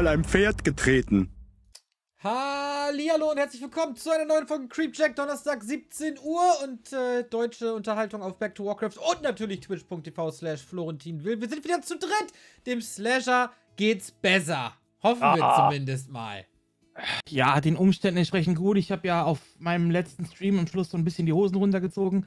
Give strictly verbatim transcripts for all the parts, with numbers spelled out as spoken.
mal ein Pferd getreten. Hallihallo und herzlich willkommen zu einer neuen Folge Creepjack, Donnerstag siebzehn Uhr und äh, deutsche Unterhaltung auf Back to Warcraft und natürlich twitch punkt tv slash Florentin Will. Wir sind wieder zu dritt, dem Slasher geht's besser. Hoffen ah. wir zumindest mal. Ja, den Umständen entsprechend gut. Ich habe ja auf meinem letzten Stream am Schluss so ein bisschen die Hosen runtergezogen.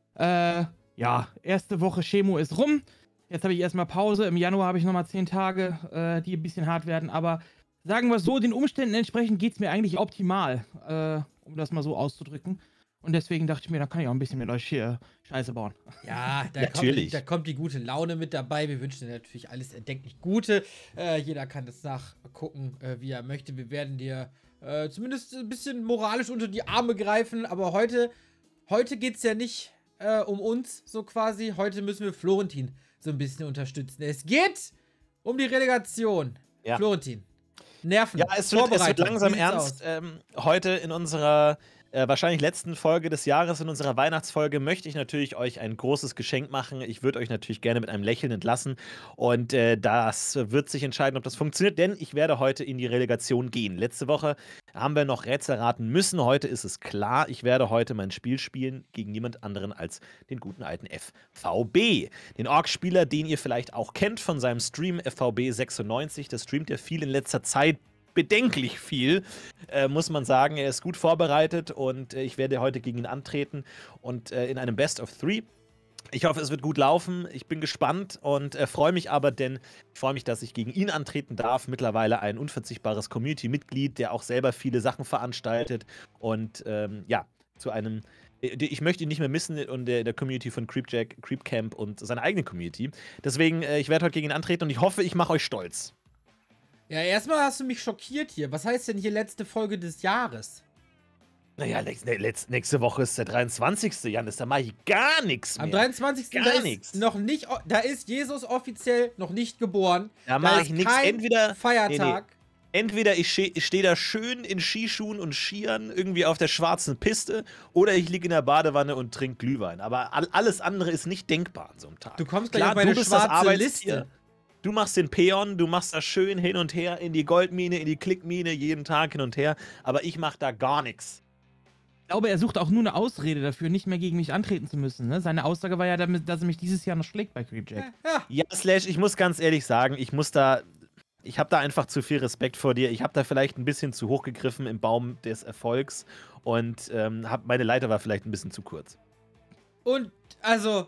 Äh, ja, erste Woche Chemo ist rum. Jetzt habe ich erstmal Pause. Im Januar habe ich nochmal zehn Tage, äh, die ein bisschen hart werden, aber sagen wir es so, den Umständen entsprechend geht es mir eigentlich optimal, äh, um das mal so auszudrücken. Und deswegen dachte ich mir, da kann ich auch ein bisschen mit euch hier Scheiße bauen. Ja, da, kommt, da kommt die gute Laune mit dabei. Wir wünschen dir natürlich alles erdenklich Gute. Äh, jeder kann das nachgucken, äh, wie er möchte. Wir werden dir äh, zumindest ein bisschen moralisch unter die Arme greifen. Aber heute, heute geht es ja nicht äh, um uns, so quasi. Heute müssen wir Florentin so ein bisschen unterstützen. Es geht um die Relegation. Ja. Florentin. Nerven. Ja, es wird, es wird langsam ernst. Ähm, heute in unserer äh, wahrscheinlich letzten Folge des Jahres, in unserer Weihnachtsfolge, möchte ich natürlich euch ein großes Geschenk machen. Ich würde euch natürlich gerne mit einem Lächeln entlassen. Und äh, das wird sich entscheiden, ob das funktioniert, denn ich werde heute in die Relegation gehen. Letzte Woche haben wir noch Rätsel raten müssen. Heute ist es klar, ich werde heute mein Spiel spielen gegen niemand anderen als den guten alten F V B. Den Orc-Spieler, den ihr vielleicht auch kennt von seinem Stream F V B sechsundneunzig. Das streamt er viel in letzter Zeit. Bedenklich viel, äh, muss man sagen. Er ist gut vorbereitet und äh, ich werde heute gegen ihn antreten und äh, in einem Best of Three. Ich hoffe, es wird gut laufen. Ich bin gespannt und äh, freue mich aber, denn ich freue mich, dass ich gegen ihn antreten darf. Mittlerweile ein unverzichtbares Community-Mitglied, der auch selber viele Sachen veranstaltet und ähm, ja, zu einem ich möchte ihn nicht mehr missen in der, der Community von Creepjack, Creepcamp und seiner eigenen Community. Deswegen, äh, ich werde heute gegen ihn antreten und ich hoffe, ich mache euch stolz. Ja, erstmal hast du mich schockiert hier. Was heißt denn hier letzte Folge des Jahres? Naja, nächste, nächste Woche ist der dreiundzwanzigste Janis, da mache ich gar nichts mehr. Am dreiundzwanzigsten Gar da nichts. ist noch nicht, da ist Jesus offiziell noch nicht geboren. Da mache ich nichts. Entweder Feiertag. Nee, nee. Entweder ich stehe da schön in Skischuhen und Skiern irgendwie auf der schwarzen Piste oder ich liege in der Badewanne und trinke Glühwein. Aber alles andere ist nicht denkbar an so einem Tag. Du kommst gleich Klar, auf eine du bist schwarze das Arbeitstier. Liste. Du machst den Peon, du machst da schön hin und her in die Goldmine, in die Klickmine, jeden Tag hin und her. Aber ich mache da gar nichts. Ich glaube, er sucht auch nur eine Ausrede dafür, nicht mehr gegen mich antreten zu müssen. Ne? Seine Aussage war ja, damit, dass er mich dieses Jahr noch schlägt bei Creepjack. Ja. Ja, Slash, ich muss ganz ehrlich sagen, ich muss da, ich habe da einfach zu viel Respekt vor dir. Ich habe da vielleicht ein bisschen zu hoch gegriffen im Baum des Erfolgs und ähm, hab, meine Leiter war vielleicht ein bisschen zu kurz. Und, also,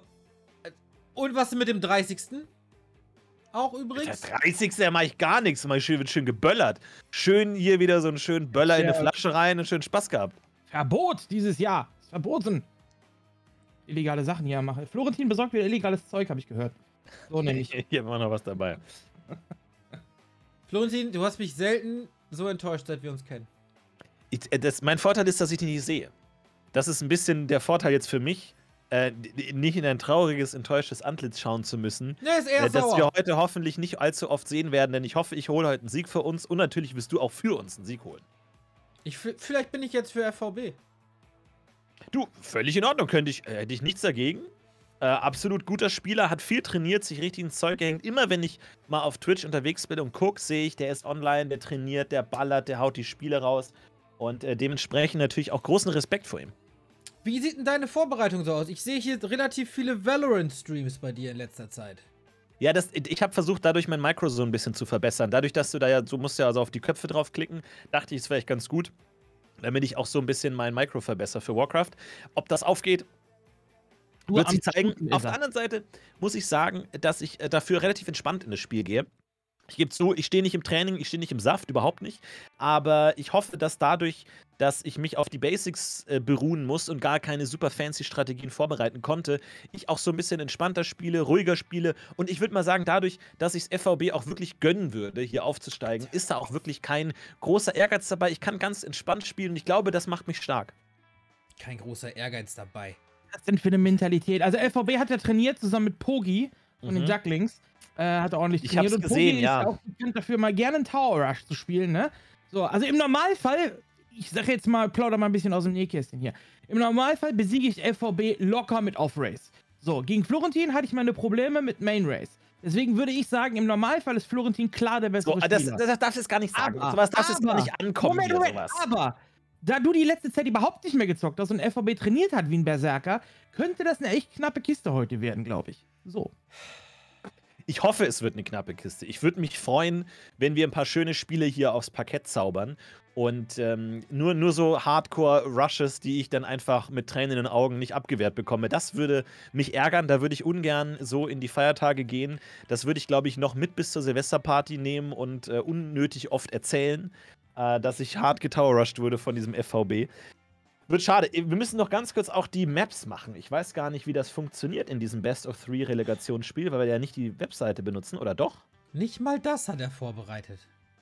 und was mit dem dreißigsten? Auch übrigens. Der dreißigste Da mache ich gar nichts. Mal schön, wird schön geböllert. Schön hier wieder so einen schönen Böller in eine Flasche rein und schön Spaß gehabt. Verbot dieses Jahr. Ist verboten. Illegale Sachen hier machen. Florentin besorgt wieder illegales Zeug, habe ich gehört. So nämlich. Hier haben wir noch was dabei. Florentin, du hast mich selten so enttäuscht, seit wir uns kennen. Ich, das, mein Vorteil ist, dass ich dich nicht sehe. Das ist ein bisschen der Vorteil jetzt für mich. Äh, nicht in ein trauriges, enttäuschtes Antlitz schauen zu müssen. Ne, ist eher äh, dass sauer. wir heute hoffentlich nicht allzu oft sehen werden, denn ich hoffe, ich hole heute einen Sieg für uns und natürlich wirst du auch für uns einen Sieg holen. Ich, vielleicht bin ich jetzt für F V B. Du, völlig in Ordnung, könnte ich, äh, hätte ich nichts dagegen. Äh, absolut guter Spieler, hat viel trainiert, sich richtig ins Zeug gehängt. Immer wenn ich mal auf Twitch unterwegs bin und gucke, sehe ich, der ist online, der trainiert, der ballert, der haut die Spiele raus. Und äh, dementsprechend natürlich auch großen Respekt vor ihm. Wie sieht denn deine Vorbereitung so aus? Ich sehe hier relativ viele Valorant-Streams bei dir in letzter Zeit. Ja, das, ich habe versucht, dadurch mein Micro so ein bisschen zu verbessern. Dadurch, dass du da ja, du musst ja also auf die Köpfe draufklicken, dachte ich, es wäre echt ganz gut, damit ich auch so ein bisschen mein Micro verbessere für Warcraft. Ob das aufgeht, wird sich zeigen. Auf der anderen Seite muss ich sagen, dass ich dafür relativ entspannt in das Spiel gehe. Ich gebe zu, ich stehe nicht im Training, ich stehe nicht im Saft, überhaupt nicht. Aber ich hoffe, dass dadurch, dass ich mich auf die Basics äh, beruhen muss und gar keine super fancy Strategien vorbereiten konnte, ich auch so ein bisschen entspannter spiele, ruhiger spiele. Und ich würde mal sagen, dadurch, dass ich es F V B auch wirklich gönnen würde, hier aufzusteigen, ist da auch wirklich kein großer Ehrgeiz dabei. Ich kann ganz entspannt spielen und ich glaube, das macht mich stark. Kein großer Ehrgeiz dabei. Was ist denn für eine Mentalität? Also F V B hat ja trainiert zusammen mit Pogi von Mhm. den Ducklings. Äh, hat er ordentlich Ich trainiert. hab's und gesehen, Pogi ja. ist auch bekannt dafür, mal gerne einen Tower Rush zu spielen, ne? So, also im Normalfall, ich sag jetzt mal, plauder mal ein bisschen aus dem Nähkästchen hier. Im Normalfall besiege ich F V B locker mit Off-Race. So, gegen Florentin hatte ich meine Probleme mit Main Race. Deswegen würde ich sagen, im Normalfall ist Florentin klar der bessere so, das, Spieler. Das, das darfst du jetzt gar nicht sagen. Aber, sowas darfst du aber, jetzt gar nicht ankommen. Moment, Moment, sowas. Aber, da du die letzte Zeit überhaupt nicht mehr gezockt hast und F V B trainiert hat wie ein Berserker, könnte das eine echt knappe Kiste heute werden, glaube ich. So. Ich hoffe, es wird eine knappe Kiste. Ich würde mich freuen, wenn wir ein paar schöne Spiele hier aufs Parkett zaubern. Und ähm, nur, nur so Hardcore-Rushes, die ich dann einfach mit Tränen in den Augen nicht abgewehrt bekomme. Das würde mich ärgern. Da würde ich ungern so in die Feiertage gehen. Das würde ich, glaube ich, noch mit bis zur Silvesterparty nehmen und äh, unnötig oft erzählen, äh, dass ich hart getower-rushed wurde von diesem F V B. Wird schade. Wir müssen noch ganz kurz auch die Maps machen. Ich weiß gar nicht, wie das funktioniert in diesem Best-of-Three-Relegationsspiel, weil wir ja nicht die Webseite benutzen, oder doch? Nicht mal das hat er vorbereitet.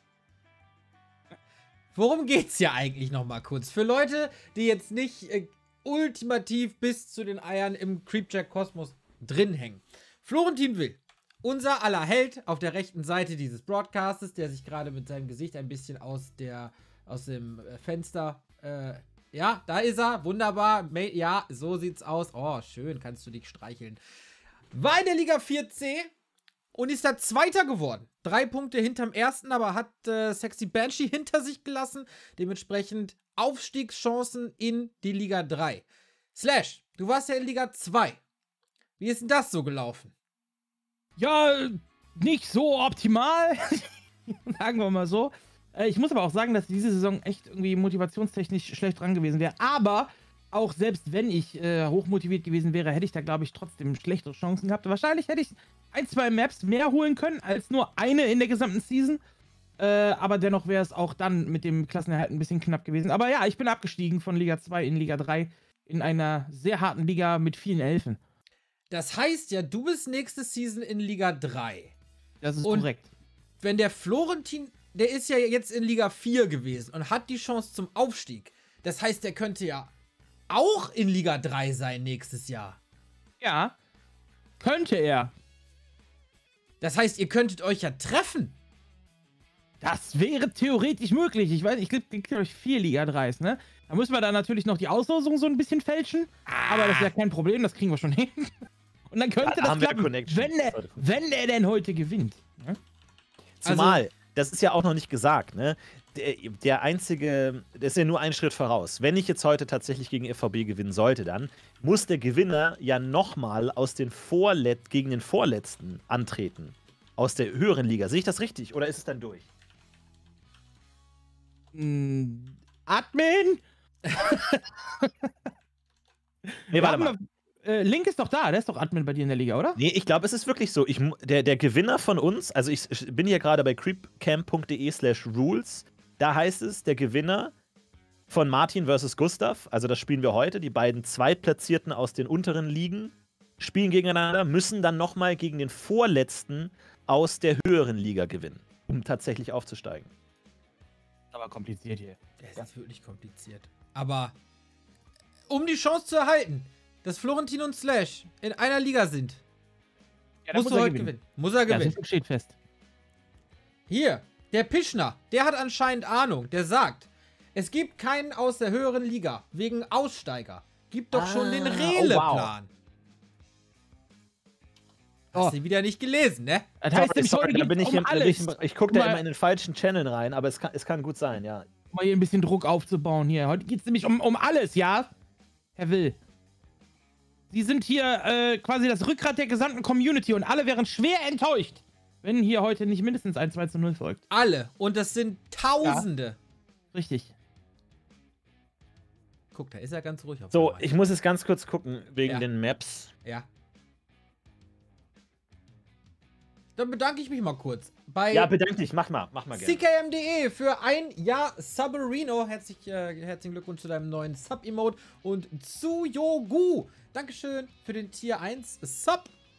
Worum geht's ja eigentlich noch mal kurz? Für Leute, die jetzt nicht äh, ultimativ bis zu den Eiern im Creepjack-Kosmos drin hängen. Florentin Will, unser aller Held auf der rechten Seite dieses Broadcastes, der sich gerade mit seinem Gesicht ein bisschen aus, der, aus dem Fenster... Äh, ja, da ist er. Wunderbar. Ja, so sieht's aus. Oh, schön. Kannst du dich streicheln. War in der Liga vier C und ist da Zweiter geworden. Drei Punkte hinterm Ersten, aber hat äh, Sexy Banshee hinter sich gelassen. Dementsprechend Aufstiegschancen in die Liga drei. Slash, du warst ja in Liga zwei. Wie ist denn das so gelaufen? Ja, nicht so optimal. Sagen wir mal so. Ich muss aber auch sagen, dass diese Saison echt irgendwie motivationstechnisch schlecht dran gewesen wäre. Aber auch selbst wenn ich äh, hochmotiviert gewesen wäre, hätte ich da, glaube ich, trotzdem schlechtere Chancen gehabt. Wahrscheinlich hätte ich ein, zwei Maps mehr holen können als nur eine in der gesamten Season. Äh, aber dennoch wäre es auch dann mit dem Klassenerhalt ein bisschen knapp gewesen. Aber ja, ich bin abgestiegen von Liga zwei in Liga drei in einer sehr harten Liga mit vielen Elfen. Das heißt ja, du bist nächste Season in Liga drei. Das ist und korrekt. Wenn der Florentin... Der ist ja jetzt in Liga vier gewesen und hat die Chance zum Aufstieg. Das heißt, der könnte ja auch in Liga drei sein nächstes Jahr. Ja, könnte er. Das heißt, ihr könntet euch ja treffen. Das wäre theoretisch möglich. Ich weiß, ich glaube, euch vier Liga dreis, ne? Da müssen wir dann natürlich noch die Auslosung so ein bisschen fälschen. Ah. Aber das ist ja kein Problem, das kriegen wir schon hin. Und dann könnte da das klappen, wenn er, wenn er denn heute gewinnt. Ne? Zumal... Also, das ist ja auch noch nicht gesagt, ne? Der, der einzige, das ist ja nur ein Schritt voraus. Wenn ich jetzt heute tatsächlich gegen F V B gewinnen sollte, dann muss der Gewinner ja nochmal aus den Vorlet gegen den Vorletzten antreten. Aus der höheren Liga. Sehe ich das richtig? Oder ist es dann durch? Mm, Admin? Nee, warte mal. Äh, Link ist doch da, der ist doch Admin bei dir in der Liga, oder? Nee, ich glaube, es ist wirklich so. Ich, der, der Gewinner von uns, also ich, ich bin hier gerade bei creepcamp.de slash rules, da heißt es, der Gewinner von Martin versus Gustav, also das spielen wir heute, die beiden Zweitplatzierten aus den unteren Ligen spielen gegeneinander, müssen dann nochmal gegen den Vorletzten aus der höheren Liga gewinnen, um tatsächlich aufzusteigen. Aber kompliziert hier. Das ist wirklich kompliziert. Aber um die Chance zu erhalten, dass Florentin und Slash in einer Liga sind, ja, musst muss du er heute gewinnen. gewinnen. Muss er gewinnen. Ja, das steht fest. Hier, der Pischner, der hat anscheinend Ahnung. Der sagt, es gibt keinen aus der höheren Liga wegen Aussteiger. Gibt doch ah, schon den Rele-Plan. Oh, wow. Hast du wieder nicht gelesen, ne? Das heißt, sorry, sorry, da bin ich, um im, ich, ich gucke da immer in den falschen Channel rein, aber es kann, es kann gut sein, ja. Um mal hier ein bisschen Druck aufzubauen hier. Heute geht es nämlich um, um alles, ja? Herr Will. Sie sind hier äh, quasi das Rückgrat der gesamten Community und alle wären schwer enttäuscht, wenn hier heute nicht mindestens ein zwei zu null folgt. Alle. Und das sind Tausende. Ja. Richtig. Guck, da ist er ganz ruhig. Auf so, ich muss jetzt ganz kurz gucken, wegen ja. den Maps. Ja. Dann bedanke ich mich mal kurz. Bei ja, bedanke dich. Mach mal. Mach mal gerne. C K M punkt de für ein Jahr Submarino. Herzlich, äh, herzlichen Glückwunsch zu deinem neuen Sub-Emote. Und Tsuyogu. Dankeschön für den Tier eins Sub.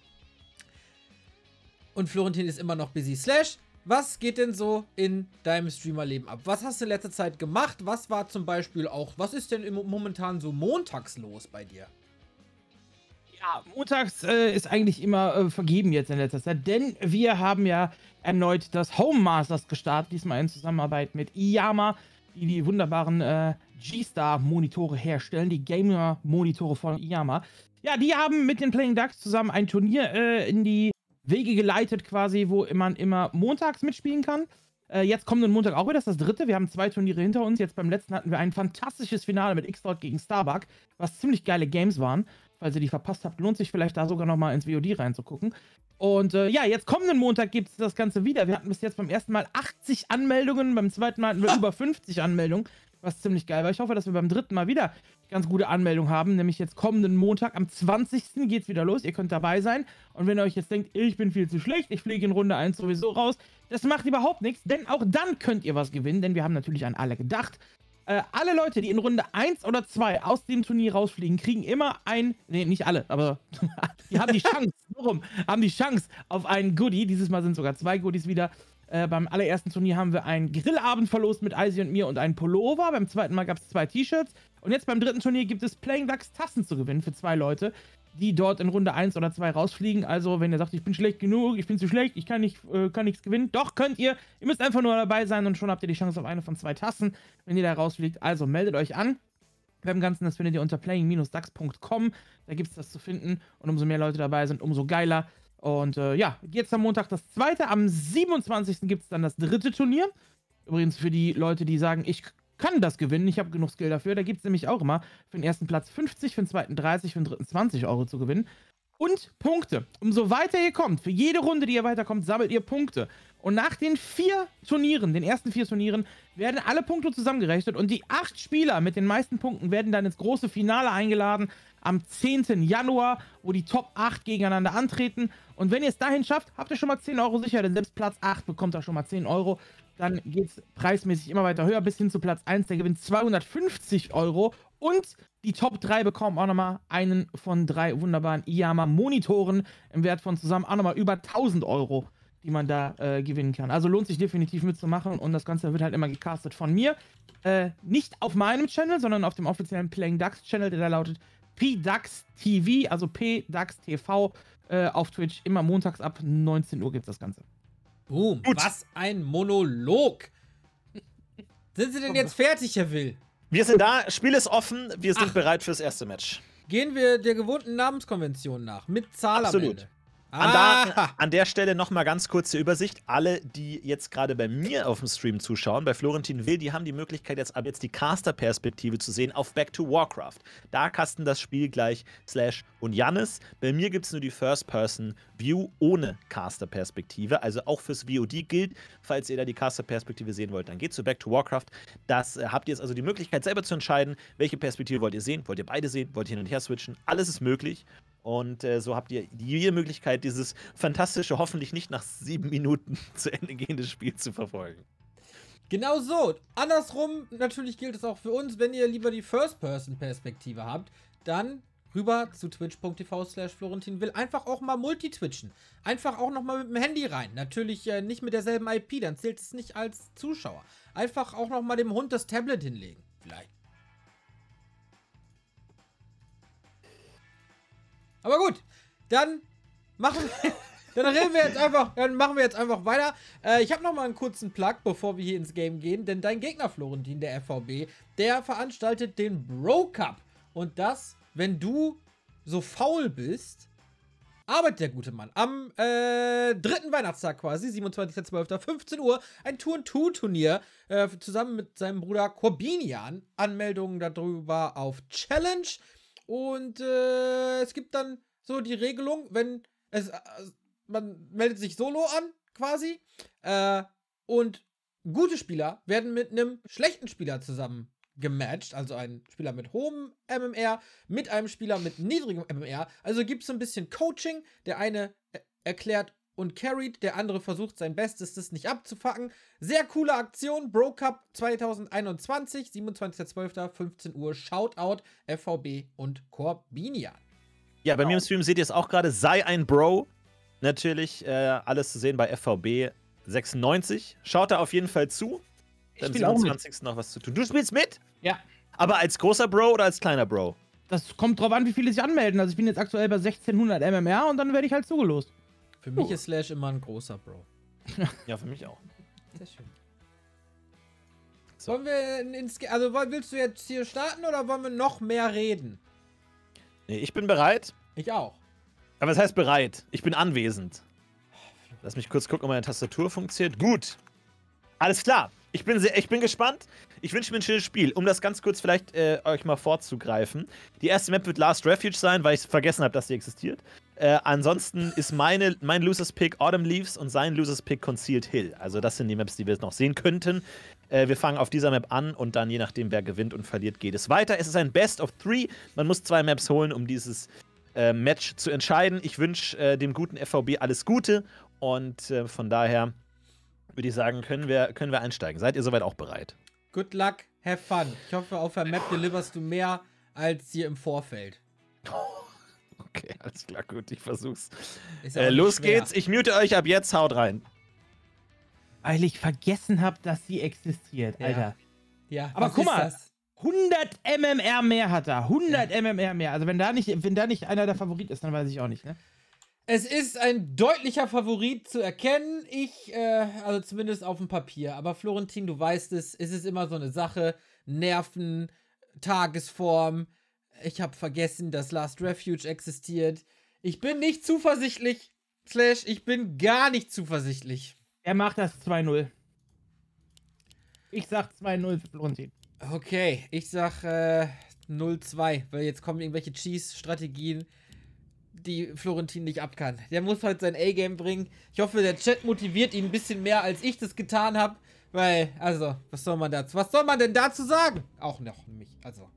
Und Florentin ist immer noch busy. Slash, was geht denn so in deinem Streamerleben ab? Was hast du in letzter Zeit gemacht? Was war zum Beispiel auch, was ist denn im, momentan so montags los bei dir? Ja, montags äh, ist eigentlich immer äh, vergeben jetzt in letzter Zeit, denn wir haben ja erneut das Home Masters gestartet, diesmal in Zusammenarbeit mit Iyama, die die wunderbaren äh, G-Star-Monitore herstellen, die Gamer-Monitore von Iyama. Ja, die haben mit den Playing Ducks zusammen ein Turnier äh, in die Wege geleitet quasi, wo man immer montags mitspielen kann. Äh, jetzt kommenden Montag auch wieder, das ist das dritte. Wir haben zwei Turniere hinter uns. Jetzt beim letzten hatten wir ein fantastisches Finale mit X-Dot gegen Starbuck, was ziemlich geile Games waren. Falls ihr die verpasst habt, lohnt sich vielleicht da sogar nochmal ins W O D reinzugucken. Und äh, ja, jetzt kommenden Montag gibt es das Ganze wieder. Wir hatten bis jetzt beim ersten Mal achtzig Anmeldungen, beim zweiten Mal hatten wir über fünfzig Anmeldungen, was ziemlich geil war. Ich hoffe, dass wir beim dritten Mal wieder ganz gute Anmeldungen haben, nämlich jetzt kommenden Montag, am zwanzigsten geht's wieder los. Ihr könnt dabei sein. Und wenn ihr euch jetzt denkt, ich bin viel zu schlecht, ich fliege in Runde eins sowieso raus, das macht überhaupt nichts, denn auch dann könnt ihr was gewinnen, denn wir haben natürlich an alle gedacht. Äh, alle Leute, die in Runde eins oder zwei aus dem Turnier rausfliegen, kriegen immer ein, nee, nicht alle, aber die haben die Chance, warum? Haben die Chance auf einen Goodie. Dieses Mal sind sogar zwei Goodies wieder. Äh, beim allerersten Turnier haben wir einen Grillabend verlost mit Icy und mir und einen Pullover. Beim zweiten Mal gab es zwei T-Shirts. Und jetzt beim dritten Turnier gibt es Playing Ducks Tassen zu gewinnen für zwei Leute, die dort in Runde eins oder zwei rausfliegen. Also, wenn ihr sagt, ich bin schlecht genug, ich bin zu schlecht, ich kann, nicht, äh, kann nichts gewinnen. Doch, könnt ihr. Ihr müsst einfach nur dabei sein und schon habt ihr die Chance auf eine von zwei Tassen, wenn ihr da rausfliegt. Also, meldet euch an. Beim Ganzen, das findet ihr unter playing Ducks punkt com. Da gibt es das zu finden. Und umso mehr Leute dabei sind, umso geiler. Und äh, ja, jetzt am Montag das zweite. Am siebenundzwanzigsten gibt es dann das dritte Turnier. Übrigens für die Leute, die sagen, ich kann das gewinnen, ich habe genug Skill dafür. Da gibt es nämlich auch immer für den ersten Platz fünfzig, für den zweiten dreißig, für den dritten zwanzig Euro zu gewinnen. Und Punkte. Umso weiter ihr kommt, für jede Runde, die ihr weiterkommt, sammelt ihr Punkte. Und nach den vier Turnieren, den ersten vier Turnieren, werden alle Punkte zusammengerechnet. Und die acht Spieler mit den meisten Punkten werden dann ins große Finale eingeladen am zehnten Januar, wo die Top acht gegeneinander antreten. Und wenn ihr es dahin schafft, habt ihr schon mal zehn Euro sicher, denn selbst Platz acht bekommt da schon mal zehn Euro. Dann geht es preismäßig immer weiter höher, bis hin zu Platz eins, der gewinnt zweihundertfünfzig Euro. Und die Top drei bekommen auch nochmal einen von drei wunderbaren Iyama-Monitoren im Wert von zusammen auch nochmal über tausend Euro, die man da äh, gewinnen kann. Also lohnt sich definitiv mitzumachen und das Ganze wird halt immer gecastet von mir. Äh, nicht auf meinem Channel, sondern auf dem offiziellen Playing Ducks Channel, der da lautet P Ducks T V, also P Ducks T V äh, auf Twitch. Immer montags ab neunzehn Uhr gibt es das Ganze. Boom, Gut. Was ein Monolog. Sind Sie denn jetzt fertig, Herr Will? Wir sind da, Spiel ist offen, wir sind Ach. bereit fürs erste Match. Gehen wir der gewohnten Namenskonvention nach, mit Zahl am Ende. An, da, an der Stelle nochmal ganz kurze Übersicht. Alle, die jetzt gerade bei mir auf dem Stream zuschauen, bei Florentin Will, die haben die Möglichkeit, jetzt ab jetzt die Caster-Perspektive zu sehen auf Back to Warcraft. Da casten das Spiel gleich Slash und Jannis. Bei mir gibt es nur die First-Person-View ohne Caster-Perspektive. Also auch fürs V O D gilt, falls ihr da die Caster-Perspektive sehen wollt, dann geht zu Back to Warcraft. Das äh, habt ihr jetzt also die Möglichkeit, selber zu entscheiden, welche Perspektive wollt ihr sehen. Wollt ihr beide sehen? Wollt ihr hin und her switchen? Alles ist möglich. Und äh, so habt ihr die Möglichkeit, dieses fantastische, hoffentlich nicht nach sieben Minuten zu Ende gehende Spiel zu verfolgen. Genau so. Andersrum, natürlich gilt es auch für uns, wenn ihr lieber die First-Person-Perspektive habt, dann rüber zu twitch punkt t v slash Florentin Will. Einfach auch mal multitwitchen. Einfach auch nochmal mit dem Handy rein. Natürlich äh, nicht mit derselben I P, dann zählt es nicht als Zuschauer. Einfach auch nochmal dem Hund das Tablet hinlegen. Vielleicht. Aber gut, dann machen wir, dann reden wir jetzt einfach, dann machen wir jetzt einfach weiter. Äh, ich habe noch mal einen kurzen Plug, bevor wir hier ins Game gehen, denn dein Gegner Florentin, der F V B, der veranstaltet den Bro Cup. Und das, wenn du so faul bist, arbeitet der gute Mann am äh, dritten Weihnachtstag quasi, siebenundzwanzigster zwölfter fünfzehn Uhr, ein Tour-and-Two-Turnier äh, zusammen mit seinem Bruder Corbinian. Anmeldungen darüber auf Challenge. Und äh, es gibt dann so die Regelung, wenn es, äh, man meldet sich solo an, quasi, äh, und gute Spieler werden mit einem schlechten Spieler zusammen gematcht, also ein Spieler mit hohem M M R mit einem Spieler mit niedrigem M M R. Also gibt es so ein bisschen Coaching, der eine äh, erklärt und carried, der andere versucht sein Bestes, das nicht abzufacken. Sehr coole Aktion, Bro Cup zwanzig einundzwanzig, siebenundzwanzigster zwölfter fünfzehn Uhr, Shoutout F V B und Corbinian. Ja, bei wow. mir im Stream seht ihr es auch gerade, sei ein Bro. Natürlich äh, alles zu sehen bei F V B sechsundneunzig. Schaut da auf jeden Fall zu. Am siebenundzwanzigsten noch was zu tun. Du spielst mit? Ja. Aber als großer Bro oder als kleiner Bro? Das kommt drauf an, wie viele sich anmelden. Also ich bin jetzt aktuell bei sechzehnhundert M M R und dann werde ich halt zugelost. Für mich oh. ist Slash immer ein großer Bro. Ja, für mich auch. Sehr schön. So. Wollen wir ins... Also willst du jetzt hier starten oder wollen wir noch mehr reden? Nee, ich bin bereit. Ich auch. Aber was heißt bereit? Ich bin anwesend. Lass mich kurz gucken, ob meine Tastatur funktioniert. Gut. Alles klar. Ich bin, sehr, ich bin gespannt. Ich wünsche mir ein schönes Spiel. Um das ganz kurz vielleicht äh, euch mal vorzugreifen. Die erste Map wird Last Refuge sein, weil ich vergessen habe, dass sie existiert. Äh, ansonsten ist meine, mein Losers Pick Autumn Leaves und sein Losers Pick Concealed Hill. Also das sind die Maps, die wir jetzt noch sehen könnten. Äh, wir fangen auf dieser Map an und dann je nachdem, wer gewinnt und verliert, geht es weiter. Es ist ein Best of Three. Man muss zwei Maps holen, um dieses äh, Match zu entscheiden. Ich wünsche äh, dem guten F V B alles Gute und äh, von daher würde ich sagen, können wir, können wir einsteigen. Seid ihr soweit auch bereit? Good luck, have fun. Ich hoffe, auf der Map deliverst du mehr als hier im Vorfeld. Okay, alles klar, gut, ich versuch's. Äh, los schwer. geht's, ich mute euch ab jetzt, haut rein. Weil ich vergessen habe, dass sie existiert, ja. Alter. Ja, aber guck mal, das? hundert M M R mehr hat er. hundert ja. M M R mehr. Also wenn da, nicht, wenn da nicht einer der Favorit ist, dann weiß ich auch nicht, ne? Es ist ein deutlicher Favorit zu erkennen. Ich, äh, also zumindest auf dem Papier. Aber Florentin, du weißt es, es ist immer so eine Sache. Nerven, Tagesform. Ich habe vergessen, dass Last Refuge existiert. Ich bin nicht zuversichtlich. Slash, ich bin gar nicht zuversichtlich. Er macht das zwei null. Ich sag zwei null für Florentin. Okay, ich sag äh, null zwei. Weil jetzt kommen irgendwelche Cheese-Strategien, die Florentin nicht ab kann. Der muss heute sein A-Game bringen. Ich hoffe, der Chat motiviert ihn ein bisschen mehr, als ich das getan habe. Weil, also, was soll man dazu? Was soll man denn dazu sagen? Auch noch mich, also.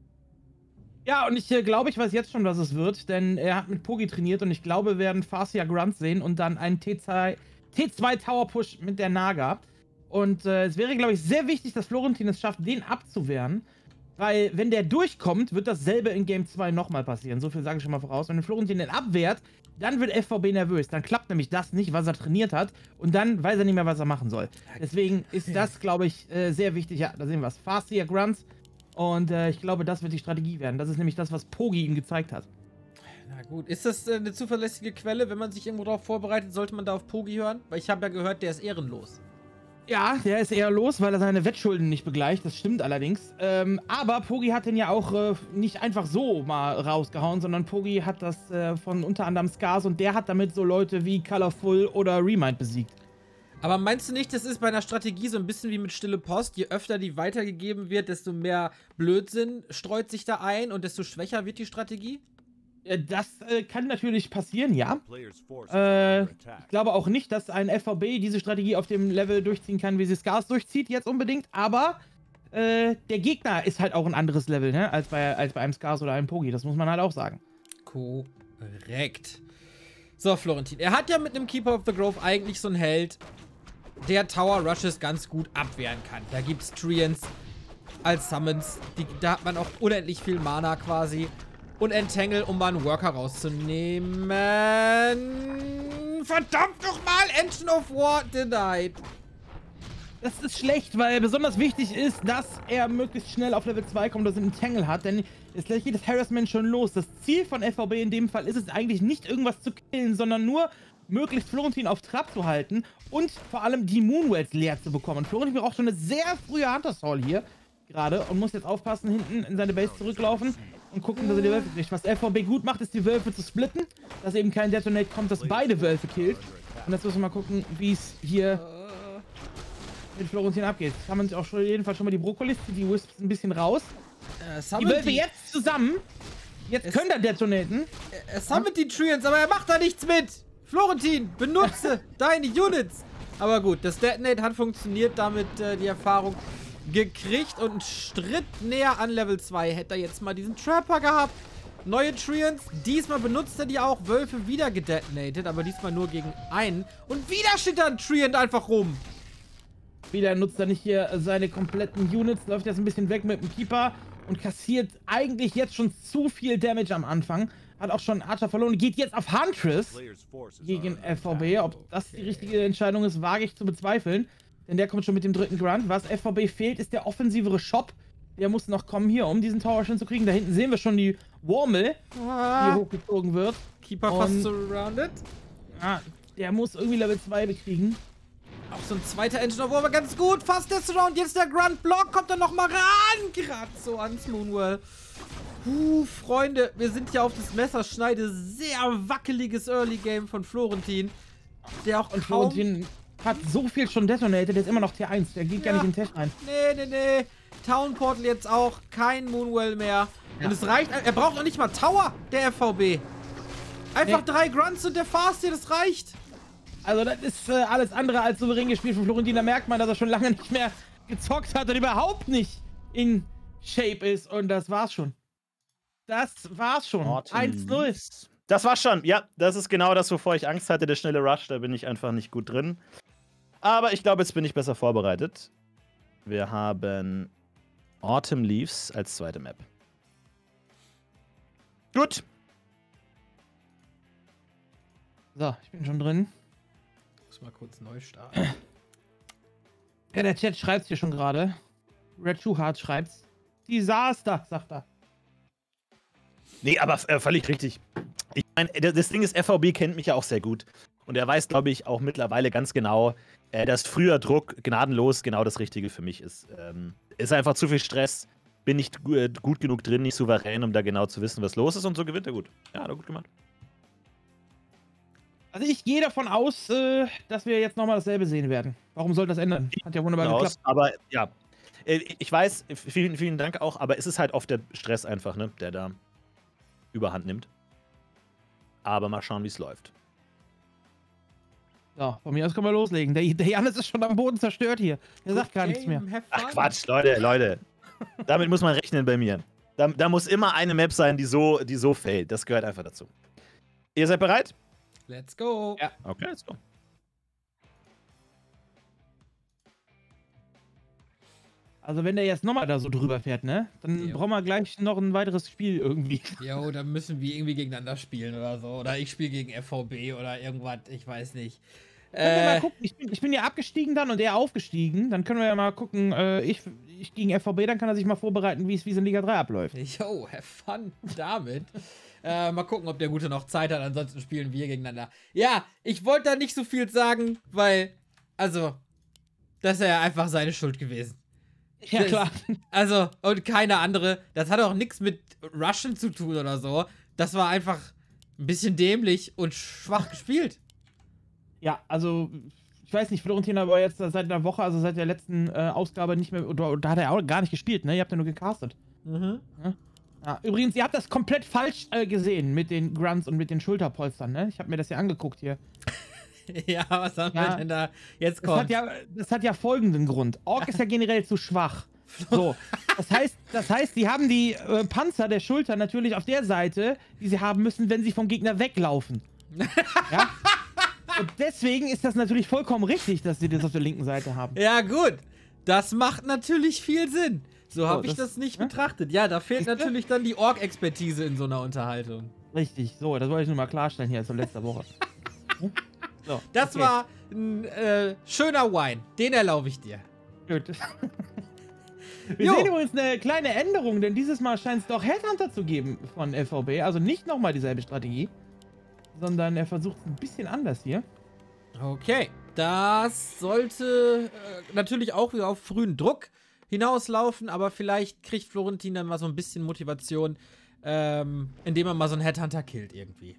Ja, und ich äh, glaube, ich weiß jetzt schon, was es wird, denn er hat mit Pogi trainiert und ich glaube, wir werden Farsia Grunt sehen und dann einen T zwei Tower Push mit der Naga. Und äh, es wäre, glaube ich, sehr wichtig, dass Florentin es schafft, den abzuwehren. Weil, wenn der durchkommt, wird dasselbe in Game zwei nochmal passieren. So viel sage ich schon mal voraus. Wenn Florentin den abwehrt, dann wird F V B nervös. Dann klappt nämlich das nicht, was er trainiert hat. Und dann weiß er nicht mehr, was er machen soll. Deswegen ist das, glaube ich, äh, sehr wichtig. Ja, da sehen wir es. Farsia Grunts. Und äh, ich glaube, das wird die Strategie werden. Das ist nämlich das, was Pogi ihm gezeigt hat. Na gut. Ist das äh, eine zuverlässige Quelle? Wenn man sich irgendwo darauf vorbereitet, sollte man da auf Pogi hören? Weil ich habe ja gehört, der ist ehrenlos. Ja, der ist eher los, weil er seine Wettschulden nicht begleicht. Das stimmt allerdings. Ähm, aber Pogi hat den ja auch äh, nicht einfach so mal rausgehauen, sondern Pogi hat das äh, von unter anderem Scars und der hat damit so Leute wie Colorful oder Remind besiegt. Aber meinst du nicht, das ist bei einer Strategie so ein bisschen wie mit Stille Post? Je öfter die weitergegeben wird, desto mehr Blödsinn streut sich da ein und desto schwächer wird die Strategie? Das äh, kann natürlich passieren, ja. Äh, ich glaube auch nicht, dass ein F V B diese Strategie auf dem Level durchziehen kann, wie sie Scars durchzieht, jetzt unbedingt. Aber äh, der Gegner ist halt auch ein anderes Level, ne, als bei, als bei einem Scars oder einem Pogi. Das muss man halt auch sagen. Korrekt. So, Florentin. Er hat ja mit einem Keeper of the Grove eigentlich so einen Held, der Tower Rushes ganz gut abwehren kann. Da gibt es Treants als Summons. Die, da hat man auch unendlich viel Mana quasi. Und Entangle, um mal einen Worker rauszunehmen. Verdammt nochmal! Engine of War denied. Das ist schlecht, weil besonders wichtig ist, dass er möglichst schnell auf Level zwei kommt, dass er einen Entangle hat. Denn jetzt gleich geht das Harassment schon los. Das Ziel von F V B in dem Fall ist es eigentlich nicht, irgendwas zu killen, sondern nur möglichst Florentin auf Trab zu halten und vor allem die Moonwells leer zu bekommen. Und Florentin braucht schon eine sehr frühe Hunter's Hall hier gerade und muss jetzt aufpassen, hinten in seine Base zurücklaufen und gucken, dass er die Wölfe kriegt. Was F V B gut macht, ist die Wölfe zu splitten, dass eben kein Detonate kommt, das beide Wölfe killt. Und jetzt müssen wir mal gucken, wie es hier mit Florentin abgeht. Jetzt haben wir uns auch schon jedenfalls schon mal die Brokkolis, die Wisps ein bisschen raus. Äh, die Wölfe die jetzt zusammen. Jetzt können da detonaten. Er sammelt die Treants, aber er macht da nichts mit. Florentin, benutze deine Units. Aber gut, das Detonate hat funktioniert, damit äh, die Erfahrung gekriegt und einen Schritt näher an Level zwei hätte er jetzt mal diesen Trapper gehabt. Neue Treants, diesmal benutzt er die auch, Wölfe wieder gedetonated, aber diesmal nur gegen einen. Und wieder steht da ein Treant einfach rum. Wieder nutzt er nicht hier seine kompletten Units, läuft jetzt ein bisschen weg mit dem Keeper und kassiert eigentlich jetzt schon zu viel Damage am Anfang. Hat auch schon Archer verloren, geht jetzt auf Huntress gegen F V B. Ob das die richtige Entscheidung ist, wage ich zu bezweifeln. Denn der kommt schon mit dem dritten Grunt. Was F V B fehlt, ist der offensivere Shop. Der muss noch kommen hier, um diesen Tower schön zu kriegen. Da hinten sehen wir schon die Warmel, ah. die hochgezogen wird. Keeper und, fast surrounded. Ah, der muss irgendwie Level zwei bekriegen. Auch so ein zweiter Engine of War war ganz gut. Fast der Surround. Jetzt der Grunt Block. Kommt dann nochmal ran. Gerade so ans Moonwell. Puh, Freunde. Wir sind hier auf das Messerschneide. Sehr wackeliges Early Game von Florentin. Der auch Und kaum... Florentin hat so viel schon detonated, der ist immer noch Tier eins, der geht Ja. gar nicht in den Test rein. Nee, nee, nee. Town Portal jetzt auch, kein Moonwell mehr. Ja. Und es reicht, er braucht noch nicht mal Tower, der F V B. Einfach Nee. drei Grunts und der Fast hier, das reicht. Also das ist äh, alles andere als souverän gespielt von Florentin. Da merkt man, dass er schon lange nicht mehr gezockt hat und überhaupt nicht in Shape ist. Und das war's schon. Das war's schon. eins null. Das war's schon. Ja, das ist genau das, wovor ich Angst hatte. Der schnelle Rush, da bin ich einfach nicht gut drin. Aber ich glaube, jetzt bin ich besser vorbereitet. Wir haben Autumn Leaves als zweite Map. Gut. So, ich bin schon drin. Ich muss mal kurz neu starten. Ja, der Chat schreibt's hier schon gerade. Red Shoe Heart schreibt's. Desaster, sagt er. Nee, aber äh, völlig richtig. Ich meine, das Ding ist, F V B kennt mich ja auch sehr gut. Und er weiß, glaube ich, auch mittlerweile ganz genau, äh, dass früher Druck gnadenlos genau das Richtige für mich ist. Ähm, ist einfach zu viel Stress. Bin nicht gu äh, gut genug drin, nicht souverän, um da genau zu wissen, was los ist. Und so gewinnt er gut. Ja, hat er gut gemacht. Also ich gehe davon aus, äh, dass wir jetzt nochmal dasselbe sehen werden. Warum soll das ändern? Hat ja wunderbar Aus, geklappt. aber ja, äh, ich weiß, vielen, vielen Dank auch, aber es ist halt oft der Stress einfach, ne, der da Überhand nimmt. Aber mal schauen, wie es läuft. So, von mir aus können wir loslegen. Der, der Janis ist schon am Boden zerstört hier. Der sagt gar nichts mehr. Ach Quatsch, Leute, Leute. Damit muss man rechnen bei mir. Da, da muss immer eine Map sein, die so, die so fällt. Das gehört einfach dazu. Ihr seid bereit? Let's go. Ja. Okay, let's go. Also wenn der jetzt nochmal da so drüber fährt, ne? Dann Jo. brauchen wir gleich noch ein weiteres Spiel irgendwie. Jo, dann müssen wir irgendwie gegeneinander spielen oder so. Oder ich spiele gegen F V B oder irgendwas, ich weiß nicht. Können wir Äh, mal gucken. Ich bin, ich bin ja abgestiegen dann und er aufgestiegen. Dann können wir ja mal gucken, äh, ich, ich gegen F V B, dann kann er sich mal vorbereiten, wie es in Liga drei abläuft. jo, have fun damit. äh, mal gucken, ob der Gute noch Zeit hat, ansonsten spielen wir gegeneinander. Ja, ich wollte da nicht so viel sagen, weil, also, das ist ja einfach seine Schuld gewesen. Ja, klar. Also, und keine andere. Das hat auch nichts mit Russian zu tun oder so. Das war einfach ein bisschen dämlich und schwach gespielt. Ja, also, ich weiß nicht, Florentin aber jetzt seit einer Woche, also seit der letzten äh, Ausgabe nicht mehr, oder, da hat er auch gar nicht gespielt, ne? Ihr habt ja nur gecastet. Mhm. Ja? Ja, übrigens, ihr habt das komplett falsch äh, gesehen mit den Grunts und mit den Schulterpolstern, ne? Ich habe mir das ja angeguckt hier. Ja, was haben Ja. wir denn da jetzt Das kommt? hat, ja, das hat ja folgenden Grund. Ork ist ja generell zu schwach. So, das heißt, das heißt, die haben die äh, Panzer der Schulter natürlich auf der Seite, die sie haben müssen, wenn sie vom Gegner weglaufen. Ja? Und deswegen ist das natürlich vollkommen richtig, dass sie das auf der linken Seite haben. Ja, gut. Das macht natürlich viel Sinn. So habe So, ich das- das nicht ja? betrachtet. Ja, da fehlt Siehste? natürlich dann die Org-Expertise in so einer Unterhaltung. Richtig, so, das wollte ich nur mal klarstellen hier zur letzter Woche. Hm? So, Das okay. war ein äh, schöner Wine. Den erlaube ich dir. Gut. Wir Jo. sehen übrigens eine kleine Änderung, denn dieses Mal scheint es doch Headhunter zu geben von F V B. Also nicht nochmal dieselbe Strategie, sondern er versucht es ein bisschen anders hier. Okay. Das sollte äh, natürlich auch wieder auf frühen Druck hinauslaufen, aber vielleicht kriegt Florentin dann mal so ein bisschen Motivation, ähm, indem er mal so einen Headhunter killt irgendwie.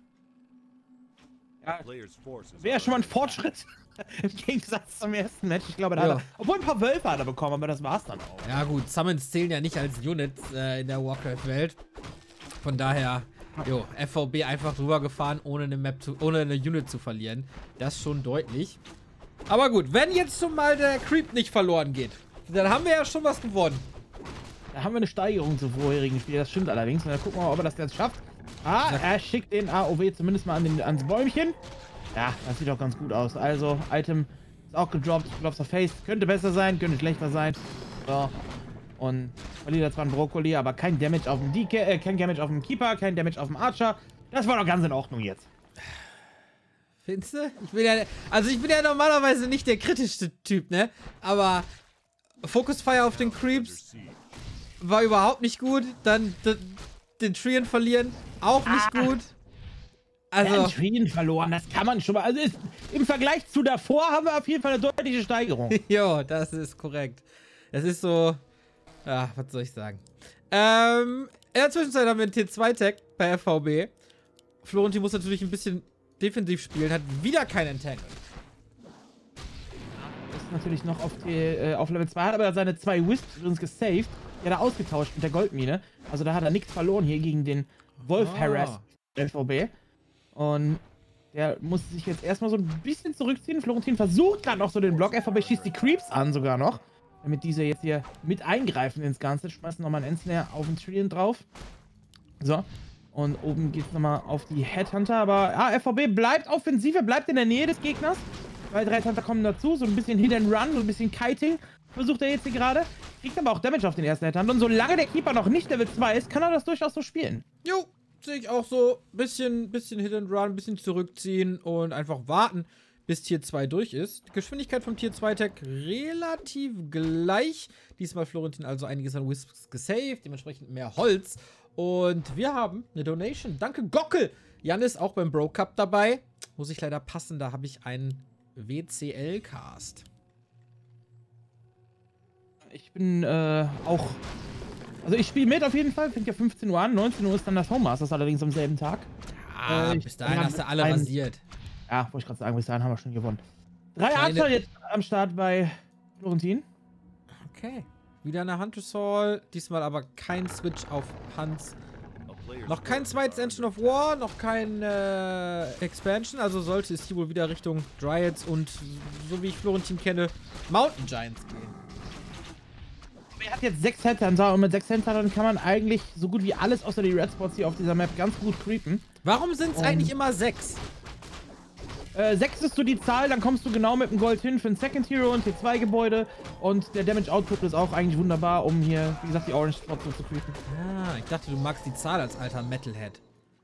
Ja, wäre schon mal ein Fortschritt im Gegensatz zum ersten Match. Ich glaube, da Ja. hat er, obwohl ein paar Wölfe hat er bekommen, aber das war's dann auch. Ja gut, Summons zählen ja nicht als Units äh, in der Warcraft-Welt. Von daher, jo, F V B einfach drüber gefahren, ohne eine Map zu, ohne eine Unit zu verlieren. Das schon deutlich. Aber gut, wenn jetzt schon mal der Creep nicht verloren geht, dann haben wir ja schon was gewonnen. Da haben wir eine Steigerung zum vorherigen Spiel, das stimmt allerdings. Und dann gucken wir mal, ob er das jetzt schafft. Ah, er schickt den A O W zumindest mal an den, ans Bäumchen. Ja, das sieht doch ganz gut aus. Also, Item ist auch gedroppt. Gloves of Face könnte besser sein, könnte schlechter sein. So. Und verliert zwar einen Brokkoli, aber kein Damage auf dem D K, äh, kein Damage auf dem Keeper, kein Damage auf dem Archer. Das war doch ganz in Ordnung jetzt. Findest du? Ich bin ja, also ich bin ja normalerweise nicht der kritischste Typ, ne? Aber Focus Fire auf den Creeps war überhaupt nicht gut. Dann den Treant verlieren, auch nicht Ah. gut. Also, Also, Trien verloren, das kann man schon mal. Also ist, im Vergleich zu davor haben wir auf jeden Fall eine deutliche Steigerung. jo, das ist korrekt. Das ist so, ja, was soll ich sagen? Ähm, in der Zwischenzeit haben wir einen T zwei Tag bei F V B. Florentin muss natürlich ein bisschen defensiv spielen, hat wieder kein Entangle. Ist natürlich noch auf, die, äh, auf Level zwei, hat aber seine zwei Wisps übrigens gesaved. Die hat er ausgetauscht mit der Goldmine. Also da hat er nichts verloren hier gegen den Wolf-Harass F V B. Und der muss sich jetzt erstmal so ein bisschen zurückziehen. Florentin versucht gerade noch so den Block. F V B schießt die Creeps an sogar noch. Damit diese jetzt hier mit eingreifen ins Ganze. Schmeißen nochmal einen Endsnare auf den Treant drauf. So. Und oben geht es nochmal auf die Headhunter. Aber ja, F V B bleibt offensiv. Er bleibt in der Nähe des Gegners. Zwei, drei Headhunter kommen dazu. So ein bisschen Hit and Run. So ein bisschen Kiting. Versucht er jetzt hier gerade. Kriegt aber auch Damage auf den ersten Headhunter. Und solange der Keeper noch nicht Level zwei ist, kann er das durchaus so spielen. Jo. Sehe ich auch so. Bisschen, bisschen Hit and Run, bisschen zurückziehen und einfach warten, bis Tier zwei durch ist. Die Geschwindigkeit vom Tier zwei Tag relativ gleich. Diesmal Florentin also einiges an Wisps gesaved, dementsprechend mehr Holz. Und wir haben eine Donation. Danke, Gockel! Jan ist auch beim Bro Cup dabei. Muss ich leider passen, da habe ich einen W C L-Cast. Ich bin äh, auch... Also ich spiele mit auf jeden Fall, fängt ja fünfzehn Uhr an, neunzehn Uhr ist dann das Home Masters allerdings am selben Tag. Ah, äh, bis dahin hast du alle ein, rasiert. Ja, wollte ich gerade sagen, bis dahin haben wir schon gewonnen. Drei Archer jetzt am Start bei Florentin. Okay. Wieder eine Hunter's Hall, diesmal aber kein Switch auf Hans. Noch kein zweites Engine of War, noch kein äh, Expansion, also sollte es hier wohl wieder Richtung Dryads und, so wie ich Florentin kenne, Mountain Giants gehen. Er hat jetzt sechs Headhunter und mit sechs Headhuntern kann man eigentlich so gut wie alles außer die Red Spots hier auf dieser Map ganz gut creepen. Warum sind es eigentlich immer sechs? Äh, sechs ist so die Zahl, dann kommst du genau mit dem Gold hin für ein Second Hero und Tier zwei Gebäude und der Damage Output ist auch eigentlich wunderbar, um hier, wie gesagt, die Orange Spots so zu creepen. Ah, ich dachte, du magst die Zahl als alter Metalhead.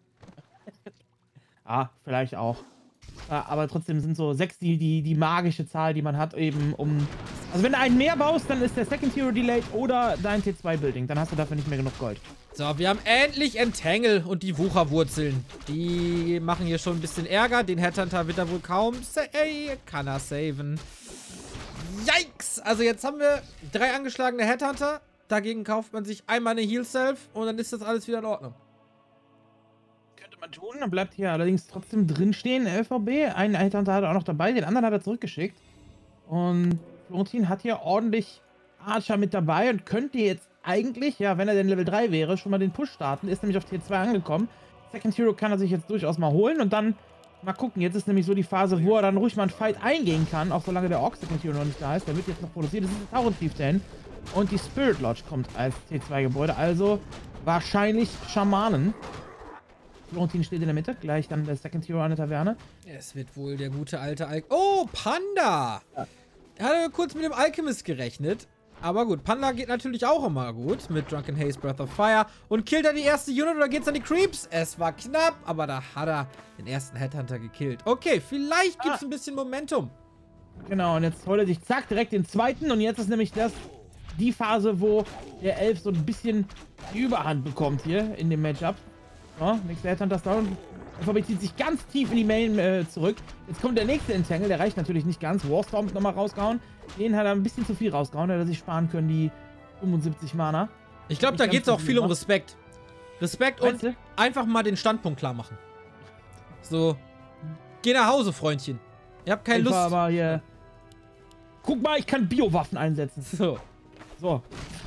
Ah, vielleicht auch. Aber trotzdem sind so sechs die, die, die magische Zahl, die man hat, eben um... Also wenn du einen mehr baust, dann ist der Second Hero delayed oder dein T zwei Building. Dann hast du dafür nicht mehr genug Gold. So, wir haben endlich Entangle und die Wucherwurzeln. Die machen hier schon ein bisschen Ärger. Den Headhunter wird er wohl kaum... Ey, kann er saven. Yikes! Also jetzt haben wir drei angeschlagene Headhunter. Dagegen kauft man sich einmal eine Heal Self und dann ist das alles wieder in Ordnung. Man tun, dann bleibt hier allerdings trotzdem drin stehen, L V B. Einen Headhunter hat er auch noch dabei, den anderen hat er zurückgeschickt. Und Florentin hat hier ordentlich Archer mit dabei und könnte jetzt eigentlich, ja, wenn er denn Level drei wäre, schon mal den Push starten. Ist nämlich auf Tier zwei angekommen. Second Hero kann er sich jetzt durchaus mal holen und dann mal gucken. Jetzt ist nämlich so die Phase, wo er dann ruhig mal einen Fight eingehen kann, auch solange der Orc Second Hero noch nicht da ist. Der wird jetzt noch produziert. Das ist der Tauren Chieftain. Und die Spirit Lodge kommt als T zwei Gebäude, also wahrscheinlich Schamanen. Florentin steht in der Mitte, gleich dann der Second Hero an der Taverne. Es wird wohl der gute alte Al... Oh, Panda! Ja. Er hatte kurz mit dem Alchemist gerechnet. Aber gut, Panda geht natürlich auch immer gut mit Drunken Haze, Breath of Fire. Und killt er die erste Unit oder geht's an die Creeps? Es war knapp, aber da hat er den ersten Headhunter gekillt. Okay, vielleicht gibt's ah. ein bisschen Momentum. Genau, und jetzt holt er sich zack direkt den zweiten. Und jetzt ist nämlich das die Phase, wo der Elf so ein bisschen die Überhand bekommt hier in dem Matchup. So, nächster Headhunter ist down. F V B zieht sich ganz tief in die Main äh, zurück. Jetzt kommt der nächste Entangle, der reicht natürlich nicht ganz. Warstorm nochmal rausgehauen. Den hat er ein bisschen zu viel rausgehauen, hätte er sich sparen können, die fünfundsiebzig Mana. Ich glaube, da geht es auch viel um Respekt. Respekt und einfach mal den Standpunkt klar machen. So, geh nach Hause, Freundchen. Ihr habt keine Lust. Aber hier. Guck mal, ich kann Biowaffen einsetzen. So. So.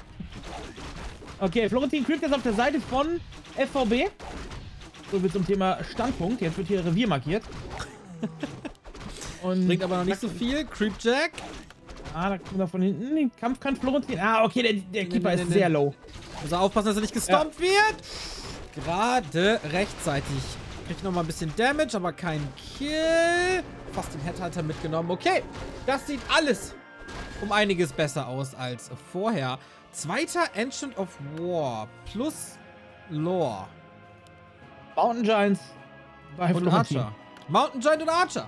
Okay, Florentin creept jetzt auf der Seite von F V B. So viel zum Thema Standpunkt. Jetzt wird hier Revier markiert. Und bringt aber noch nicht so viel. Creepjack. Ah, da kommt er von hinten. Den Kampf kann Florentin. Ah, okay, der, der Keeper nee, nee, ist nee. sehr low. Muss er aufpassen, dass er nicht gestompt ja. wird. Gerade rechtzeitig. Kriegt nochmal ein bisschen Damage, aber kein Kill. Fast den Headhunter mitgenommen. Okay, das sieht alles um einiges besser aus als vorher. Zweiter Ancient of War plus Lore. Mountain Giants bei und Florentin. Archer. Mountain Giant und Archer.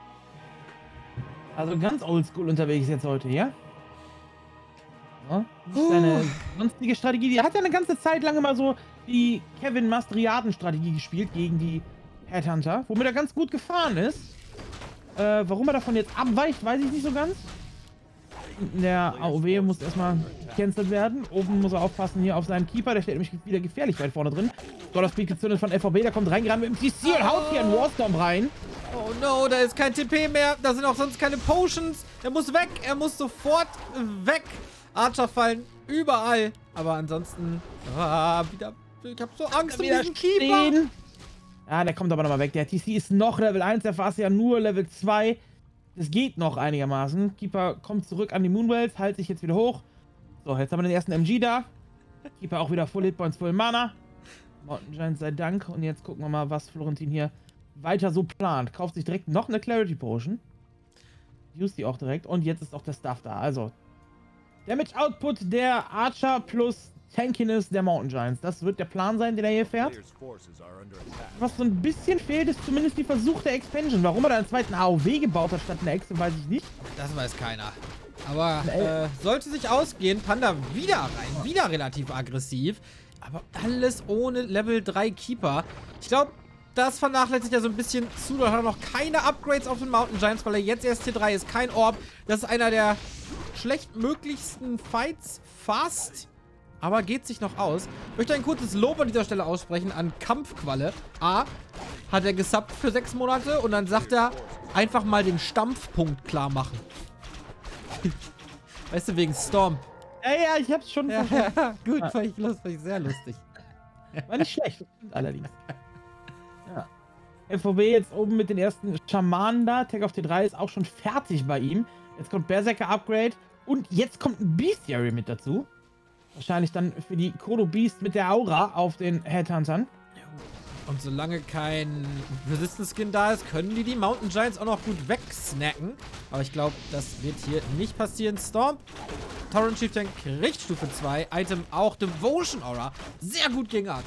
Also ganz oldschool unterwegs jetzt heute, ja? So, das ist seine sonstige Strategie. Die hat ja eine ganze Zeit lang immer so die Kevin Mastriaden-Strategie gespielt gegen die Headhunter, womit er ganz gut gefahren ist. Äh, warum er davon jetzt abweicht, weiß ich nicht so ganz. Der A O W muss erstmal gecancelt werden. Oben muss er aufpassen hier auf seinen Keeper. Der steht nämlich wieder gefährlich weit vorne drin. Dollar-Speed gezündet von F V B, da kommt reingerannt mit dem T C und haut hier einen Warstorm rein. Oh no, da ist kein T P mehr. Da sind auch sonst keine Potions. Er muss weg. Er muss sofort weg. Archer fallen überall. Aber ansonsten... Ah, wieder... Ich hab so Angst um diesen Keeper. Ja, der kommt aber nochmal weg. Der T C ist noch Level eins. Der war ja nur Level zwei. Das geht noch einigermaßen. Keeper kommt zurück an die Moonwells. Heilt sich jetzt wieder hoch. So, jetzt haben wir den ersten M G da. Keeper auch wieder Full Hitpoints, Full Mana. Mountain Giants sei Dank. Und jetzt gucken wir mal, was Florentin hier weiter so plant. Kauft sich direkt noch eine Clarity Potion. Use die auch direkt. Und jetzt ist auch der Stuff da. Also, Damage Output der Archer plus Tankiness der Mountain Giants. Das wird der Plan sein, den er hier fährt. Was so ein bisschen fehlt, ist zumindest die versuchte Expansion. Warum er da einen zweiten A O W gebaut hat statt einer Exe, weiß ich nicht. Das weiß keiner. Aber äh, sollte sich ausgehen, Panda wieder rein. Wieder relativ aggressiv. Aber alles ohne Level drei Keeper. Ich glaube, das vernachlässigt ja so ein bisschen zu. Da hat er noch keine Upgrades auf den Mountain Giants, weil er jetzt erst Tier drei ist. Kein Orb. Das ist einer der schlechtmöglichsten Fights fast. Aber geht sich noch aus. Ich möchte ein kurzes Lob an dieser Stelle aussprechen an Kampfqualle. A, hat er gesubbt für sechs Monate und dann sagt er, einfach mal den Stampfpunkt klar machen. Weißt du, wegen Storm. Ja, ja, ich hab's schon. Ja, ja, gut, ja. Fand ich lustig, fand ich sehr lustig. War nicht schlecht, allerdings. Ja. F V B jetzt oben mit den ersten Schamanen da. Tag auf T drei ist auch schon fertig bei ihm. Jetzt kommt Berserker Upgrade und jetzt kommt ein Bestiary mit dazu. Wahrscheinlich dann für die Kodo Beast mit der Aura auf den Headhuntern. Und solange kein Resistance Skin da ist, können die die Mountain Giants auch noch gut wegsnacken. Aber ich glaube, das wird hier nicht passieren. Storm, Torrent Chieftain kriegt Stufe zwei. Item auch Devotion Aura. Sehr gut gegen Archer.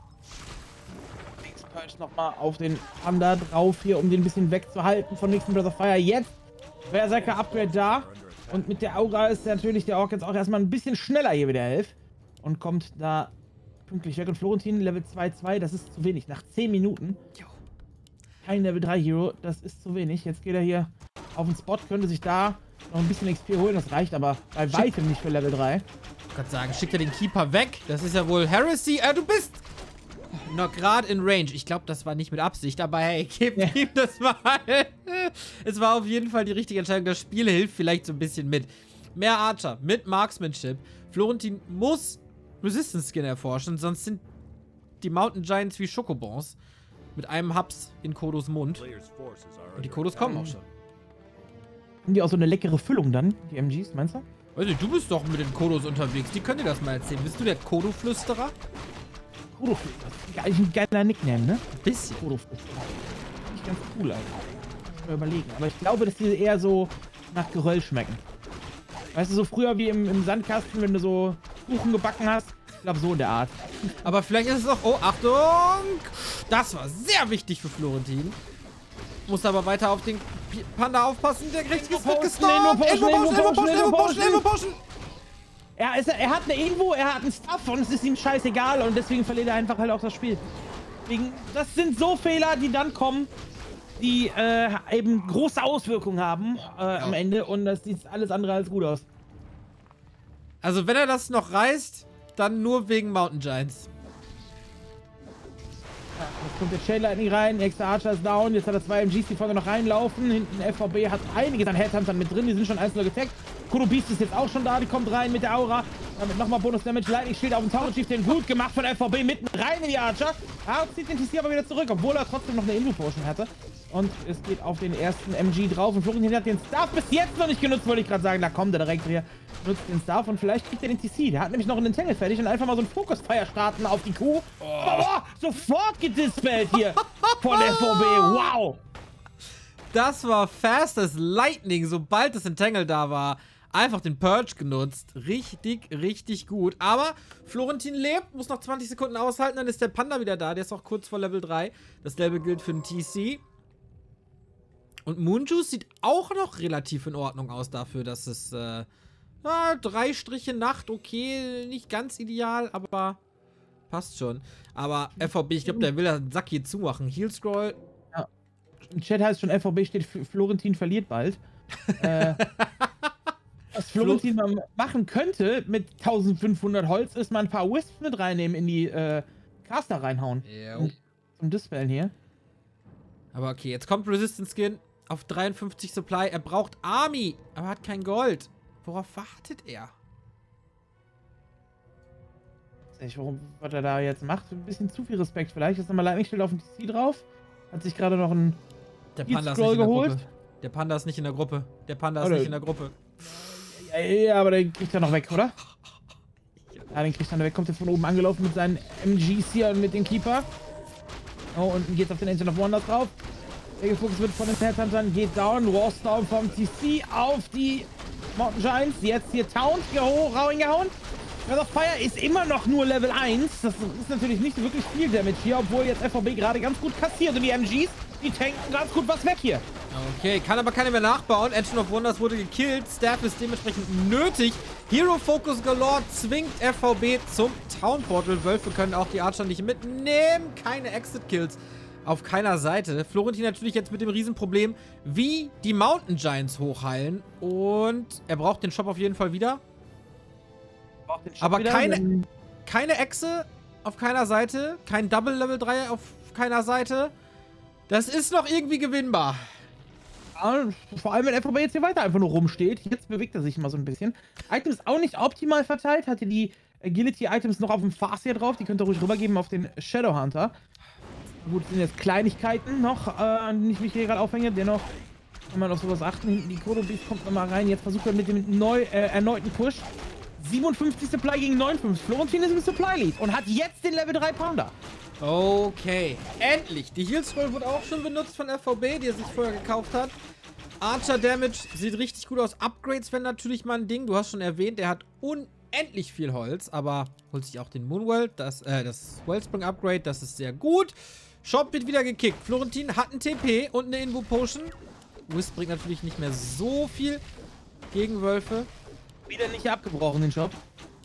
X-Purge nochmal auf den Panda drauf hier, um den ein bisschen wegzuhalten von nächsten Breath of Fire. Jetzt Berserker Upgrade da. Und mit der Aura ist natürlich der Ork jetzt auch erstmal ein bisschen schneller hier wieder elf. Und kommt da pünktlich weg. Und Florentin Level zwei zwei, das ist zu wenig. Nach zehn Minuten. Kein Level drei Hero, das ist zu wenig. Jetzt geht er hier auf den Spot, könnte sich da noch ein bisschen X P holen. Das reicht aber bei Schick. weitem nicht für Level drei. Ich kann sagen, schickt er den Keeper weg. Das ist ja wohl Heresy. Äh, du bist noch gerade in Range. Ich glaube, das war nicht mit Absicht, aber hey, gib ja. ihm das mal. Es war auf jeden Fall die richtige Entscheidung. Das Spiel hilft vielleicht so ein bisschen mit. Mehr Archer, mit Marksmanship. Florentin muss Resistance Skin erforschen, sonst sind die Mountain Giants wie Schokobons. Mit einem Haps in Kodos Mund. Und die Kodos kommen auch schon. Haben die auch so eine leckere Füllung dann, die M Gs, meinst du? Weiß nicht, du bist doch mit den Kodos unterwegs. Die können dir das mal erzählen. Bist du der Kodo-Flüsterer? Kodo-Flüsterer. Das ist eigentlich ein geiler Nickname, ne? Ein bisschen. Kodo-Flüsterer. Nicht ganz cool eigentlich. Muss mal überlegen. Aber ich glaube, dass die eher so nach Geröll schmecken. Weißt du, so früher wie im, im Sandkasten, wenn du so Kuchen gebacken hast. Ich glaube, so in der Art. Aber vielleicht ist es auch... Oh, Achtung! Das war sehr wichtig für Florentin. Muss aber weiter auf den Panda aufpassen. Der kriegt wird gestorben. Invo Potion, Invo Potion, Invo Potion, Invo Potion. Er, ist, er hat eine Invo, er hat einen Stuff und es ist ihm scheißegal. Und deswegen verliert er einfach halt auch das Spiel. Deswegen, das sind so Fehler, die dann kommen, die äh, eben große Auswirkungen haben äh, am Ende. Und das sieht alles andere als gut aus. Also wenn er das noch reißt, dann nur wegen Mountain Giants. Ja, jetzt kommt der Chain Lightning rein, nächster Archer ist down, jetzt hat er zwei M Gs, die vorne noch reinlaufen. Hinten F V B hat einiges an Headhuntern mit drin, die sind schon einzeln getaggt. Kodo Beast ist jetzt auch schon da, die kommt rein mit der Aura. Damit nochmal Bonus Damage, Lightning Shield auf dem Tower Chief, den gut gemacht von F V B, mitten rein in die Archer. Ja, zieht den T C aber wieder zurück, obwohl er trotzdem noch eine Invo Potion hatte. Und es geht auf den ersten M G drauf und Florentin hat den Staff bis jetzt noch nicht genutzt, wollte ich gerade sagen. Da kommt er direkt hier, nutzt den Staff und vielleicht kriegt er den T C. Der hat nämlich noch einen Entangle fertig und einfach mal so einen Focus-Fire starten auf die Kuh. Oh. Oh, sofort gedispelt hier von F V B. Wow! Das war fast as Lightning, sobald das Entangle da war. Einfach den Purge genutzt. Richtig, richtig gut. Aber Florentin lebt, muss noch zwanzig Sekunden aushalten, dann ist der Panda wieder da. Der ist auch kurz vor Level drei. Dasselbe gilt für den T C. Und Moonjuice sieht auch noch relativ in Ordnung aus dafür, dass es äh, ja, drei Striche Nacht, okay, nicht ganz ideal, aber passt schon. Aber F V B, ich glaube, der will den Sack hier zumachen. Heal Scroll. Ja. Im Chat heißt schon, F V B steht, Florentin verliert bald. äh, was Florentin mal machen könnte mit eintausendfünfhundert Holz, ist mal ein paar Wisps mit reinnehmen in die, äh, Caster reinhauen. Jo. Zum Dispellen hier. Aber okay, jetzt kommt Resistance Skin auf dreiundfünfzig Supply. Er braucht Army, aber hat kein Gold. Worauf wartet er? Ich weiß nicht, warum, was er da jetzt macht. Ein bisschen zu viel Respekt vielleicht. Ist nochmal Lightning Shield auf dem T C drauf. Hat sich gerade noch ein Der Panda ist nicht in der Gruppe. Der Panda ist nicht in der Gruppe. Der Panda ist oder nicht in der Gruppe. Ja, ja, aber den kriegt er noch weg, oder? Ja, den kriegt er noch weg. Kommt jetzt von oben angelaufen mit seinen M Gs hier und mit dem Keeper. Oh, und geht auf den Ancient of Wonders drauf. Der gefokust wird von den Headhuntern. Geht down. Warstorm vom T C auf die Mountain Giants. Jetzt hier Taunt reingehauen. Breath of Fire ist immer noch nur Level eins. Das ist natürlich nicht wirklich viel Damage hier, obwohl jetzt F V B gerade ganz gut kassiert. Und die M Gs, die tanken ganz gut was weg hier. Okay, kann aber keiner mehr nachbauen. Ancient of Wonders wurde gekillt. Staff ist dementsprechend nötig. Hero Focus Galore zwingt F V B zum Town Portal. Wölfe können auch die Archer nicht mitnehmen. Keine Exit-Kills auf keiner Seite. Florentin natürlich jetzt mit dem Riesenproblem, wie die Mountain Giants hochheilen. Und er braucht den Shop auf jeden Fall wieder. Aber wieder, keine, keine Echse auf keiner Seite. Kein Double Level drei auf keiner Seite. Das ist noch irgendwie gewinnbar. Ja, vor allem, wenn F V B jetzt hier weiter einfach nur rumsteht. Jetzt bewegt er sich mal so ein bisschen. Items auch nicht optimal verteilt. Hatte die Agility-Items noch auf dem Fast hier drauf. Die könnt ihr ruhig rübergeben auf den Shadowhunter. Gut, das sind jetzt Kleinigkeiten noch, äh, die ich mich hier gerade aufhänge. Dennoch kann man auf sowas achten. Hinten die Kodo Beast kommt nochmal rein. Jetzt versucht er mit dem neu, äh, erneuten Push. siebenundfünfzig Supply gegen neunundfünfzig. Florentin ist im Supply Lead und hat jetzt den Level drei Panda. Okay, endlich. Die Heal Scroll wurde auch schon benutzt von F V B, die er sich vorher gekauft hat. Archer Damage sieht richtig gut aus. Upgrades wären natürlich mal ein Ding. Du hast schon erwähnt, er hat unendlich viel Holz, aber holt sich auch den Moonwell, das, äh, das Wellspring Upgrade, das ist sehr gut. Shop wird wieder gekickt. Florentin hat ein T P und eine Invo Potion. Wisp bringt natürlich nicht mehr so viel gegen Wölfe. Wieder nicht abgebrochen, den Shop.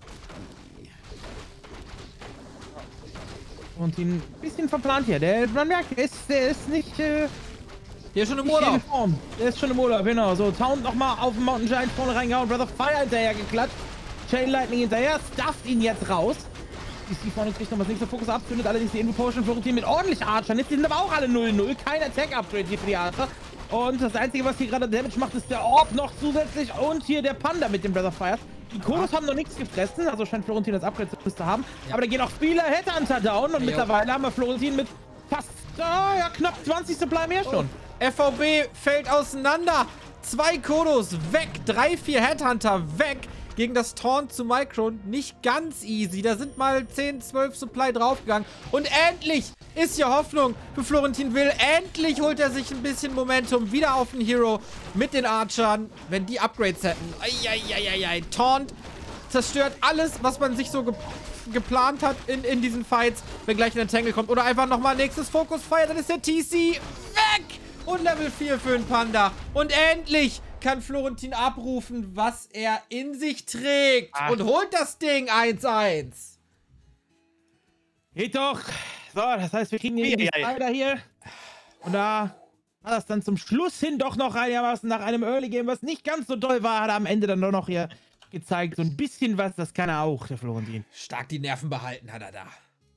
Und ihn ein bisschen verplant hier. Der, man merkt, der ist, der ist nicht, äh, der ist schon im Urlaub. Der ist schon im Urlaub, genau. So, Town nochmal auf den Mountain Giant vorne reingehauen. Breath of Fire hinterher geklatscht. Chain Lightning hinterher. Stufft ihn jetzt raus. Die C vorne kriegt noch was nächste Fokus ab. Findet allerdings die Invo Potion. Florentin mit ordentlich Archer. Die sind aber auch alle null null. Kein Attack-Upgrade hier für die Archer. Und das Einzige, was hier gerade Damage macht, ist der Orb noch zusätzlich. Und hier der Panda mit dem Breath of Fire. Die Kodos haben noch nichts gefressen, also scheint Florentin das Upgrade zu haben. Ja. Aber da gehen auch viele Headhunter down und ja, mittlerweile haben wir Florentin mit fast oh, ja, knapp zwanzig Supply mehr schon. Und F V B fällt auseinander. Zwei Kodos weg, drei, vier Headhunter weg. Gegen das Taunt zu Micron nicht ganz easy. Da sind mal zehn, zwölf Supply draufgegangen. Und endlich ist hier Hoffnung für Florentin Will. Endlich holt er sich ein bisschen Momentum wieder auf den Hero mit den Archern. Wenn die Upgrades hätten. Eieieiei. Taunt zerstört alles, was man sich so ge geplant hat in, in diesen Fights. Wenn gleich ein Tangle kommt. Oder einfach nochmal nächstes Focus Fire. Dann ist der T C weg. Und Level vier für den Panda. Und endlich kann Florentin abrufen, was er in sich trägt. Ach. Und holt das Ding eins eins. Geht doch. So, das heißt, wir kriegen hier die Spider hier. Und da war das dann zum Schluss hin doch noch einigermaßen nach einem Early Game, was nicht ganz so doll war, hat er am Ende dann doch noch hier gezeigt. So ein bisschen was, das kann er auch, der Florentin. Stark die Nerven behalten hat er da.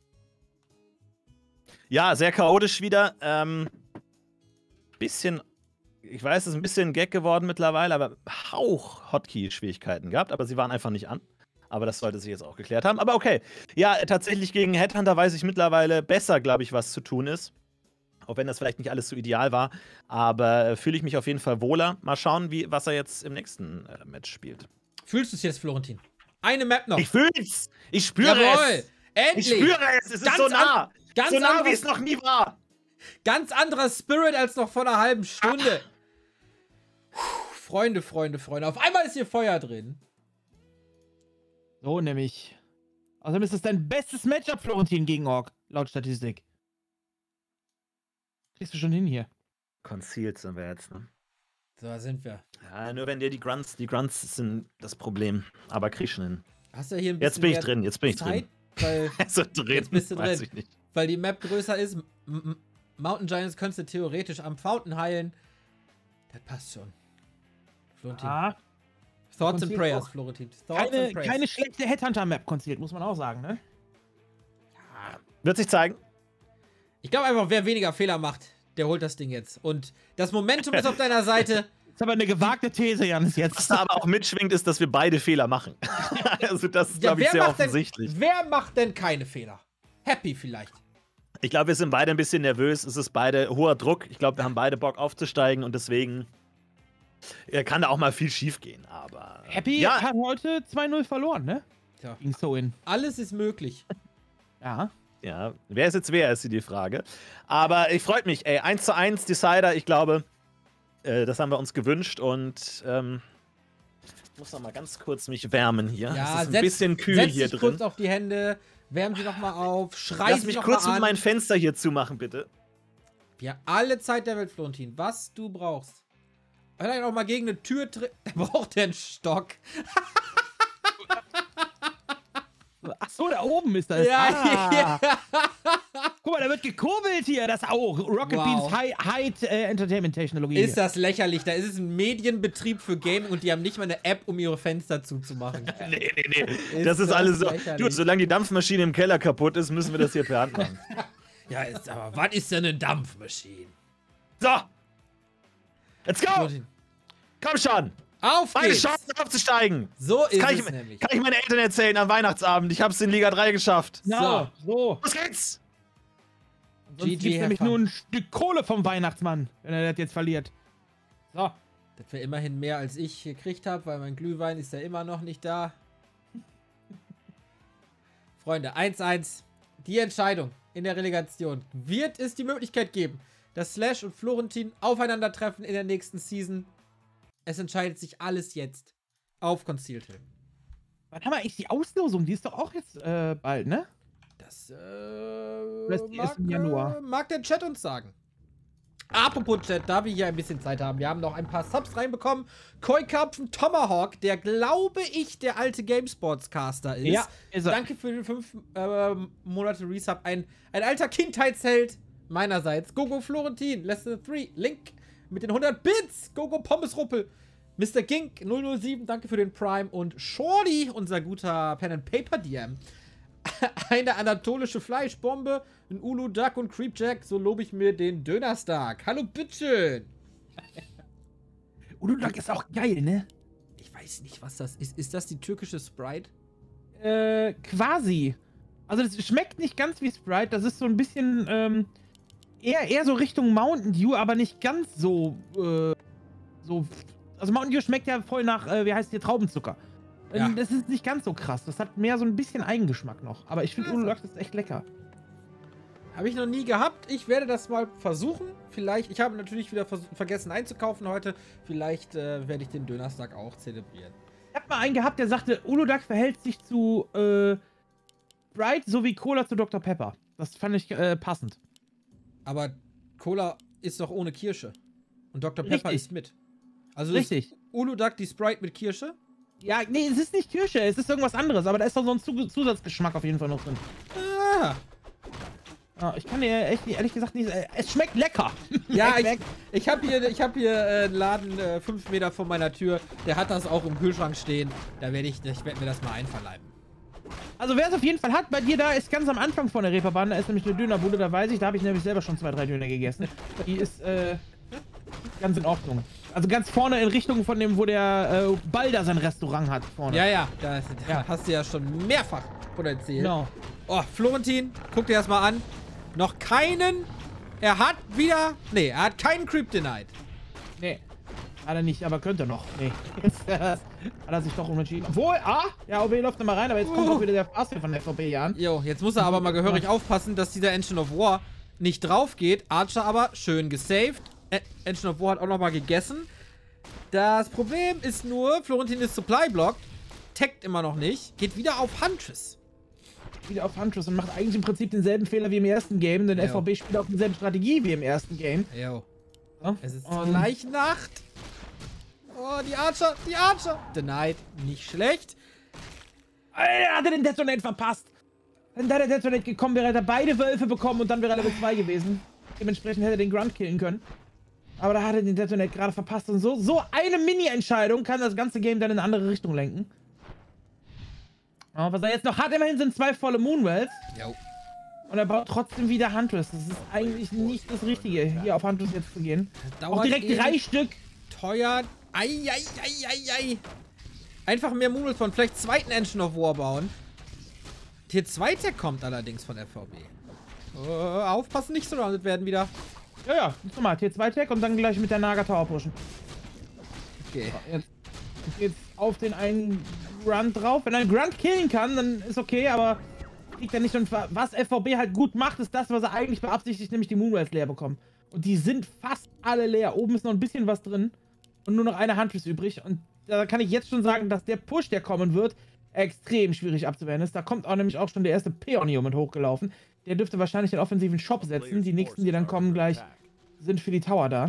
Ja, sehr chaotisch wieder. Ähm, bisschen... Ich weiß, es ist ein bisschen ein Gag geworden mittlerweile, aber Hauch Hotkey-Schwierigkeiten gehabt, aber sie waren einfach nicht an. Aber das sollte sich jetzt auch geklärt haben. Aber okay. Ja, tatsächlich gegen Headhunter weiß ich mittlerweile besser, glaube ich, was zu tun ist. Auch wenn das vielleicht nicht alles so ideal war. Aber äh, fühle ich mich auf jeden Fall wohler. Mal schauen, wie, was er jetzt im nächsten äh, Match spielt. Fühlst du es jetzt, Florentin? Eine Map noch. Ich fühl's! Ich spüre Jawohl. es! Endlich! Ich spüre es! Es ist so nah! Ganz so nah, wie es noch nie war! Ganz anderer Spirit als noch vor einer halben Stunde. Ah. Freunde, Freunde, Freunde. Auf einmal ist hier Feuer drin. So nämlich. Außerdem ist das dein bestes Matchup, Florentin, gegen Orc, laut Statistik. Kriegst du schon hin hier. Concealed sind wir jetzt, ne? So sind wir. Ja, nur wenn dir die Grunts, die Grunts sind das Problem. Aber krieg schon hin. Hast du hier ein bisschen Jetzt bin ich drin, jetzt bin ich Zeit, drin. Weil also drin, jetzt bist du weiß drin. Ich nicht. Weil die Map größer ist. M Mountain Giants könntest du theoretisch am Fountain heilen. Das passt schon. Florentin. Ah. Thoughts and Prayers, Florentin. Thoughts keine, and Prayers. Keine schlechte Headhunter-Map konziert, muss man auch sagen, ne? Ja, Wird sich zeigen. Ich glaube einfach, wer weniger Fehler macht, der holt das Ding jetzt. Und das Momentum ist auf deiner Seite. Das ist aber eine gewagte These, Janis, jetzt. Was da aber auch mitschwingt, ist, dass wir beide Fehler machen. Also das ist, glaube ja, ich, sehr offensichtlich. Denn, wer macht denn keine Fehler? Happy vielleicht. Ich glaube, wir sind beide ein bisschen nervös. Es ist beide hoher Druck. Ich glaube, wir haben beide Bock aufzusteigen und deswegen kann da auch mal viel schief gehen. Aber Happy ja. hat heute zwei null verloren, ne? Ja. Ging so in. Alles ist möglich. Ja. Ja, wer ist jetzt wer, ist die Frage. Aber ich freut mich, ey. eins zu eins Decider, ich glaube, äh, das haben wir uns gewünscht und ähm, ich muss noch mal ganz kurz mich wärmen hier. Ja, es ist ein setz, bisschen kühl setz hier dich drin. kurz auf die Hände, wärmen Sie noch mal auf, schrei Lass mich noch kurz mal mit an. mein Fenster hier zumachen, bitte. Wir alle Zeit der Welt, Florentin, was du brauchst. Vielleicht auch mal gegen eine Tür treten. Da braucht er einen Stock. Ach so, da oben ist das. Ja, ah. ja. Guck mal, da wird gekurbelt hier. Das auch. Rocket Wow. Beans High, High äh, Entertainment Technologie. Ist das lächerlich. Da ist es ein Medienbetrieb für Gaming und die haben nicht mal eine App, um ihre Fenster zuzumachen. nee, nee, nee. Ist das ist das alles so. Du, solange die Dampfmaschine im Keller kaputt ist, müssen wir das hier per Hand machen. Ja, ist, aber was ist denn eine Dampfmaschine? So. Let's go. Florentin. Komm schon. Auf Meine geht's. Chance aufzusteigen. So ist kann es ich, nämlich. Kann ich meinen Eltern erzählen am Weihnachtsabend. Ich hab's in Liga drei geschafft. No, so. so. Los geht's. Sonst G G gibt's nämlich nur ein Stück Kohle vom Weihnachtsmann, wenn er das jetzt verliert. So. Das wäre immerhin mehr, als ich gekriegt habe, weil mein Glühwein ist ja immer noch nicht da. Freunde, eins eins. Die Entscheidung in der Relegation. Wird es die Möglichkeit geben, dass Slash und Florentin aufeinandertreffen in der nächsten Season? Es entscheidet sich alles jetzt auf Concealed Hill. Wann haben wir eigentlich die Auslosung? Die ist doch auch jetzt äh, bald, ne? Das äh, Vielleicht mag, erst im Januar. Äh, mag der Chat uns sagen. Apropos Chat, da wir hier ein bisschen Zeit haben, wir haben noch ein paar Subs reinbekommen. Koi-Karpfen Tomahawk, der glaube ich der alte GameSports-Caster ist. Ja, ist er. Danke für den fünf äh, Monate Resub. Ein, ein alter Kindheitsheld meinerseits. Gogo Florentin, Lesson drei, Link mit den hundert Bits. Gogo Pommes Ruppel. Mister Gink null null sieben, danke für den Prime. Und Shorty, unser guter Pen and Paper D M. Eine anatolische Fleischbombe, ein Ulu Duck und Creepjack, so lobe ich mir den Dönerstag. Hallo, bitteschön. Ulu Duck ist auch geil, ne? Ich weiß nicht, was das ist. Ist das die türkische Sprite? Äh, quasi. Also das schmeckt nicht ganz wie Sprite, das ist so ein bisschen, ähm, eher, eher so Richtung Mountain Dew, aber nicht ganz so, äh, so, also Mountain Dew schmeckt ja voll nach, äh, wie heißt hier, Traubenzucker. Ja. Das ist nicht ganz so krass. Das hat mehr so ein bisschen Eigengeschmack noch. Aber ich finde Also. Ulu Duck ist echt lecker. Habe ich noch nie gehabt. Ich werde das mal versuchen. Vielleicht, ich habe natürlich wieder vergessen einzukaufen heute. Vielleicht äh, werde ich den Dönerstag auch zelebrieren. Ich habe mal einen gehabt, der sagte, Ulu Duck verhält sich zu äh, Sprite sowie Cola zu Doktor Pepper. Das fand ich äh, passend. Aber Cola ist doch ohne Kirsche. Und Doktor Pepper Richtig. ist mit. Also Richtig. ist Ulu Duck die Sprite mit Kirsche? Ja, nee, es ist nicht Kirsche, es ist irgendwas anderes, aber da ist doch so ein Zus- Zusatzgeschmack auf jeden Fall noch drin. Ah. Ja, ich kann dir echt, ehrlich gesagt nicht. Äh, es schmeckt lecker. Ja, ich, ich habe hier, ich hab hier äh, einen Laden äh, fünf Meter vor meiner Tür. Der hat das auch im Kühlschrank stehen. Da werde ich, ich werd mir das mal einverleiben. Also wer es auf jeden Fall hat, bei dir da ist ganz am Anfang von der Reeperbahn, da ist nämlich eine Dönerbude, da weiß ich, da habe ich nämlich selber schon zwei, drei Döner gegessen. Die ist äh, ganz in Ordnung. Also ganz vorne in Richtung von dem, wo der äh, Balder sein Restaurant hat. Vorne. Ja, ja, da, ist, da Ja. hast du ja schon mehrfach von erzählt. Genau. Oh, Florentin, guck dir das mal an. Noch keinen. Er hat wieder. Nee, er hat keinen Creep denied. Nee. Hat er nicht, aber könnte noch. Nee. Jetzt äh, hat er sich doch umentschieden. Obwohl, ah, ja, O B läuft nochmal rein, aber jetzt kommt Uh. auch wieder der Fast von der F V P hier an. Jo, jetzt muss er aber mal gehörig aufpassen, dass dieser Engine of War nicht drauf geht. Archer aber schön gesaved. Ä Engine of War hat auch nochmal gegessen. Das Problem ist nur, Florentin ist Supply blocked. Taggt immer noch nicht. Geht wieder auf Huntress. Wieder auf Huntress und macht eigentlich im Prinzip denselben Fehler wie im ersten Game, denn Jo. F V B spielt auf derselben Strategie wie im ersten Game. Jo. Ja? Es ist Und- gleich Nacht. Oh, die Archer, die Archer. Denied, nicht schlecht. Er hatte den Detonate verpasst. Wenn da der Detonate gekommen wäre, hätte er beide Wölfe bekommen und dann wäre er Level zwei gewesen. Dementsprechend hätte er den Grunt killen können. Aber da hat er den Detonate gerade verpasst. Und so, so eine Mini-Entscheidung kann das ganze Game dann in eine andere Richtung lenken. Aber was er jetzt noch hat, immerhin sind zwei volle Moonwells. Jo. Und er baut trotzdem wieder Huntress. Das ist eigentlich nicht das Richtige, hier auf Huntress jetzt zu gehen. Auch direkt drei Stück. Teuer. Eieieiei. Einfach mehr Moonwolf-Spawn. Vielleicht zweiten Engine of War bauen. Tier zwei Tech kommt allerdings von F V B. Uh, aufpassen, nicht surrounded werden wieder. Ja, ja, nochmal, Tier zwei Tech und dann gleich mit der Naga Tower pushen. Okay. So, jetzt, jetzt auf den einen Grunt drauf. Wenn er einen Grunt killen kann, dann ist okay, aber kriegt er nicht. Und was F V B halt gut macht, ist das, was er eigentlich beabsichtigt, nämlich die Moonwells leer bekommen. Und die sind fast alle leer. Oben ist noch ein bisschen was drin und nur noch eine Huntress übrig. Und da kann ich jetzt schon sagen, dass der Push, der kommen wird, extrem schwierig abzuwehren ist. Da kommt auch nämlich auch schon der erste Peonium mit hochgelaufen. Der dürfte wahrscheinlich den offensiven Shop setzen. Die nächsten, die dann kommen gleich, sind für die Tower da.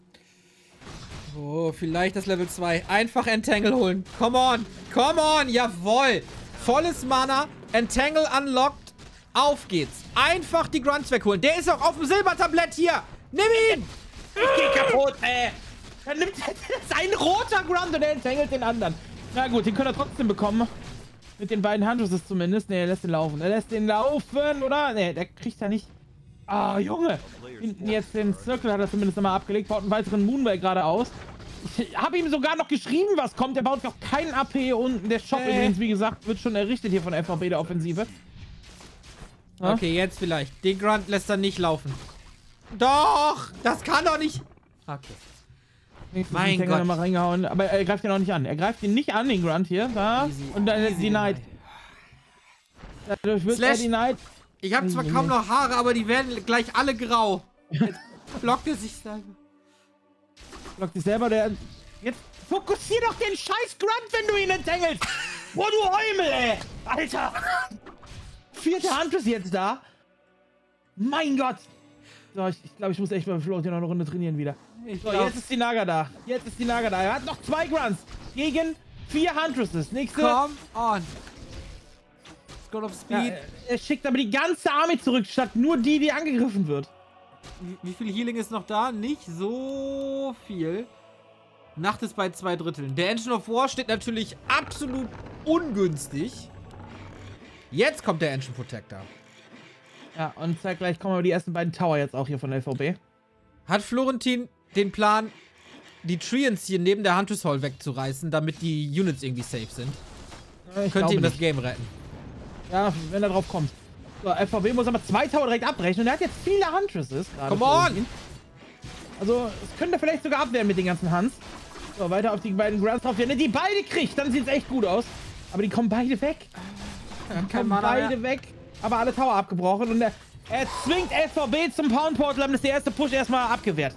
Oh, vielleicht das Level zwei. Einfach Entangle holen. Come on. Come on. Jawohl. Volles Mana. Entangle unlocked. Auf geht's. Einfach die Grunts wegholen. Der ist auch auf dem Silbertablett hier. Nimm ihn. Ich geh kaputt, ey. Er nimmt sein roter Grunt und er entangelt den anderen. Na gut, den können wir trotzdem bekommen. Mit den beiden Huntresses zumindest. Ne, er lässt den laufen. Er lässt den laufen, oder? Ne, der kriegt ja nicht. Ah, Junge. Hinten jetzt den Circle hat er zumindest nochmal abgelegt. Baut einen weiteren Moonwell gerade aus. Ich habe ihm sogar noch geschrieben, was kommt. Der baut noch keinen A P unten. Der Shop äh. übrigens, wie gesagt, wird schon errichtet hier von F V B, der Offensive. Ja? Okay, jetzt vielleicht. Den Grunt lässt er nicht laufen. Doch! Das kann doch nicht. Okay. Mein Gott. Noch mal reingehauen. Aber er greift ihn auch nicht an. Er greift ihn nicht an, den Grunt hier. Da. Easy, und dann ist die Knight. Dadurch wird er die Knight. Ich habe zwar kaum noch Haare, aber die werden gleich alle grau. Jetzt blockt er sich selber. Blockt sich selber, der... Jetzt fokussier doch den scheiß Grunt, wenn du ihn entangelst! Boah, du Eumel, ey! Alter! Vierte Huntress jetzt da. Mein Gott! So, ich, ich glaube, ich muss echt mal Float noch eine Runde trainieren wieder. Ich so, jetzt ist die Naga da. Jetzt ist die Naga da. Er hat noch zwei Grunts gegen vier Huntresses. Nächste. Come on. God of Speed. Ja, er schickt aber die ganze Armee zurück, statt nur die, die angegriffen wird. Wie, wie viel Healing ist noch da? Nicht so viel. Nacht ist bei zwei Dritteln. Der Engine of War steht natürlich absolut ungünstig. Jetzt kommt der Engine Protector. Ja, und zeitgleich kommen aber die ersten beiden Tower jetzt auch hier von L V B. Hat Florentin den Plan, die Treants hier neben der Huntress Hall wegzureißen, damit die Units irgendwie safe sind? Ich Könnte ihm das nicht. Game retten. Ja, wenn er drauf kommt. So, F V B muss aber zwei Tower direkt abbrechen und er hat jetzt viele Huntresses. Come on! Also, es könnte vielleicht sogar abwehren mit den ganzen Hunts. So, weiter auf die beiden Grunts drauf. Wenn er die beide kriegt, dann sieht es echt gut aus. Aber die kommen beide weg. Die kommen beide weg. Aber alle Tower abgebrochen und er, er zwingt F V B zum Pound Portal, dann ist der erste Push erstmal abgewehrt.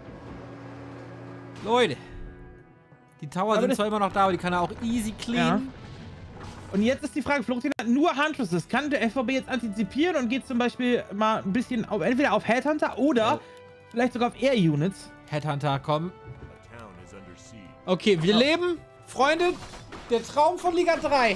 Leute. Die Tower aber sind zwar immer noch da, aber die kann er auch easy clean. Ja. Und jetzt ist die Frage, Florentin hat nur Huntresses. Kann der F V B jetzt antizipieren und geht zum Beispiel mal ein bisschen auf, entweder auf Headhunter oder ja. vielleicht sogar auf Air Units? Headhunter, komm. Okay, wir oh. leben, Freunde, der Traum von Liga drei.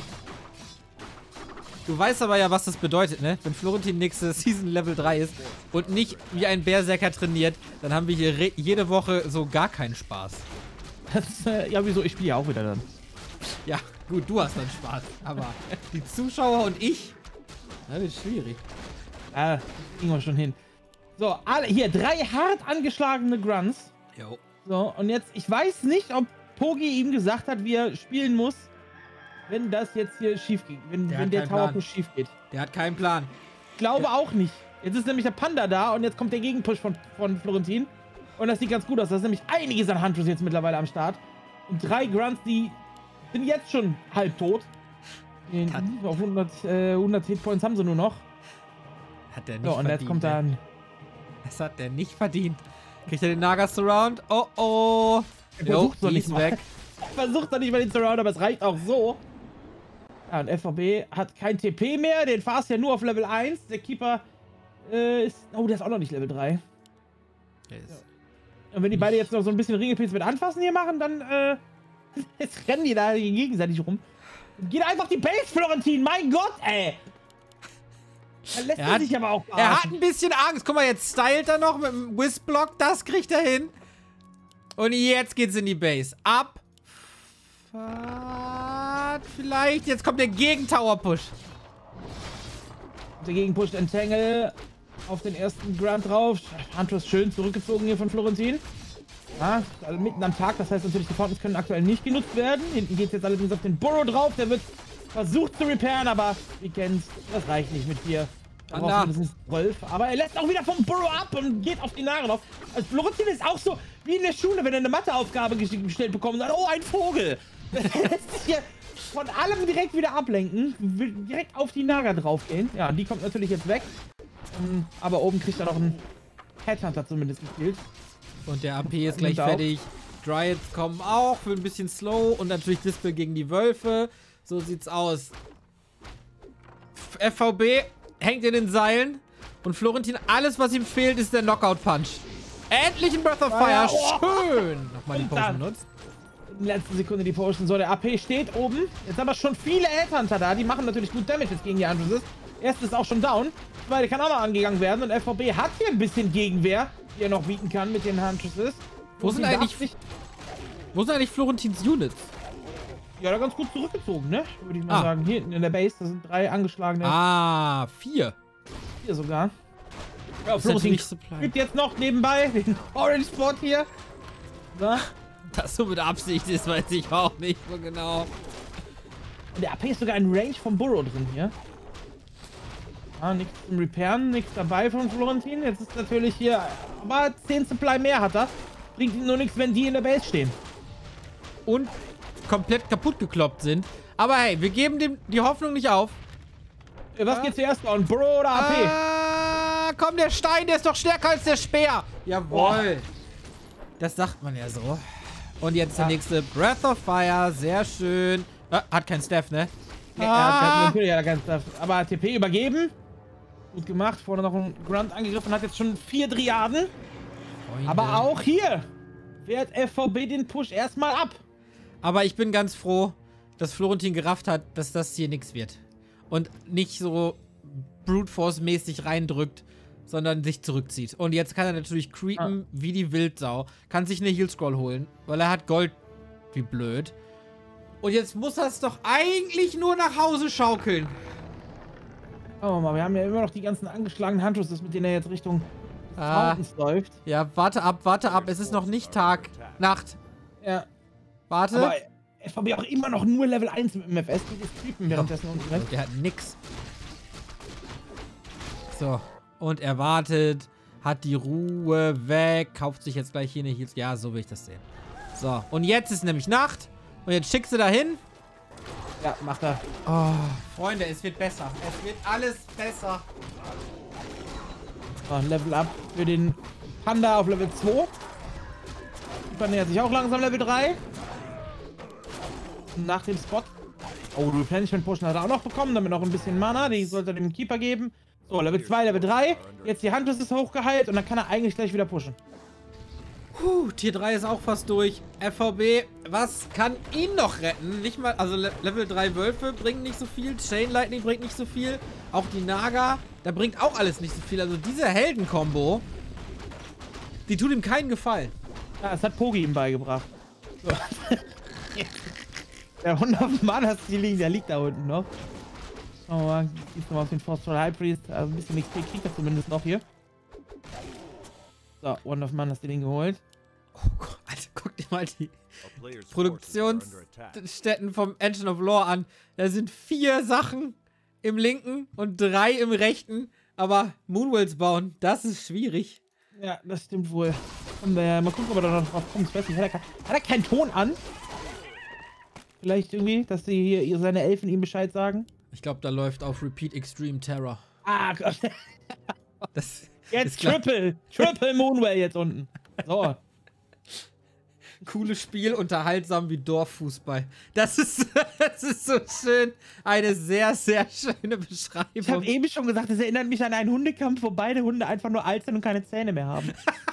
Du weißt aber ja, was das bedeutet, ne? Wenn Florentin nächste Season Level drei ist und nicht wie ein Berserker trainiert, dann haben wir hier jede Woche so gar keinen Spaß. Das, äh, ja, wieso? Ich spiele ja auch wieder dann. Ja, gut, du hast dann Spaß. Aber die Zuschauer und ich, das wird schwierig. Ah, kriegen wir schon hin. So, alle, hier, drei hart angeschlagene Grunts. Jo. So, und jetzt, ich weiß nicht, ob Pogi ihm gesagt hat, wie er spielen muss, wenn das jetzt hier schief geht. Wenn der, wenn der Tower-Push schief geht. Der hat keinen Plan. Ich glaube der auch nicht. Jetzt ist nämlich der Panda da und jetzt kommt der Gegenpush von, von Florentin. Und das sieht ganz gut aus. Das ist nämlich einiges an Hunters jetzt mittlerweile am Start. Und drei Grunts, die sind jetzt schon halb tot. Den, auf hundert, äh, hundert Hitpoints haben sie nur noch. Hat der nicht so, und verdient. jetzt kommt dann. Das hat der nicht verdient. Kriegt er den Naga Surround? Oh oh. Er versucht doch nicht weg. Er versucht doch nicht mal den Surround, aber es reicht auch so. Ja, und F V B hat kein T P mehr. Den Fast ja nur auf Level eins. Der Keeper äh, ist. Oh, der ist auch noch nicht Level drei. Yes. Ja. Und wenn die beide jetzt noch so ein bisschen Ringepilz mit Anfassen hier machen, dann äh, jetzt rennen die da gegenseitig rum. Geht einfach die Base, Florentin. Mein Gott, ey. Da lässt er, er sich aber auch verarschen. Er hat ein bisschen Angst. Guck mal, jetzt stylt er noch mit dem Whistblock. Das kriegt er hin. Und jetzt geht's in die Base. Ab. Fahrt vielleicht. Jetzt kommt der Gegen-Tower-Push. Dagegen pusht Entangle auf den ersten Grunt drauf. Huntress schön zurückgezogen hier von Florentin. Ja, also mitten am Tag, das heißt natürlich, die Fountains können aktuell nicht genutzt werden. Hinten geht es jetzt allerdings auf den Burrow drauf. Der wird versucht zu repairen, aber wie kennt's, das reicht nicht mit vier. Da braucht mindestens zwölf. Aber er lässt auch wieder vom Burrow ab und geht auf die Nagel drauf. Also Florentin ist auch so wie in der Schule, wenn er eine Matheaufgabe gestellt bekommt und sagt, oh, ein Vogel. Er lässt sich hier von allem direkt wieder ablenken, will direkt auf die Naga draufgehen. Ja, die kommt natürlich jetzt weg. Um, aber oben kriegt er noch einen Headhunter zumindest gespielt. Und der A P ist gleich fertig. Dryads kommen auch für ein bisschen slow und natürlich Dispel gegen die Wölfe. So sieht's aus. F V B hängt in den Seilen und Florentin, alles was ihm fehlt, ist der Knockout-Punch. Endlich ein Breath of Fire. Ja, oh. Schön. Nochmal die Potion benutzt. In der letzten Sekunde die Potion. So, der A P steht oben. Jetzt haben wir schon viele Headhunter da. Die machen natürlich gut Damage jetzt gegen die Huntresses. Erste ist auch schon down. Zweite kann auch noch angegangen werden. Und F V B hat hier ein bisschen Gegenwehr, die er noch bieten kann mit den Huntresses. Wo sind eigentlich, wo sind eigentlich Florentins Units? Ja, da ganz gut zurückgezogen, ne? Würde ich mal ah. sagen. Hier hinten in der Base, da sind drei angeschlagene. Ah, vier. Vier sogar. Ja, Florentin gibt jetzt noch nebenbei den Orange Spot hier. So. Das so mit Absicht ist, weiß ich auch nicht so genau. Und der A P ist sogar in Range vom Burrow drin hier. Ah, nichts zum Repairen, nichts dabei von Florentin. Jetzt ist natürlich hier, aber zehn Supply mehr hat er. Bringt ihm nur nichts, wenn die in der Base stehen. Und komplett kaputt gekloppt sind. Aber hey, wir geben dem die Hoffnung nicht auf. Was ah. geht zuerst an? Burrow oder A P? Ah, komm, der Stein, der ist doch stärker als der Speer. Jawohl. Oh. Das sagt man ja so. Und jetzt ja. der nächste Breath of Fire. Sehr schön. Ah, hat kein Staff, ne? Nee, ah. er hat natürlich ja kein Staff. Aber T P übergeben. Gut gemacht. Vorne noch ein Grunt angegriffen. Hat jetzt schon vier Driaden. Freunde. Aber auch hier wehrt F V B den Push erstmal ab. Aber ich bin ganz froh, dass Florentin gerafft hat, dass das hier nichts wird. Und nicht so Brute Force-mäßig reindrückt, sondern sich zurückzieht. Und jetzt kann er natürlich creepen ah. wie die Wildsau. Kann sich eine Heal Scroll holen, weil er hat Gold wie blöd. Und jetzt muss er es doch eigentlich nur nach Hause schaukeln. Oh mal, wir haben ja immer noch die ganzen angeschlagenen Huntresses, mit denen er jetzt Richtung ah. läuft. Ja, warte ab, warte ab. Es ist noch nicht Tag, Nacht. Ja. Warte. Aber F V B auch immer noch nur Level eins im M F S. Die ist creepen währenddessen unten rechts. Der hat nix. So. Und er wartet, hat die Ruhe weg, kauft sich jetzt gleich hier eine Heals. Ja, so will ich das sehen. So, und jetzt ist nämlich Nacht. Und jetzt schickst du da hin. Ja, macht er. Oh, Freunde, es wird besser. Es wird alles besser. So, Level up für den Panda auf Level zwei. Die nähert sich auch langsam Level drei. Nach dem Spot. Oh, die Replenishment Potion hat er auch noch bekommen. Damit noch ein bisschen Mana. Die sollte er dem Keeper geben. So, Level zwei, Level drei. Jetzt die Huntress ist hochgeheilt und dann kann er eigentlich gleich wieder pushen. Puh, Tier drei ist auch fast durch. F V B, was kann ihn noch retten? Nicht mal, also Le Level drei Wölfe bringen nicht so viel. Chain Lightning bringt nicht so viel. Auch die Naga, da bringt auch alles nicht so viel. Also diese Helden-Kombo, die tut ihm keinen Gefallen. Ja, das hat Pogi ihm beigebracht. So. Der hundert Mann hast du liegen, der liegt da unten noch. Schauen wir mal, gehst du mal auf den Force High Priest. Also ein bisschen X P kriegt er zumindest noch hier. So, One of Man hast du den geholt. Oh Gott, Alter, guck dir mal die Produktionsstätten vom Engine of Lore an. Da sind vier Sachen im linken und drei im rechten. Aber Moonwells bauen, das ist schwierig. Ja, das stimmt wohl. Und, äh, mal gucken, ob er da noch drauf kommt. Ich weiß nicht, hat er, kein, hat er keinen Ton an? Vielleicht irgendwie, dass die hier seine Elfen ihm Bescheid sagen? Ich glaube, da läuft auf Repeat Extreme Terror. Ah, Gott. Das jetzt Triple. Triple Moonwell jetzt unten. So. Cooles Spiel, unterhaltsam wie Dorffußball. Das ist, das ist so schön. Eine sehr, sehr schöne Beschreibung. Ich habe eben schon gesagt, das erinnert mich an einen Hundekampf, wo beide Hunde einfach nur alt sind und keine Zähne mehr haben.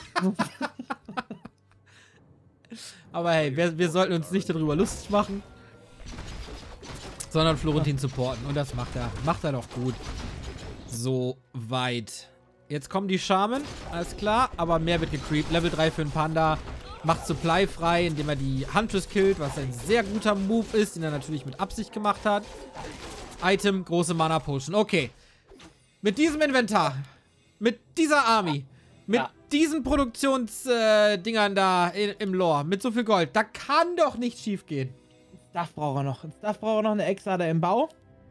Aber hey, wir, wir sollten uns nicht darüber lustig machen, sondern Florentin supporten. Und das macht er. Macht er doch gut. So weit. Jetzt kommen die Shaman. Alles klar. Aber mehr wird gecreept. Level drei für den Panda. Macht Supply frei, indem er die Huntress killt, was ein sehr guter Move ist, den er natürlich mit Absicht gemacht hat. Item, große Mana Potion. Okay. Mit diesem Inventar. Mit dieser Army. Mit ja. diesen Produktionsdingern äh, da in, im Lore. Mit so viel Gold. Da kann doch nichts schief gehen. Stuff braucht er noch. Stuff braucht er noch eine Exa da im Bau.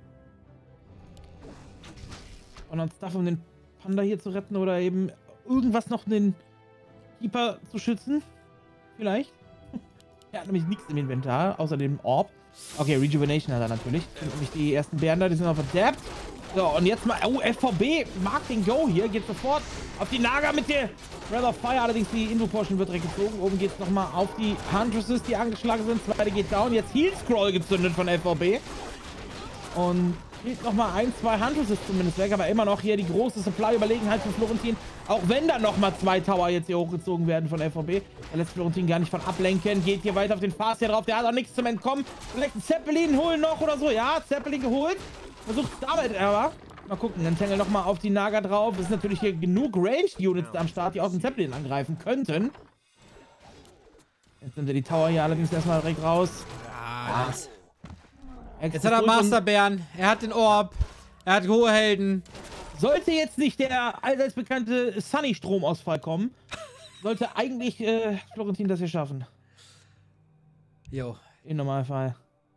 Und dann Stuff, um den Panda hier zu retten oder eben irgendwas noch den Keeper zu schützen. Vielleicht. Er hat nämlich nichts im Inventar, außer dem Orb. Okay, Rejuvenation hat er natürlich. Und nämlich die ersten Bären da, die sind auf der Depth. So, und jetzt mal, oh, F V B mag den Go hier, geht sofort auf die Naga mit der Breath of Fire, allerdings die Invo-Portion wird direkt gezogen. Oben geht es nochmal auf die Huntresses, die angeschlagen sind. Zweite geht down, jetzt Heal Scroll gezündet von F V B. Und geht nochmal ein, zwei Huntresses zumindest weg, aber immer noch hier die große Supply-Überlegenheit für Florentin. Auch wenn da nochmal zwei Tower jetzt hier hochgezogen werden von F V B. Da lässt Florentin gar nicht von ablenken, geht hier weiter auf den Fast hier drauf, der hat auch nichts zum Entkommen. Vielleicht einen Zeppelin holen noch oder so, ja, Zeppelin geholt. Versucht damit aber. Mal gucken, dann Tangle nochmal auf die Naga drauf. Es ist natürlich hier genug Ranged-Units am Start, die auch den Zeppelin angreifen könnten. Jetzt sind wir die Tower hier allerdings erstmal direkt raus. Ja, das. Jetzt hat er Masterbären, er hat den Orb, er hat hohe Helden. Sollte jetzt nicht der allseits bekannte Sunny-Stromausfall kommen, sollte eigentlich äh, Florentin das hier schaffen. Jo. Im Normalfall.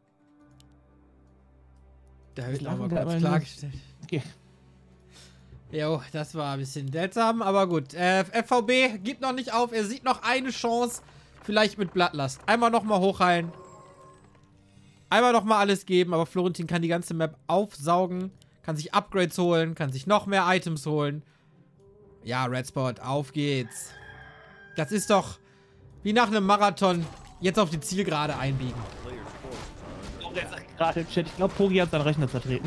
Da habe ich noch mal kurz klargestellt. Okay. Jo, das war ein bisschen seltsam, aber gut. Äh, F V B gibt noch nicht auf, er sieht noch eine Chance, vielleicht mit Bloodlust. Einmal nochmal hochheilen. Einmal nochmal alles geben, aber Florentin kann die ganze Map aufsaugen, kann sich Upgrades holen, kann sich noch mehr Items holen. Ja, Red Spot, auf geht's. Das ist doch wie nach einem Marathon jetzt auf die Zielgerade einbiegen. Der sagt gerade im Chat, ich glaube, Pogi hat seinen Rechner zertreten.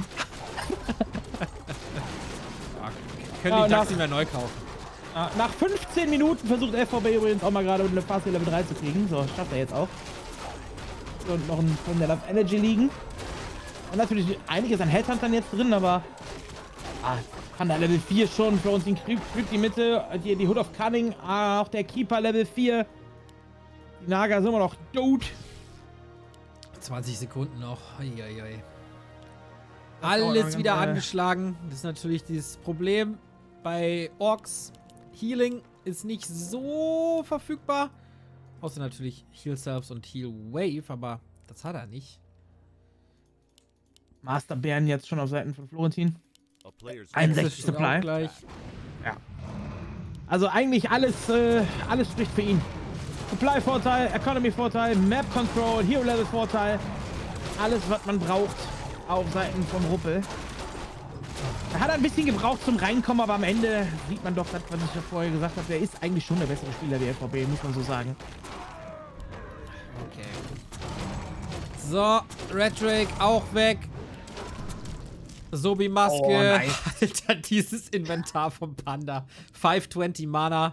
Ja, können die Taxi mehr neu kaufen. Nach fünfzehn Minuten versucht F V B übrigens auch mal gerade eine Fast Level drei zu kriegen. So, schafft er jetzt auch. Und noch ein Thunder Love Energy liegen. Und natürlich einiges an Headhuntern jetzt drin, aber ah, kann der Level vier schon. Florentin kriegt die Mitte, die, die Hood of Cunning, ah, auch der Keeper Level vier. Die Naga sind immer noch tot. zwanzig Sekunden noch. Eieiei. Alles wieder angeschlagen. Das ist natürlich dieses Problem bei Orks. Healing ist nicht so verfügbar. Außer natürlich Heal Selves und Heal Wave, aber das hat er nicht. Masterbären jetzt schon auf Seiten von Florentin. einundsechzig Supply. Gleich. Ja. Also eigentlich alles, äh, alles spricht für ihn. Supply-Vorteil, Economy-Vorteil, Map-Control, Hero-Level-Vorteil. Alles, was man braucht auf Seiten vom Ruppel. Er hat ein bisschen gebraucht zum Reinkommen, aber am Ende sieht man doch das, was ich ja vorher gesagt habe. Der ist eigentlich schon der bessere Spieler der F V B, muss man so sagen. Okay. So, Red Drake auch weg. Sobi-Maske. Oh, nice. Alter, dieses Inventar vom Panda. fünfhundertzwanzig Mana.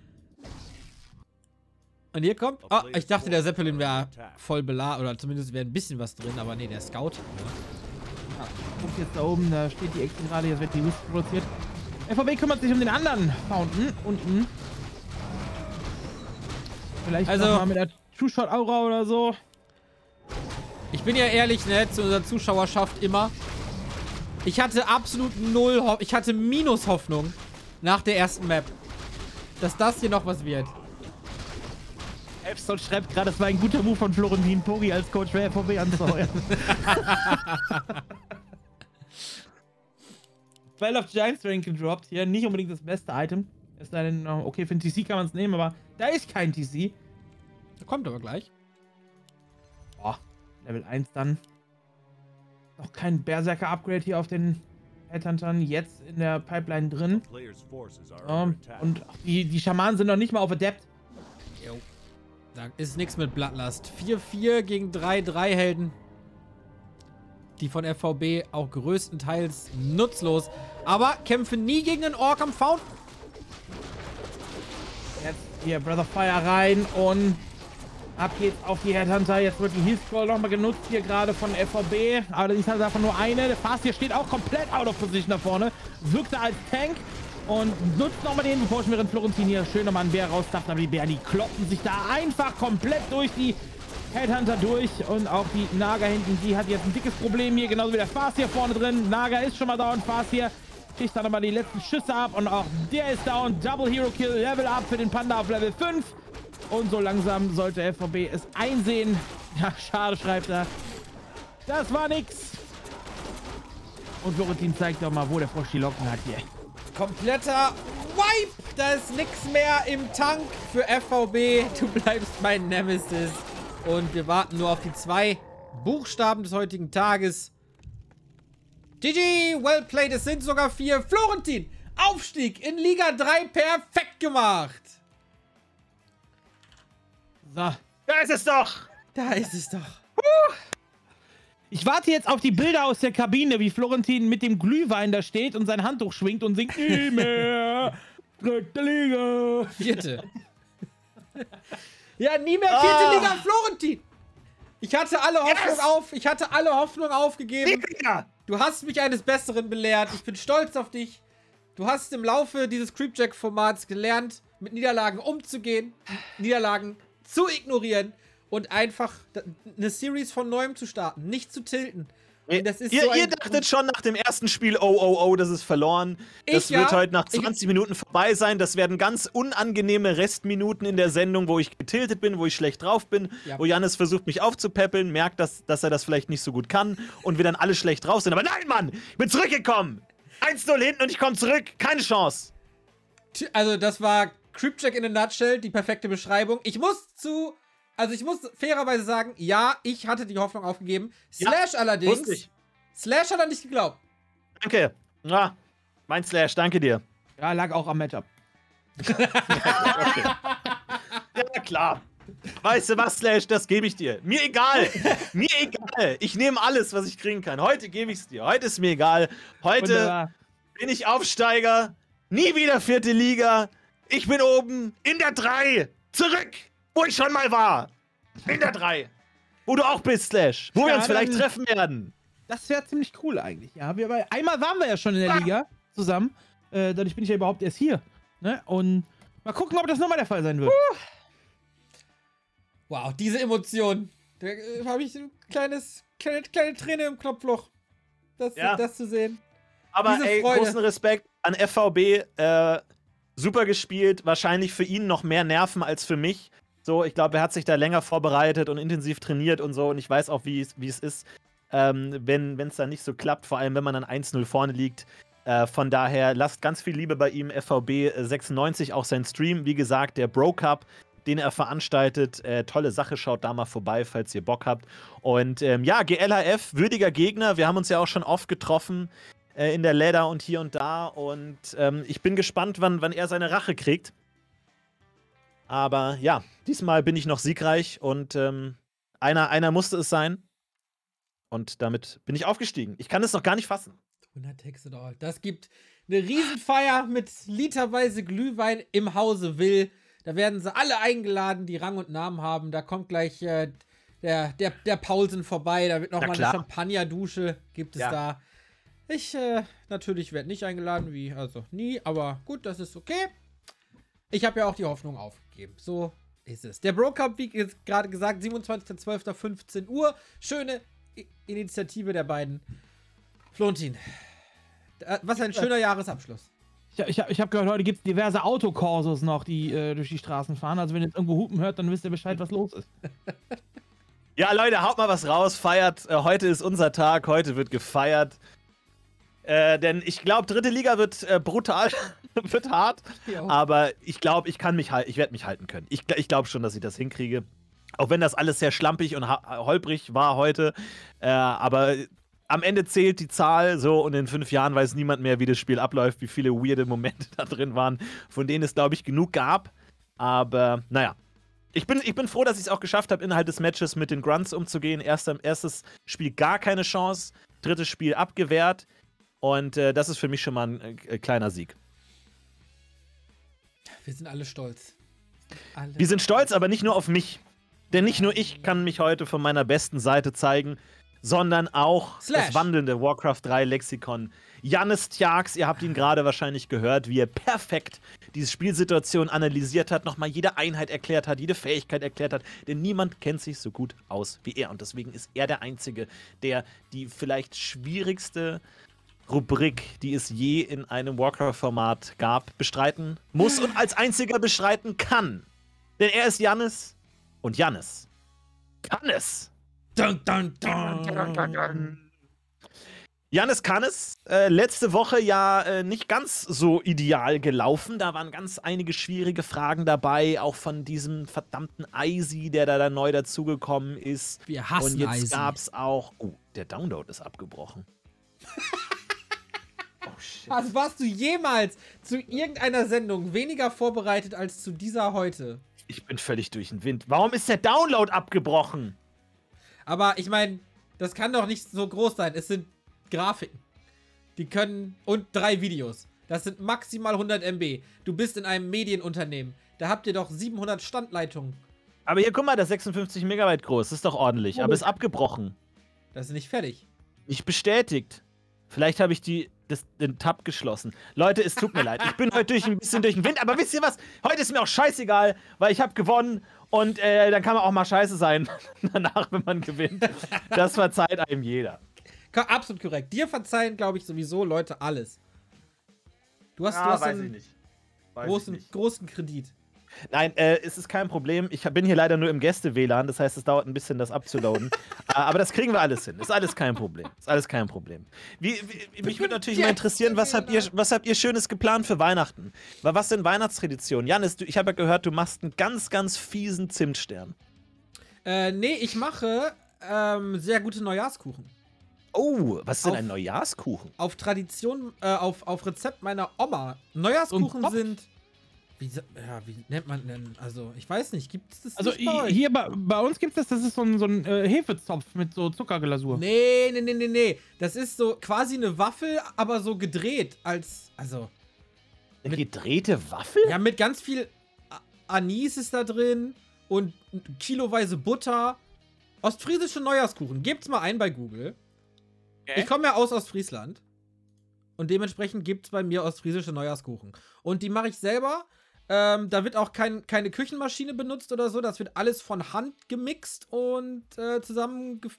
Und hier kommt... Oh, ich dachte, der Zeppelin wäre voll beladen. Oder zumindest wäre ein bisschen was drin. Aber nee, der Scout. Ja, guckt jetzt da oben, da steht die Extra gerade. Jetzt wird die Lust produziert. F V B kümmert sich um den anderen Fountain. Unten. Vielleicht also, noch mal mit der Two-Shot-Aura oder so. Ich bin ja ehrlich, ne, zu unserer Zuschauerschaft immer. Ich hatte absolut null Hoffnung. Ich hatte Minus Hoffnung nach der ersten Map. Dass das hier noch was wird. Epson schreibt gerade, das war ein guter Move von Florentin Pogi als Coach für F V B anzuheuern. zwölf of Giant Strength gedroppt. Hier nicht unbedingt das beste Item. Ist dann, okay, für ein T C kann man es nehmen, aber da ist kein T C. Da kommt aber gleich. Boah, Level eins dann. Noch kein Berserker-Upgrade hier auf den Headhuntern. Jetzt in der Pipeline drin. Um, und die, die Schamanen sind noch nicht mal auf Adept. Jo. Da ist nichts mit Bloodlust. vier vier gegen drei drei Helden. Die von F V B auch größtenteils nutzlos. Aber kämpfen nie gegen den Ork am Fountain. Jetzt hier Breath of Fire rein und ab geht's auf die Headhunter. Jetzt wird die Heal Scroll nochmal genutzt hier gerade von F V B. Allerdings hat er davon nur eine. Der Fast hier steht auch komplett out of position da vorne. Wirkt er als Tank und nutzt nochmal den, bevor ich mir den Florentin hier schön nochmal einen Bär rausdacht. Aber die Bären, die kloppen sich da einfach komplett durch die Headhunter durch. Und auch die Naga hinten, die hat jetzt ein dickes Problem hier. Genauso wie der Fast hier vorne drin. Naga ist schon mal da und Fast hier schießt dann nochmal die letzten Schüsse ab und auch der ist down. Double Hero Kill, Level Up für den Panda auf Level fünf. Und so langsam sollte F V B es einsehen. Ja, schade, schreibt er. Das war nix. Und Florentin zeigt doch mal, wo der Frosch die Locken hat hier. Kompletter Wipe. Da ist nichts mehr im Tank für F V B. Du bleibst mein Nemesis. Und wir warten nur auf die zwei Buchstaben des heutigen Tages. G G, well played. Es sind sogar vier. Florentin, Aufstieg in Liga drei perfekt gemacht. So. Da ist es doch. Da ist es doch. Uh. Ich warte jetzt auf die Bilder aus der Kabine, wie Florentin mit dem Glühwein da steht und sein Handtuch schwingt und singt nie mehr. Dritte Liga. Vierte. Ja, nie mehr vierte oh. Liga, Florentin. Ich hatte alle Hoffnung yes. auf. Ich hatte alle Hoffnung aufgegeben. Ja. Du hast mich eines Besseren belehrt. Ich bin stolz auf dich. Du hast im Laufe dieses Creepjack-Formats gelernt, mit Niederlagen umzugehen, Niederlagen zu ignorieren und einfach eine Series von neuem zu starten, nicht zu tilten. Das ist ihr, so ihr dachtet schon nach dem ersten Spiel, oh, oh, oh, das ist verloren. Das ich, wird ja, heute nach zwanzig ich, Minuten vorbei sein. Das werden ganz unangenehme Restminuten in der Sendung, wo ich getiltet bin, wo ich schlecht drauf bin, ja. wo Jannis versucht, mich aufzupäppeln, merkt, dass, dass er das vielleicht nicht so gut kann und wir dann alle schlecht drauf sind. Aber nein, Mann, ich bin zurückgekommen. eins null hinten und ich komme zurück. Keine Chance. Also das war Creepjack in a nutshell, die perfekte Beschreibung. Ich muss zu... Also ich muss fairerweise sagen, ja, ich hatte die Hoffnung aufgegeben. Slash ja, allerdings, Slash hat er nicht geglaubt. Danke. Ja, mein Slash, danke dir. Ja, lag auch am Matchup. Okay. Ja, klar. Weißt du was, Slash, das gebe ich dir. Mir egal. Mir egal. Ich nehme alles, was ich kriegen kann. Heute gebe ich es dir. Heute ist mir egal. Heute Wunderbar. Bin ich Aufsteiger. Nie wieder vierte Liga. Ich bin oben in der drei. Zurück. Wo ich schon mal war. In der drei. Wo du auch bist, Slash. Wo ja, wir uns vielleicht treffen werden. Das wäre ziemlich cool eigentlich. Ja, wir, weil einmal waren wir ja schon in der ah. Liga zusammen. Äh, dadurch bin ich ja überhaupt erst hier. Ne? Und mal gucken, ob das nochmal der Fall sein wird. Uh. Wow, diese Emotion. Da äh, habe ich ein kleines, kleine, kleine Träne im Knopfloch. Das, ja. das zu sehen. Aber diese ey, Freude. Großen Respekt an F V B. Äh, super gespielt. Wahrscheinlich für ihn noch mehr Nerven als für mich. So, ich glaube, er hat sich da länger vorbereitet und intensiv trainiert und so. Und ich weiß auch, wie es ist, ähm, wenn es dann nicht so klappt. Vor allem, wenn man dann eins null vorne liegt. Äh, von daher, lasst ganz viel Liebe bei ihm. F V B sechsundneunzig, auch sein Stream. Wie gesagt, der Bro Cup, den er veranstaltet. Äh, tolle Sache, schaut da mal vorbei, falls ihr Bock habt. Und ähm, ja, G L H F, würdiger Gegner. Wir haben uns ja auch schon oft getroffen äh, in der Ladder und hier und da. Und ähm, ich bin gespannt, wann, wann er seine Rache kriegt. Aber ja, diesmal bin ich noch siegreich und ähm, einer, einer musste es sein. Und damit bin ich aufgestiegen. Ich kann es noch gar nicht fassen. hundert Texte dauert. Das gibt eine Riesenfeier mit literweise Glühwein im Hause Will. Da werden sie alle eingeladen, die Rang und Namen haben. Da kommt gleich äh, der, der, der Paulsen vorbei. Da wird nochmal eine Champagnerdusche, gibt es ja. da. Ich äh, natürlich werde nicht eingeladen, wie also nie. Aber gut, das ist okay. Ich habe ja auch die Hoffnung aufgegeben. So ist es. Der Bro Cup, wie gerade gesagt, siebenundzwanzigster zwölfter fünfzehn Uhr. Schöne I Initiative der beiden. Florentin, was ein schöner Jahresabschluss. Ich, ich, ich habe gehört, heute gibt es diverse Autokorsos noch, die äh, durch die Straßen fahren. Also wenn ihr jetzt irgendwo hupen hört, dann wisst ihr Bescheid, was los ist. Ja, Leute, haut mal was raus, feiert. Äh, heute ist unser Tag, heute wird gefeiert. Äh, denn ich glaube, dritte Liga wird äh, brutal, wird hart. Jo. Aber ich glaube, ich kann mich halten, ich werde mich halten können. Ich, ich glaube schon, dass ich das hinkriege. Auch wenn das alles sehr schlampig und holprig war heute. Äh, aber am Ende zählt die Zahl so und in fünf Jahren weiß niemand mehr, wie das Spiel abläuft, wie viele weirde Momente da drin waren, von denen es, glaube ich, genug gab. Aber naja. Ich bin, ich bin froh, dass ich es auch geschafft habe, innerhalb des Matches mit den Grunts umzugehen. Erst, erstes Spiel gar keine Chance, drittes Spiel abgewehrt. Und äh, das ist für mich schon mal ein äh, kleiner Sieg. Wir sind alle stolz. Alle Wir sind stolz, aber nicht nur auf mich. Denn nicht nur ich kann mich heute von meiner besten Seite zeigen, sondern auch Slash. Das wandelnde Warcraft drei Lexikon. Jannis Tjax, ihr habt ihn gerade wahrscheinlich gehört, wie er perfekt diese Spielsituation analysiert hat, nochmal jede Einheit erklärt hat, jede Fähigkeit erklärt hat, denn niemand kennt sich so gut aus wie er. Und deswegen ist er der Einzige, der die vielleicht schwierigste Rubrik, die es je in einem Warcraft-Format gab, bestreiten muss und als einziger bestreiten kann. Denn er ist Jannis und Jannis kann es. Dun, dun, dun. Dun, dun, dun. Jannis kann es. Äh, letzte Woche ja äh, nicht ganz so ideal gelaufen. Da waren ganz einige schwierige Fragen dabei, auch von diesem verdammten Icy, der da, da neu dazugekommen ist. Wir hassen Und jetzt Icy. gab's auch. Oh, der Download ist abgebrochen. Oh, shit. Also warst du jemals zu irgendeiner Sendung weniger vorbereitet als zu dieser heute? Ich bin völlig durch den Wind. Warum ist der Download abgebrochen? Aber ich meine, das kann doch nicht so groß sein. Es sind Grafiken. Die können... Und drei Videos. Das sind maximal hundert Megabyte. Du bist in einem Medienunternehmen. Da habt ihr doch siebenhundert Standleitungen. Aber hier, guck mal, das ist sechsundfünfzig Megabyte groß. Das ist doch ordentlich. Oh. Aber ist abgebrochen. Das ist nicht fertig. Nicht bestätigt. Vielleicht habe ich die, das, den Tab geschlossen. Leute, es tut mir leid. Ich bin heute durch, ein bisschen durch den Wind. Aber wisst ihr was? Heute ist mir auch scheißegal, weil ich habe gewonnen. Und äh, dann kann man auch mal scheiße sein danach, wenn man gewinnt. Das verzeiht einem jeder. Absolut korrekt. Dir verzeihen, glaube ich, sowieso Leute alles. Du hast, ja, du hast weiß einen ich nicht. Weiß großen, ich nicht. großen Kredit. Nein, äh, es ist kein Problem. Ich bin hier leider nur im Gäste-W L A N. Das heißt, es dauert ein bisschen, das abzuladen. äh, aber das kriegen wir alles hin. Ist alles kein Problem. Ist alles kein Problem. Wie, wie, mich würde natürlich mal interessieren, was habt, ihr, was habt ihr Schönes geplant für Weihnachten? Was sind Weihnachtstraditionen? Janis, du, ich habe ja gehört, du machst einen ganz, ganz fiesen Zimtstern. Äh, nee, ich mache ähm, sehr gute Neujahrskuchen. Oh, was ist denn auf, ein Neujahrskuchen? Auf Tradition, äh, auf, auf Rezept meiner Oma. Neujahrskuchen sind... Wie, ja, wie nennt man denn? Also, ich weiß nicht, gibt es das Also nicht bei euch? Hier bei, bei uns gibt es das, das ist so ein, so ein äh, Hefezopf mit so Zuckerglasur. Nee, nee, nee, nee, nee. Das ist so quasi eine Waffel, aber so gedreht als, also... Eine gedrehte Waffel? Ja, mit ganz viel Anis ist da drin und kiloweise Butter. Ostfriesische Neujahrskuchen. Gebt's mal ein bei Google. Okay. Ich komme ja aus Ostfriesland. Und dementsprechend gibt es bei mir ostfriesische Neujahrskuchen. Und die mache ich selber. Ähm, da wird auch kein, keine Küchenmaschine benutzt oder so. Das wird alles von Hand gemixt und äh, zusammengepappt.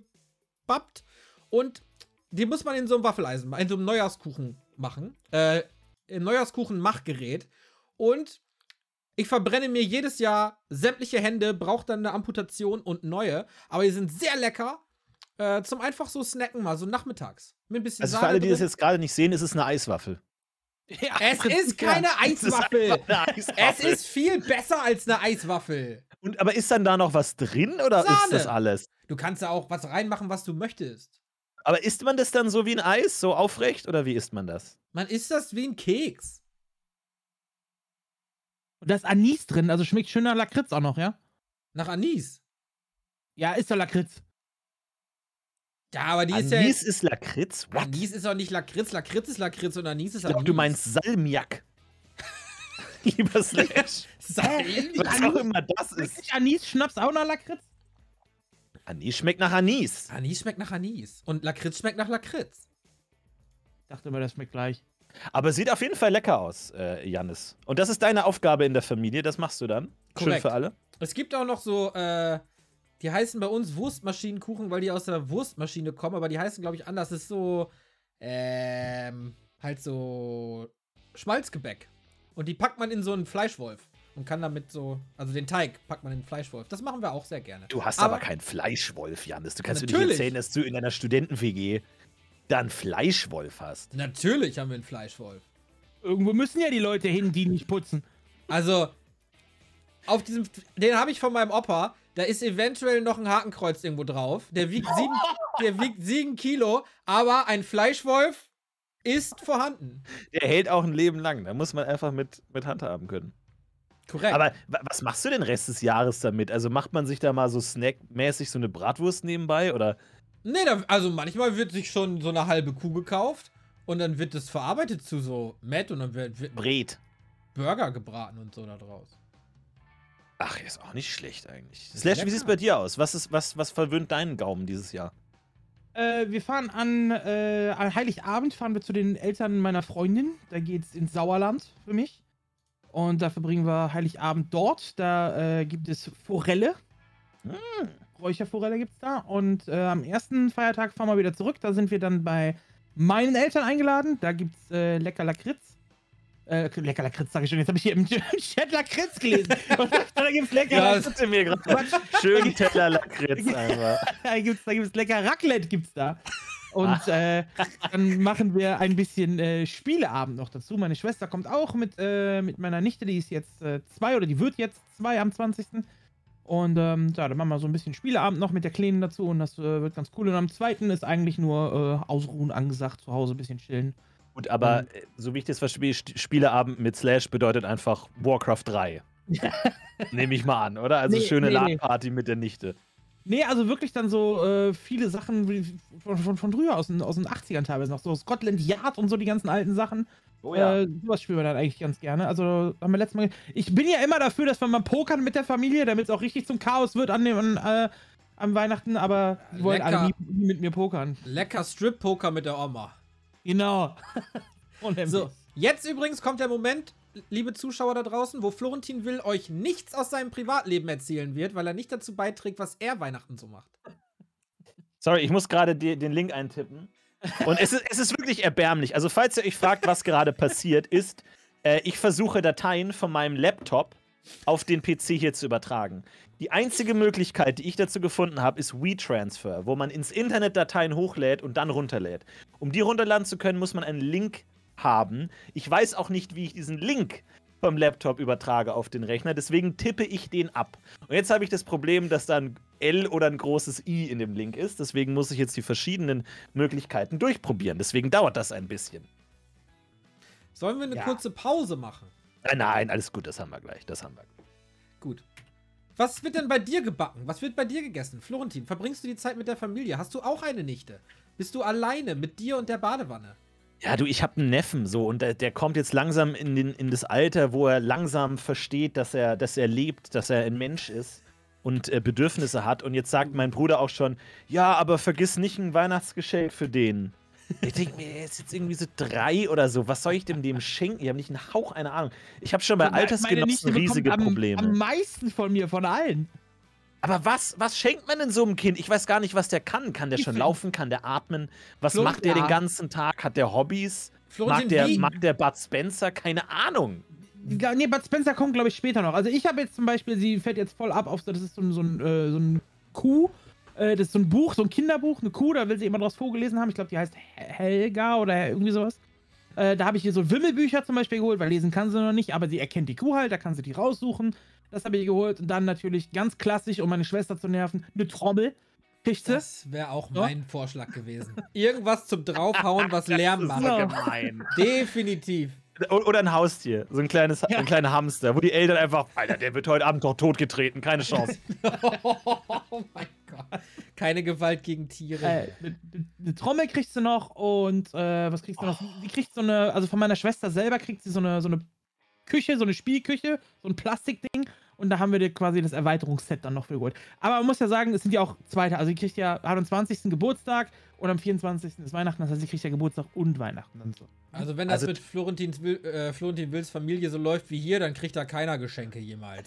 Und die muss man in so einem Waffeleisen, in so einem Neujahrskuchen machen. Äh, im Neujahrskuchen-Machgerät. Und ich verbrenne mir jedes Jahr sämtliche Hände, brauche dann eine Amputation und neue. Aber die sind sehr lecker. Äh, zum einfach so snacken mal, so nachmittags. Mit ein bisschen also Sahne für alle, die drin. das jetzt gerade nicht sehen, ist es eine Eiswaffel. Ja, es ist keine ja, Eiswaffel. Es ist, eine Eiswaffel. Es ist viel besser als eine Eiswaffel. Und, aber ist dann da noch was drin oder Sahne. Ist das alles? Du kannst da auch was reinmachen, was du möchtest. Aber isst man das dann so wie ein Eis, so aufrecht, oder wie isst man das? Man isst das wie ein Keks. Und da ist Anis drin, also schmeckt schöner Lakritz auch noch, ja? Nach Anis? Ja, ist doch Lakritz. Ja, aber die Anis ist ja... Anis ist Lakritz? What? Anis ist doch nicht Lakritz. Lakritz ist Lakritz und Anis ist ich Anis. Doch, du meinst Salmiak. Lieber Slash. Salmiak? Was auch immer das ist. Schmeckt Anis, Schnaps auch nach Lakritz? Anis schmeckt nach Anis. Anis schmeckt nach Anis. Und Lakritz schmeckt nach Lakritz. Ich dachte immer, das schmeckt gleich. Aber sieht auf jeden Fall lecker aus, äh, Jannis. Und das ist deine Aufgabe in der Familie, das machst du dann. Korrekt. Schön für alle. Es gibt auch noch so, äh, die heißen bei uns Wurstmaschinenkuchen, weil die aus der Wurstmaschine kommen, aber die heißen, glaube ich, anders. Das ist so, ähm, halt so Schmalzgebäck. Und die packt man in so einen Fleischwolf. Und kann damit so, also den Teig packt man in den Fleischwolf. Das machen wir auch sehr gerne. Du hast aber, aber keinen Fleischwolf, Jannis. Du kannst mir nicht erzählen, dass du in einer Studenten-W G da einen Fleischwolf hast. Natürlich haben wir einen Fleischwolf. Irgendwo müssen ja die Leute hin, die nicht putzen. Also, auf diesem, den habe ich von meinem Opa. Da ist eventuell noch ein Hakenkreuz irgendwo drauf. Der wiegt sieben, der wiegt sieben Kilo, aber ein Fleischwolf ist vorhanden. Der hält auch ein Leben lang. Da muss man einfach mit, mit handhaben können. Korrekt. Aber was machst du den Rest des Jahres damit? Also macht man sich da mal so snackmäßig so eine Bratwurst nebenbei, oder? Nee, da, also manchmal wird sich schon so eine halbe Kuh gekauft und dann wird das verarbeitet zu so Mett und dann wird, wird Bret. Burger gebraten und so da draus. Ach, ist auch nicht schlecht eigentlich. Slash, wie sieht es bei dir aus? Was, ist, was, was verwöhnt deinen Gaumen dieses Jahr? Äh, wir fahren an, äh, an Heiligabend fahren wir zu den Eltern meiner Freundin. Da geht's ins Sauerland für mich. Und da verbringen wir Heiligabend dort. Da äh, gibt es Forelle. Hm. Räucherforelle gibt's da. Und äh, am ersten Feiertag fahren wir wieder zurück. Da sind wir dann bei meinen Eltern eingeladen. Da gibt's äh, lecker Lakritz. Äh, lecker Lakritz, sag ich schon. Jetzt habe ich hier im Chat Lakritz gelesen. Und da gibt's lecker ja, Lakritz. Das mir gerade schön Teller Lakritz einfach. da gibt's, da gibt's lecker Raclette gibt's da. Und äh, dann machen wir ein bisschen äh, Spieleabend noch dazu. Meine Schwester kommt auch mit, äh, mit meiner Nichte, die ist jetzt äh, zwei oder die wird jetzt zwei am zwanzigsten Und ähm, ja, dann machen wir so ein bisschen Spieleabend noch mit der Kleinen dazu und das äh, wird ganz cool. Und am zweiten ist eigentlich nur äh, Ausruhen angesagt, zu Hause ein bisschen chillen. Gut, aber ähm, so wie ich das verstehe, Spieleabend mit Slash bedeutet einfach Warcraft drei. Nehme ich mal an, oder? Also nee, schöne nee, LAN-Party nee. mit der Nichte. Nee, also wirklich dann so äh, viele Sachen wie von, von, von früher, aus den, aus den achtzigern teilweise noch. So Scotland Yard und so die ganzen alten Sachen. Oh ja. Äh, sowas spielen wir dann eigentlich ganz gerne. Also haben wir letztes Mal. Ich bin ja immer dafür, dass wir mal pokern mit der Familie, damit es auch richtig zum Chaos wird an dem, äh, am Weihnachten, aber die wollen Lecker. alle nie, nie mit mir pokern. Lecker Strip-Poker mit der Oma. Genau. So, jetzt übrigens kommt der Moment, liebe Zuschauer da draußen, wo Florentin Will euch nichts aus seinem Privatleben erzählen wird, weil er nicht dazu beiträgt, was er Weihnachten so macht. Sorry, ich muss gerade den Link eintippen. Und es ist, es ist wirklich erbärmlich. Also, falls ihr euch fragt, was gerade passiert, ist, äh, ich versuche Dateien von meinem Laptop auf den P C hier zu übertragen. Die einzige Möglichkeit, die ich dazu gefunden habe, ist WeTransfer, wo man ins Internet Dateien hochlädt und dann runterlädt. Um die runterladen zu können, muss man einen Link haben. Ich weiß auch nicht, wie ich diesen Link vom Laptop übertrage auf den Rechner, deswegen tippe ich den ab. Und jetzt habe ich das Problem, dass da ein L oder ein großes I in dem Link ist, deswegen muss ich jetzt die verschiedenen Möglichkeiten durchprobieren. Deswegen dauert das ein bisschen. Sollen wir eine ja. kurze Pause machen? Nein, nein, alles gut, das haben wir gleich, das haben wir. Gut. Was wird denn bei dir gebacken? Was wird bei dir gegessen? Florentin, verbringst du die Zeit mit der Familie? Hast du auch eine Nichte? Bist du alleine mit dir und der Badewanne? Ja, du, ich habe einen Neffen so und der, der kommt jetzt langsam in, den, in das Alter, wo er langsam versteht, dass er, dass er lebt, dass er ein Mensch ist und äh, Bedürfnisse hat. Und jetzt sagt mein Bruder auch schon, ja, aber vergiss nicht ein Weihnachtsgeschenk für den. Ich denke mir, er ist jetzt irgendwie so drei oder so. Was soll ich denn dem schenken? Ich habe nicht einen Hauch, eine Ahnung. Ich habe schon bei Altersgenossen riesige am, Probleme. Am meisten von mir, von allen. Aber was, was schenkt man denn so einem Kind? Ich weiß gar nicht, was der kann. Kann der schon laufen? Kann der atmen? Was Flor macht der ja. den ganzen Tag? Hat der Hobbys? Florentin, mag, der, mag der Bud Spencer? Keine Ahnung. Nee, Bud Spencer kommt, glaube ich, später noch. Also ich habe jetzt zum Beispiel, sie fällt jetzt voll ab auf, das ist so ein, so ein, äh, so ein Kuh. Äh, das ist so ein Buch, so ein Kinderbuch, eine Kuh, da will sie immer draus vorgelesen haben. Ich glaube, die heißt Helga oder irgendwie sowas. Äh, da habe ich ihr so Wimmelbücher zum Beispiel geholt, weil lesen kann sie noch nicht, aber sie erkennt die Kuh halt, da kann sie die raussuchen. Das habe ich geholt. Und dann natürlich ganz klassisch, um meine Schwester zu nerven, eine Trommel. Kriegt sie? Das wäre auch mein ja? Vorschlag gewesen. Irgendwas zum Draufhauen, was Lärm macht. Das ist so gemein. Definitiv. Oder ein Haustier, so ein kleines, ja. ein kleiner Hamster, wo die Eltern einfach, Alter, der wird heute Abend doch totgetreten, keine Chance. Oh mein Gott. Keine Gewalt gegen Tiere. Äh, eine, eine Trommel kriegst du noch und äh, was kriegst du noch? Sie kriegt so eine, also von meiner Schwester selber kriegt sie so eine, so eine Küche, so eine Spielküche, so ein Plastikding. Und da haben wir dir quasi das Erweiterungsset dann noch für geholt. Aber man muss ja sagen, es sind ja auch zweite. Also sie kriegt ja am zwanzigsten Geburtstag und am vierundzwanzigsten ist Weihnachten. Das heißt, sie kriegt ja Geburtstag und Weihnachten und so. Also wenn das also, mit Florentins Will, äh, Florentin Wills Familie so läuft wie hier, dann kriegt da keiner Geschenke jemals.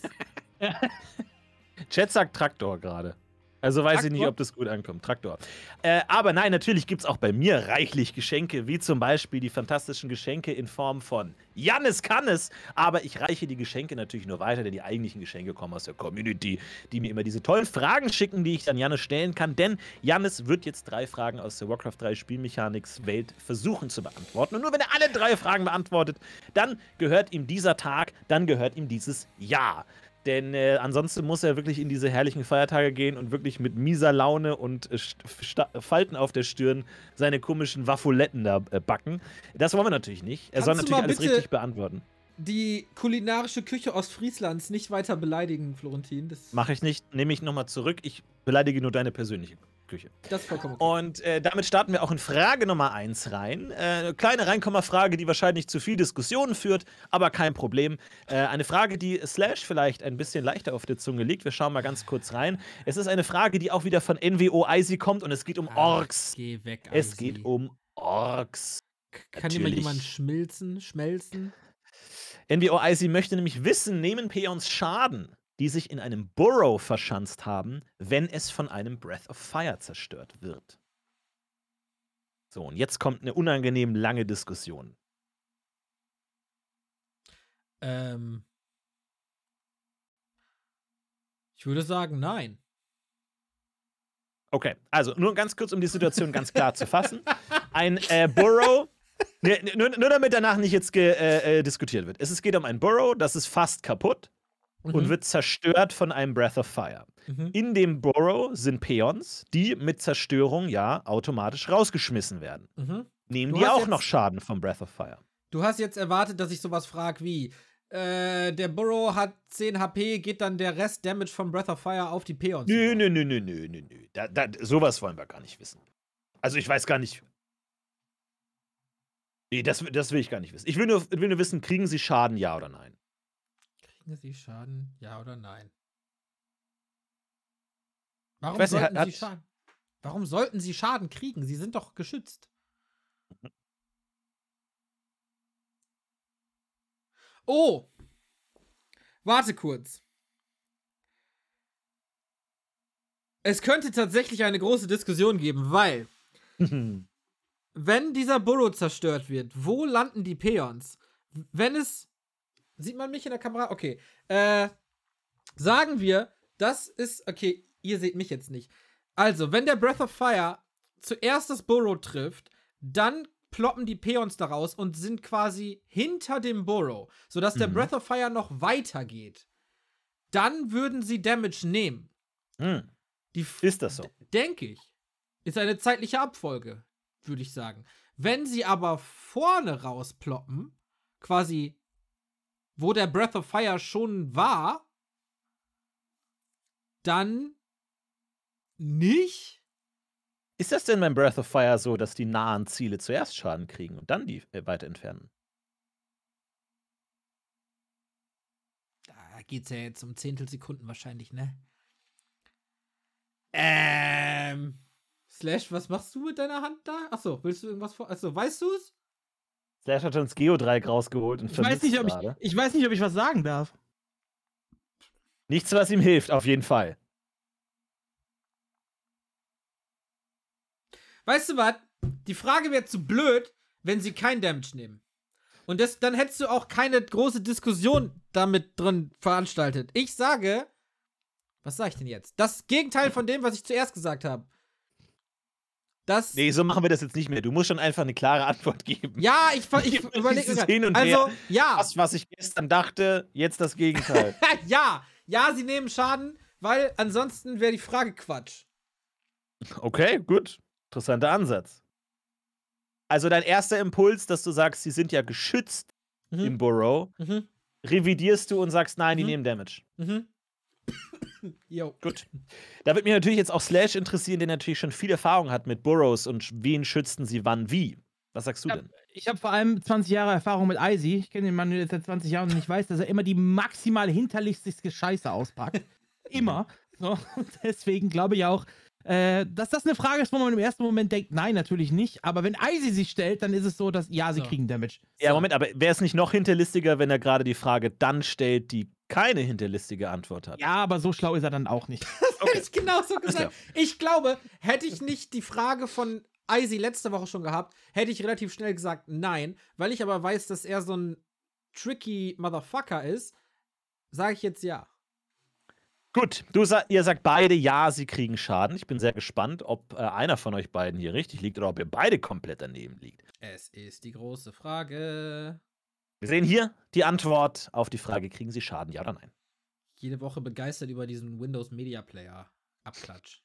Chat sagt Traktor gerade. Also weiß Traktor? ich nicht, ob das gut ankommt. Traktor. Äh, aber nein, natürlich gibt es auch bei mir reichlich Geschenke, wie zum Beispiel die fantastischen Geschenke in Form von Jannis kann es. Aber ich reiche die Geschenke natürlich nur weiter, denn die eigentlichen Geschenke kommen aus der Community, die mir immer diese tollen Fragen schicken, die ich dann Jannis stellen kann. Denn Jannis wird jetzt drei Fragen aus der Warcraft drei Spielmechanics-Welt versuchen zu beantworten. Und nur wenn er alle drei Fragen beantwortet, dann gehört ihm dieser Tag, dann gehört ihm dieses Jahr. Denn äh, ansonsten muss er wirklich in diese herrlichen Feiertage gehen und wirklich mit mieser Laune und äh, Falten auf der Stirn seine komischen Waffuletten da äh, backen. Das wollen wir natürlich nicht. Er Kannst soll natürlich alles richtig beantworten. Die kulinarische Küche Ostfrieslands nicht weiter beleidigen, Florentin. Mache ich nicht. Nehme ich nochmal zurück. Ich beleidige nur deine persönliche Küche. Das ist vollkommen okay. Und äh, damit starten wir auch in Frage Nummer eins rein. Äh, kleine Reinkommerfrage, die wahrscheinlich zu viel Diskussionen führt, aber kein Problem. Äh, eine Frage, die Slash vielleicht ein bisschen leichter auf der Zunge liegt. Wir schauen mal ganz kurz rein. Es ist eine Frage, die auch wieder von N W O Icy kommt und es geht um Orks. Ach, geh weg, Icy. Es geht um Orks. Kann jemand jemand schmilzen, schmelzen? N W O Icy möchte nämlich wissen, nehmen Peons Schaden, die sich in einem Burrow verschanzt haben, wenn es von einem Breath of Fire zerstört wird? So, und jetzt kommt eine unangenehm lange Diskussion. Ähm. Ich würde sagen, nein. Okay, also nur ganz kurz, um die Situation ganz klar zu fassen. Ein äh, Burrow, ne, nur, nur damit danach nicht jetzt ge, äh, diskutiert wird. Es, es geht um ein Burrow, das ist fast kaputt mhm. und wird zerstört von einem Breath of Fire. Mhm. In dem Burrow sind Peons, die mit Zerstörung ja automatisch rausgeschmissen werden. Mhm. Nehmen du die auch jetzt, noch Schaden vom Breath of Fire? Du hast jetzt erwartet, dass ich sowas frage wie Äh, der Burrow hat zehn H P, geht dann der Rest Damage von Breath of Fire auf die Peons? Nö, nö, nö, nö, nö, nö, nö. Da, da, sowas wollen wir gar nicht wissen. Also ich weiß gar nicht. Nee, das, das will ich gar nicht wissen. Ich will nur, will nur wissen, kriegen sie Schaden, ja oder nein? Kriegen sie Schaden, ja oder nein? Warum weiß, sollten hat, sie Schaden? Warum sollten sie Schaden kriegen? Sie sind doch geschützt. Oh! Warte kurz. Es könnte tatsächlich eine große Diskussion geben, weil wenn dieser Burrow zerstört wird, wo landen die Peons? Wenn es... Sieht man mich in der Kamera? Okay. Äh, sagen wir, das ist... Okay, ihr seht mich jetzt nicht. Also, wenn der Breath of Fire zuerst das Burrow trifft, dann ploppen die Peons daraus und sind quasi hinter dem Burrow, sodass mhm. der Breath of Fire noch weitergeht. Dann würden sie Damage nehmen. Mhm. Die ist das so? Denke ich. Ist eine zeitliche Abfolge, würde ich sagen. Wenn sie aber vorne rausploppen, quasi, wo der Breath of Fire schon war, dann nicht. Ist das denn beim Breath of Fire so, dass die nahen Ziele zuerst Schaden kriegen und dann die äh, weiter entfernen? Da geht's ja jetzt um Zehntelsekunden wahrscheinlich, ne? Ähm. Slash, was machst du mit deiner Hand da? Achso, willst du irgendwas vor. Achso, weißt du's? Slash hat uns Geodreieck rausgeholt und ich weiß nicht, ob ich, ich weiß nicht, ob ich was sagen darf. Nichts, was ihm hilft, auf jeden Fall. Weißt du was? Die Frage wäre zu blöd, wenn sie kein Damage nehmen. Und das, dann hättest du auch keine große Diskussion damit drin veranstaltet. Ich sage, was sage ich denn jetzt? Das Gegenteil von dem, was ich zuerst gesagt habe. Das nee, so machen wir das jetzt nicht mehr. Du musst schon einfach eine klare Antwort geben. Ja, ich, ich überlege hin und also, her. ja. Das, was ich gestern dachte, jetzt das Gegenteil. ja, ja, sie nehmen Schaden, weil ansonsten wäre die Frage Quatsch. Okay, gut. Interessanter Ansatz. Also dein erster Impuls, dass du sagst, sie sind ja geschützt mhm. im Burrow, mhm. revidierst du und sagst, nein, die mhm. nehmen Damage. Mhm. Jo. Gut. Da wird mich natürlich jetzt auch Slash interessieren, der natürlich schon viel Erfahrung hat mit Burrows und wen schützten sie wann wie. Was sagst du ja, denn? Ich habe vor allem zwanzig Jahre Erfahrung mit Icy. Ich kenne den Mann jetzt seit zwanzig Jahren und ich weiß, dass er immer die maximal hinterlistigste Scheiße auspackt. Immer. So. Und deswegen glaube ich auch, äh, dass das eine Frage ist, wo man im ersten Moment denkt, nein, natürlich nicht. Aber wenn Icy sich stellt, dann ist es so, dass, ja, sie so. kriegen Damage. Ja, Moment, aber wäre es nicht noch hinterlistiger, wenn er gerade die Frage dann stellt, die keine hinterlistige Antwort hat? Ja, aber so schlau ist er dann auch nicht. Das hätte ich genau so gesagt. Ich glaube, hätte ich nicht die Frage von Icy letzte Woche schon gehabt, hätte ich relativ schnell gesagt nein. Weil ich aber weiß, dass er so ein tricky Motherfucker ist, sage ich jetzt ja. Gut, du sa ihr sagt beide ja, sie kriegen Schaden. Ich bin sehr gespannt, ob äh, einer von euch beiden hier richtig liegt oder ob ihr beide komplett daneben liegt. Es ist die große Frage. Wir sehen hier die Antwort auf die Frage, kriegen sie Schaden, ja oder nein? Jede Woche begeistert über diesen Windows Media Player. Abklatsch.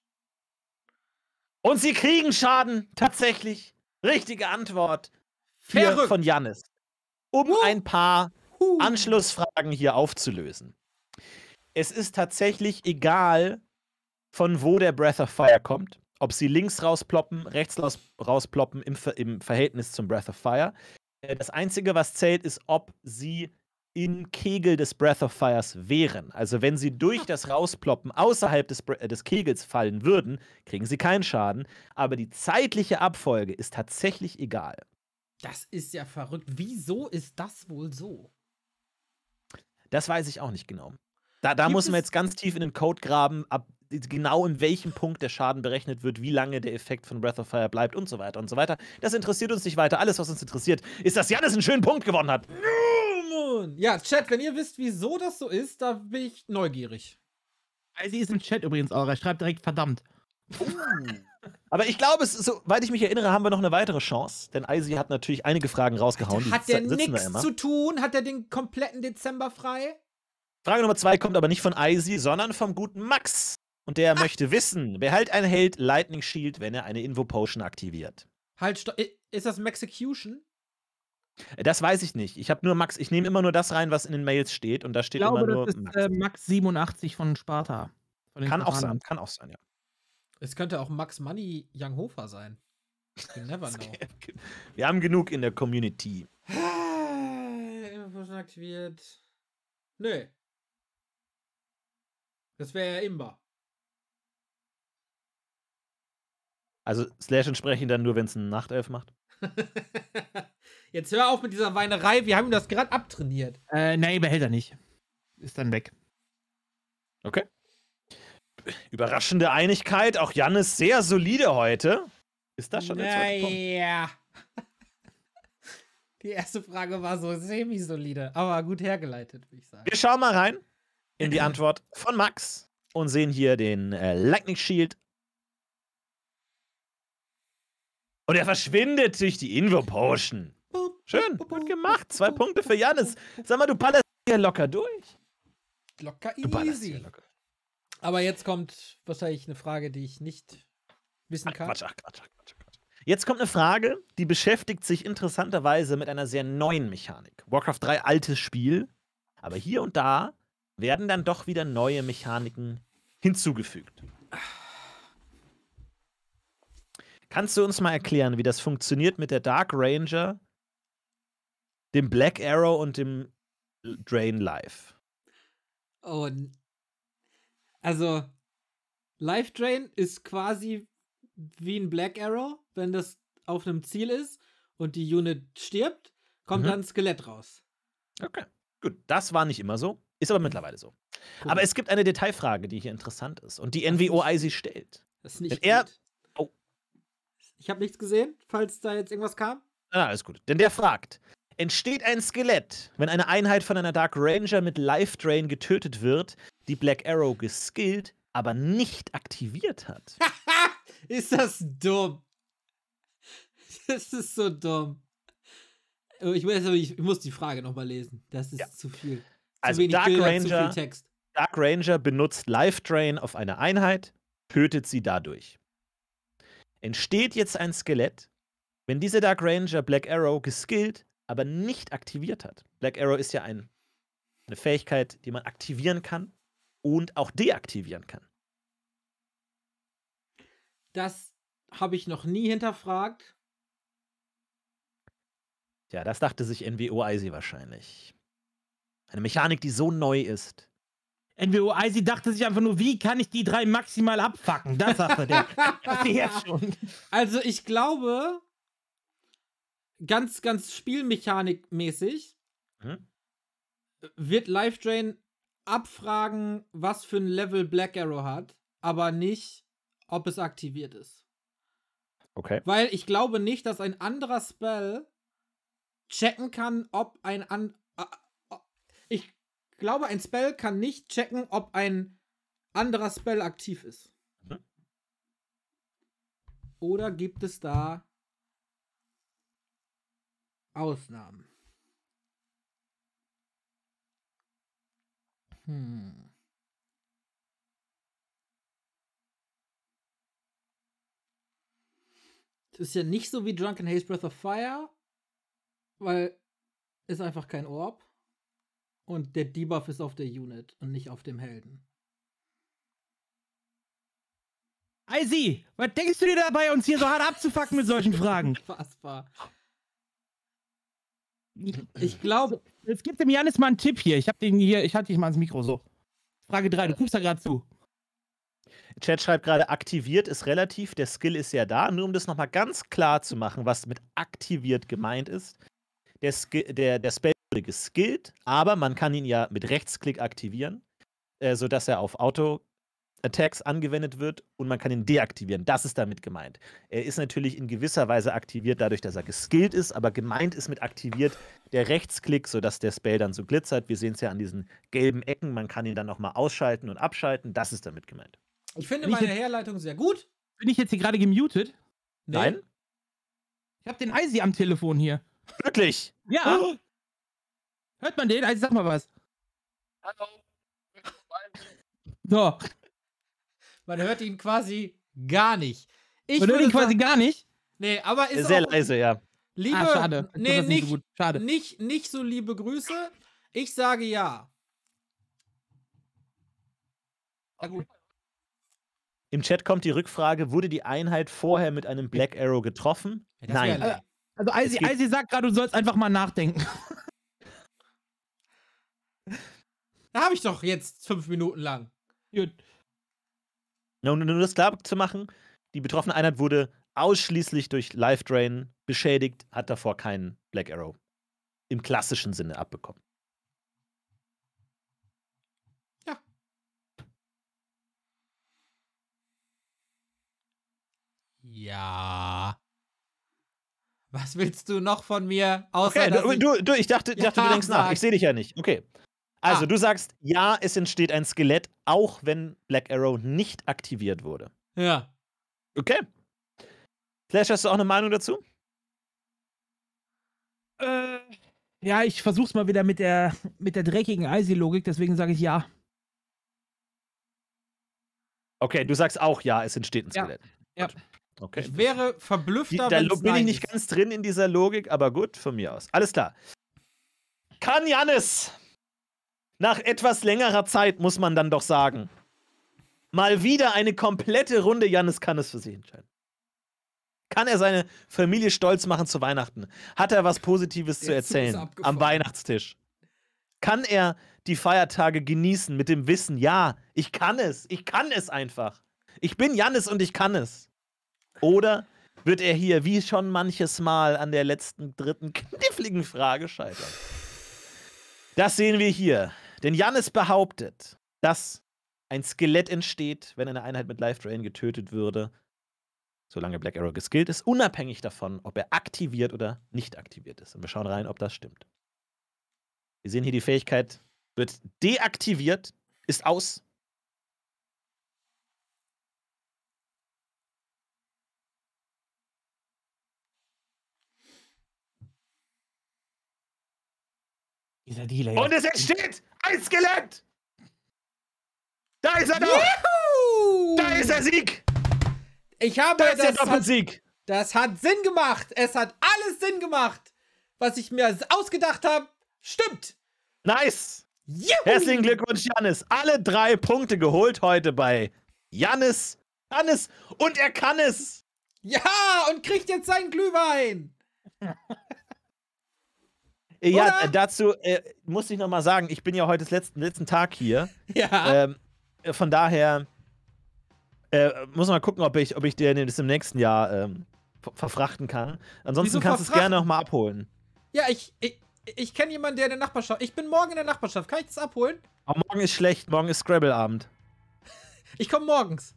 Und sie kriegen Schaden, tatsächlich. Richtige Antwort. Hier von Jannis. Um uh. ein paar uh. Anschlussfragen hier aufzulösen. Es ist tatsächlich egal, von wo der Breath of Fire kommt. Ob sie links rausploppen, rechts raus rausploppen im, Ver im Verhältnis zum Breath of Fire. Das Einzige, was zählt, ist, ob sie im Kegel des Breath of Fires wären. Also wenn sie durch das Rausploppen außerhalb des, äh, des Kegels fallen würden, kriegen sie keinen Schaden. Aber die zeitliche Abfolge ist tatsächlich egal. Das ist ja verrückt. Wieso ist das wohl so? Das weiß ich auch nicht genau. Da, da muss man jetzt ganz tief in den Code graben. Ab, genau in welchem Punkt der Schaden berechnet wird, wie lange der Effekt von Breath of Fire bleibt und so weiter und so weiter. Das interessiert uns nicht weiter. Alles, was uns interessiert, ist, dass Jannis einen schönen Punkt gewonnen hat. Ja, Chat, wenn ihr wisst, wieso das so ist, da bin ich neugierig. Icy ist im Chat übrigens auch. Er schreibt direkt verdammt. Uh. Aber ich glaube, soweit ich mich erinnere, haben wir noch eine weitere Chance. Denn Icy hat natürlich einige Fragen rausgehauen. Hat der nichts zu tun? Hat er den kompletten Dezember frei? Frage Nummer zwei kommt aber nicht von Icy, sondern vom guten Max. Und der ah. möchte wissen, behält ein Held Lightning Shield, wenn er eine Invo-Potion aktiviert? Halt, ist das Maxecution? Das weiß ich nicht. Ich habe nur Max, ich nehme immer nur das rein, was in den Mails steht und da steht ich glaube, immer nur das ist, Max. Äh, Max siebenundachtzig von Sparta. Von kann auch sein, kann auch sein, ja. Es könnte auch Max Money Young Hofer sein. You never know. Wir haben genug in der Community. Invo-Potion aktiviert. Nö. Das wäre ja Imba. Also Slash entsprechend dann nur, wenn es einen Nachtelf macht? Jetzt hör auf mit dieser Weinerei, wir haben ihm das gerade abtrainiert. Äh, nee, behält er nicht. Ist dann weg. Okay. Überraschende Einigkeit, auch Jannis sehr solide heute. Ist das schon der zweite Punkt? Naja. Die erste Frage war so semi-solide, aber gut hergeleitet, würde ich sagen. Wir schauen mal rein in die Antwort von Max und sehen hier den äh, Lightning Shield. Und er verschwindet durch die Invo-Potion. Schön, gut gemacht. Zwei Punkte für Jannis. Sag mal, du ballerst hier locker durch. Locker easy. Locker. Aber jetzt kommt wahrscheinlich eine Frage, die ich nicht wissen kann. Ach, Quatsch, ach, Quatsch, ach, Quatsch, Quatsch. Jetzt kommt eine Frage, die beschäftigt sich interessanterweise mit einer sehr neuen Mechanik. Warcraft drei, altes Spiel. Aber hier und da werden dann doch wieder neue Mechaniken hinzugefügt. Kannst du uns mal erklären, wie das funktioniert mit der Dark Ranger, dem Black Arrow und dem Drain Life? Oh, also Life Drain ist quasi wie ein Black Arrow, wenn das auf einem Ziel ist und die Unit stirbt, kommt mhm. dann ein Skelett raus. Okay, gut. Das war nicht immer so, ist aber mittlerweile so. Cool. Aber es gibt eine Detailfrage, die hier interessant ist und die N W O Icy stellt. Das ist nicht Wenn er, oh. Ich habe nichts gesehen, falls da jetzt irgendwas kam. Ah, alles gut. Denn der fragt, entsteht ein Skelett, wenn eine Einheit von einer Dark Ranger mit Life Drain getötet wird, die Black Arrow geskillt, aber nicht aktiviert hat? Ist das dumm? Das ist so dumm. Ich muss, ich muss die Frage nochmal lesen. Das ist ja. zu viel. Zu also wenig Dark Bilder, Ranger, zu viel Text. Dark Ranger benutzt Life Drain auf eine Einheit, tötet sie dadurch. Entsteht jetzt ein Skelett, wenn diese Dark Ranger Black Arrow geskillt, aber nicht aktiviert hat. Black Arrow ist ja ein, eine Fähigkeit, die man aktivieren kann und auch deaktivieren kann. Das habe ich noch nie hinterfragt. Ja, das dachte sich N W O Icy wahrscheinlich. Eine Mechanik, die so neu ist. N W O Icy dachte sich einfach nur, wie kann ich die drei maximal abfacken? Das sagte der. Das jetzt schon. Also ich glaube, ganz, ganz Spielmechanikmäßig mhm. wird Life Drain abfragen, was für ein Level Black Arrow hat, aber nicht, ob es aktiviert ist. Okay. Weil ich glaube nicht, dass ein anderer Spell checken kann, ob ein an ich glaube, ein Spell kann nicht checken, ob ein anderer Spell aktiv ist. Mhm. Oder gibt es da Ausnahmen? Hm. Das ist ja nicht so wie Drunken Haze Breath of Fire, weil ist einfach kein Orb. Und der Debuff ist auf der Unit und nicht auf dem Helden. Icy, was denkst du dir dabei, uns hier so hart abzufacken mit solchen Fragen? Unfassbar. Ich glaube. Jetzt gibt dem Jannis mal einen Tipp hier. Ich hab den hier, ich halte dich mal ans Mikro so. Frage drei, du guckst da gerade zu. Chat schreibt gerade, aktiviert ist relativ, der Skill ist ja da. Nur um das nochmal ganz klar zu machen, was mit aktiviert gemeint ist. Der, Skill, der, der Spell wurde geskillt, aber man kann ihn ja mit Rechtsklick aktivieren, äh, sodass er auf Auto Attacks angewendet wird und man kann ihn deaktivieren. Das ist damit gemeint. Er ist natürlich in gewisser Weise aktiviert, dadurch, dass er geskillt ist, aber gemeint ist mit aktiviert der Rechtsklick, sodass der Spell dann so glitzert. Wir sehen es ja an diesen gelben Ecken. Man kann ihn dann nochmal ausschalten und abschalten. Das ist damit gemeint. Ich finde meine Herleitung sehr gut. Bin ich jetzt hier gerade gemutet? Nee. Nein? Ich habe den Eisi am Telefon hier. Wirklich? Ja. Oh. Hört man den? Eisi, sag mal was. Hallo. So. Man hört ihn quasi gar nicht. Ich Man hört ihn quasi sagen, gar nicht? Nee, aber ist sehr auch, leise, ja. Liebe, ah, schade. Nee, nicht, nicht, so gut. Schade. Nicht, nicht so liebe Grüße. Ich sage ja. Na gut. Im Chat kommt die Rückfrage, wurde die Einheit vorher mit einem Black Arrow getroffen? Ja, das Nein. wär- Also Eisi, Eisi sagt gerade, du sollst einfach mal nachdenken. Da habe ich doch jetzt fünf Minuten lang. Gut. Um nur das klar zu machen, die betroffene Einheit wurde ausschließlich durch Life Drain beschädigt, hat davor keinen Black Arrow im klassischen Sinne abbekommen. Ja. Ja. Was willst du noch von mir? Außer, Okay, dass du, ich du, du, ich dachte, ich dachte Ja, du denkst nach. sag. Ich sehe dich ja nicht. Okay. Also, Ah. du sagst, ja, es entsteht ein Skelett, auch wenn Black Arrow nicht aktiviert wurde. Ja. Okay. Slash, hast du auch eine Meinung dazu? Äh, ja, ich versuch's mal wieder mit der, mit der dreckigen Eisi-Logik, deswegen sage ich ja. Okay, du sagst auch, ja, es entsteht ein Ja. Skelett. Ja. Gut. Okay. Ich wäre Die, verblüffter, da wenn lo- es bin ich nein nicht ist. ganz drin in dieser Logik, aber gut, von mir aus. Alles klar. Kann Jannis nach etwas längerer Zeit, muss man dann doch sagen, mal wieder eine komplette Runde Jannis kann es für sich entscheiden? Kann er seine Familie stolz machen zu Weihnachten? Hat er was Positives zu Der Zug ist erzählen abgefahren. am Weihnachtstisch? Kann er die Feiertage genießen mit dem Wissen, ja, ich kann es, ich kann es einfach. Ich bin Jannis und ich kann es. Oder wird er hier, wie schon manches Mal, an der letzten, dritten, kniffligen Frage scheitern? Das sehen wir hier. Denn Jannis behauptet, dass ein Skelett entsteht, wenn eine Einheit mit Life Drain getötet würde, solange Black Arrow geskillt ist, unabhängig davon, ob er aktiviert oder nicht aktiviert ist. Und wir schauen rein, ob das stimmt. Wir sehen hier, die Fähigkeit wird deaktiviert, ist aus. Dieser Dealer. Und es entsteht ein Skelett! Da ist er doch! Juhu! Da ist der Sieg! Ich habe Da ist der das hat, Doppelsieg! das hat Sinn gemacht. Es hat alles Sinn gemacht. Was ich mir ausgedacht habe, stimmt. Nice! Juhu! Herzlichen Glückwunsch, Jannis. Alle drei Punkte geholt heute bei Jannis. Jannis. Und er kann es! Ja, und kriegt jetzt seinen Glühwein. Ja, Oder? äh, dazu äh, muss ich noch mal sagen, ich bin ja heute den letzten, letzten Tag hier. Ja. Ähm, äh, von daher äh, muss man mal gucken, ob ich, ob ich dir das im nächsten Jahr ähm, ver- verfrachten kann. Ansonsten Wieso kannst du es verfrachten? gerne noch mal abholen. Ja, ich, ich, ich kenne jemanden, der in der Nachbarschaft. Ich bin morgen in der Nachbarschaft. Kann ich das abholen? Aber morgen ist schlecht, morgen ist Scrabble-Abend. Ich komme morgens.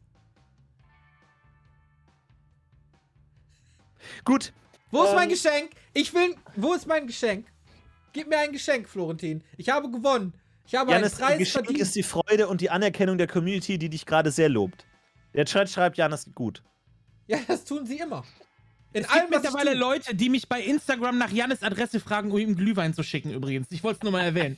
Gut. Wo ist Ähm. mein Geschenk? Ich will. Wo ist mein Geschenk? Gib mir ein Geschenk, Florentin. Ich habe gewonnen. Ich habe Jannis, einen Preis Geschenk verdient. ist die Freude und die Anerkennung der Community, die dich gerade sehr lobt. Der Chat schreibt, Jannis, gut. Ja, das tun sie immer. In Es allem, gibt was ich mittlerweile tue. Leute, die mich bei Instagram nach Jannis Adresse fragen, um ihm Glühwein zu schicken übrigens. Ich wollte es nur mal erwähnen.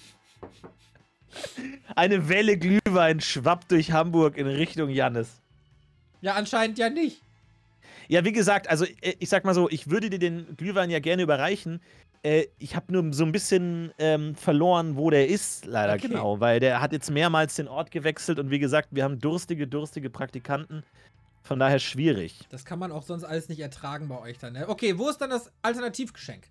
Eine Welle Glühwein schwappt durch Hamburg in Richtung Jannis. Ja, anscheinend ja nicht. Ja, wie gesagt, also äh, ich sag mal so, ich würde dir den Glühwein ja gerne überreichen. Äh, ich habe nur so ein bisschen ähm, verloren, wo der ist, leider Okay. genau, weil der hat jetzt mehrmals den Ort gewechselt und wie gesagt, wir haben durstige, durstige Praktikanten. Von daher schwierig. Das kann man auch sonst alles nicht ertragen bei euch dann, ne? Okay, wo ist dann das Alternativgeschenk?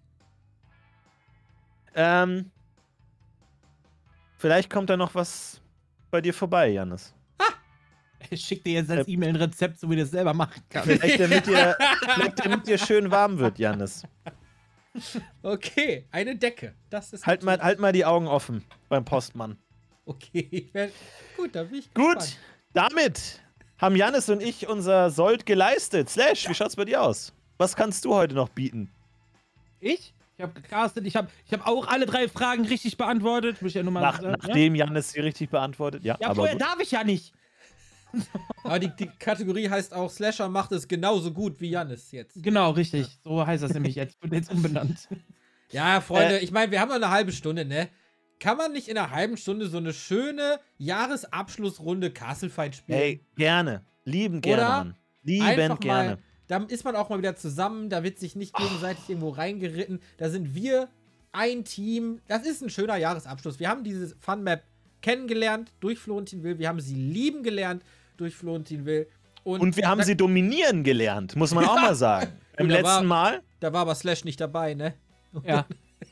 Ähm, vielleicht kommt da noch was bei dir vorbei, Jannis. Ich schick dir jetzt als E-Mail ein Rezept, so wie du es selber machen kannst. Vielleicht damit dir, vielleicht damit dir schön warm wird, Jannis. Okay, eine Decke. Das ist Halt mal, natürlich- halt mal die Augen offen beim Postmann. Okay, ich werd, gut, da bin ich Gut, gespannt. damit haben Jannis und ich unser Sold geleistet. Slash, wie schaut's bei dir aus? Was kannst du heute noch bieten? Ich? Ich habe gecastet, ich habe ich hab auch alle drei Fragen richtig beantwortet. Muss ich ja nur mal Nach, sagen, nachdem ja? Jannis sie richtig beantwortet? Ja, ja aber vorher gut. darf ich ja nicht. Aber die, die Kategorie heißt auch, Slasher macht es genauso gut wie Jannis jetzt. Genau, richtig. So heißt das nämlich jetzt. Wird jetzt umbenannt. Ja, Freunde, Äh, ich meine, wir haben noch eine halbe Stunde, ne? Kann man nicht in einer halben Stunde so eine schöne Jahresabschlussrunde Castle Fight spielen? Ey, gerne. Lieben gerne, Oder Mann. Lieben Einfach gerne. mal, da ist man auch mal wieder zusammen, da wird sich nicht gegenseitig oh. irgendwo reingeritten. Da sind wir ein Team. Das ist ein schöner Jahresabschluss. Wir haben diese Fun-Map kennengelernt durch Florentin Will. Wir haben sie lieben gelernt durch Florentin Will. Und, Und wir haben da, sie dominieren gelernt, muss man auch mal sagen. Im da letzten war, Mal. Da war aber Slash nicht dabei, ne? Ja.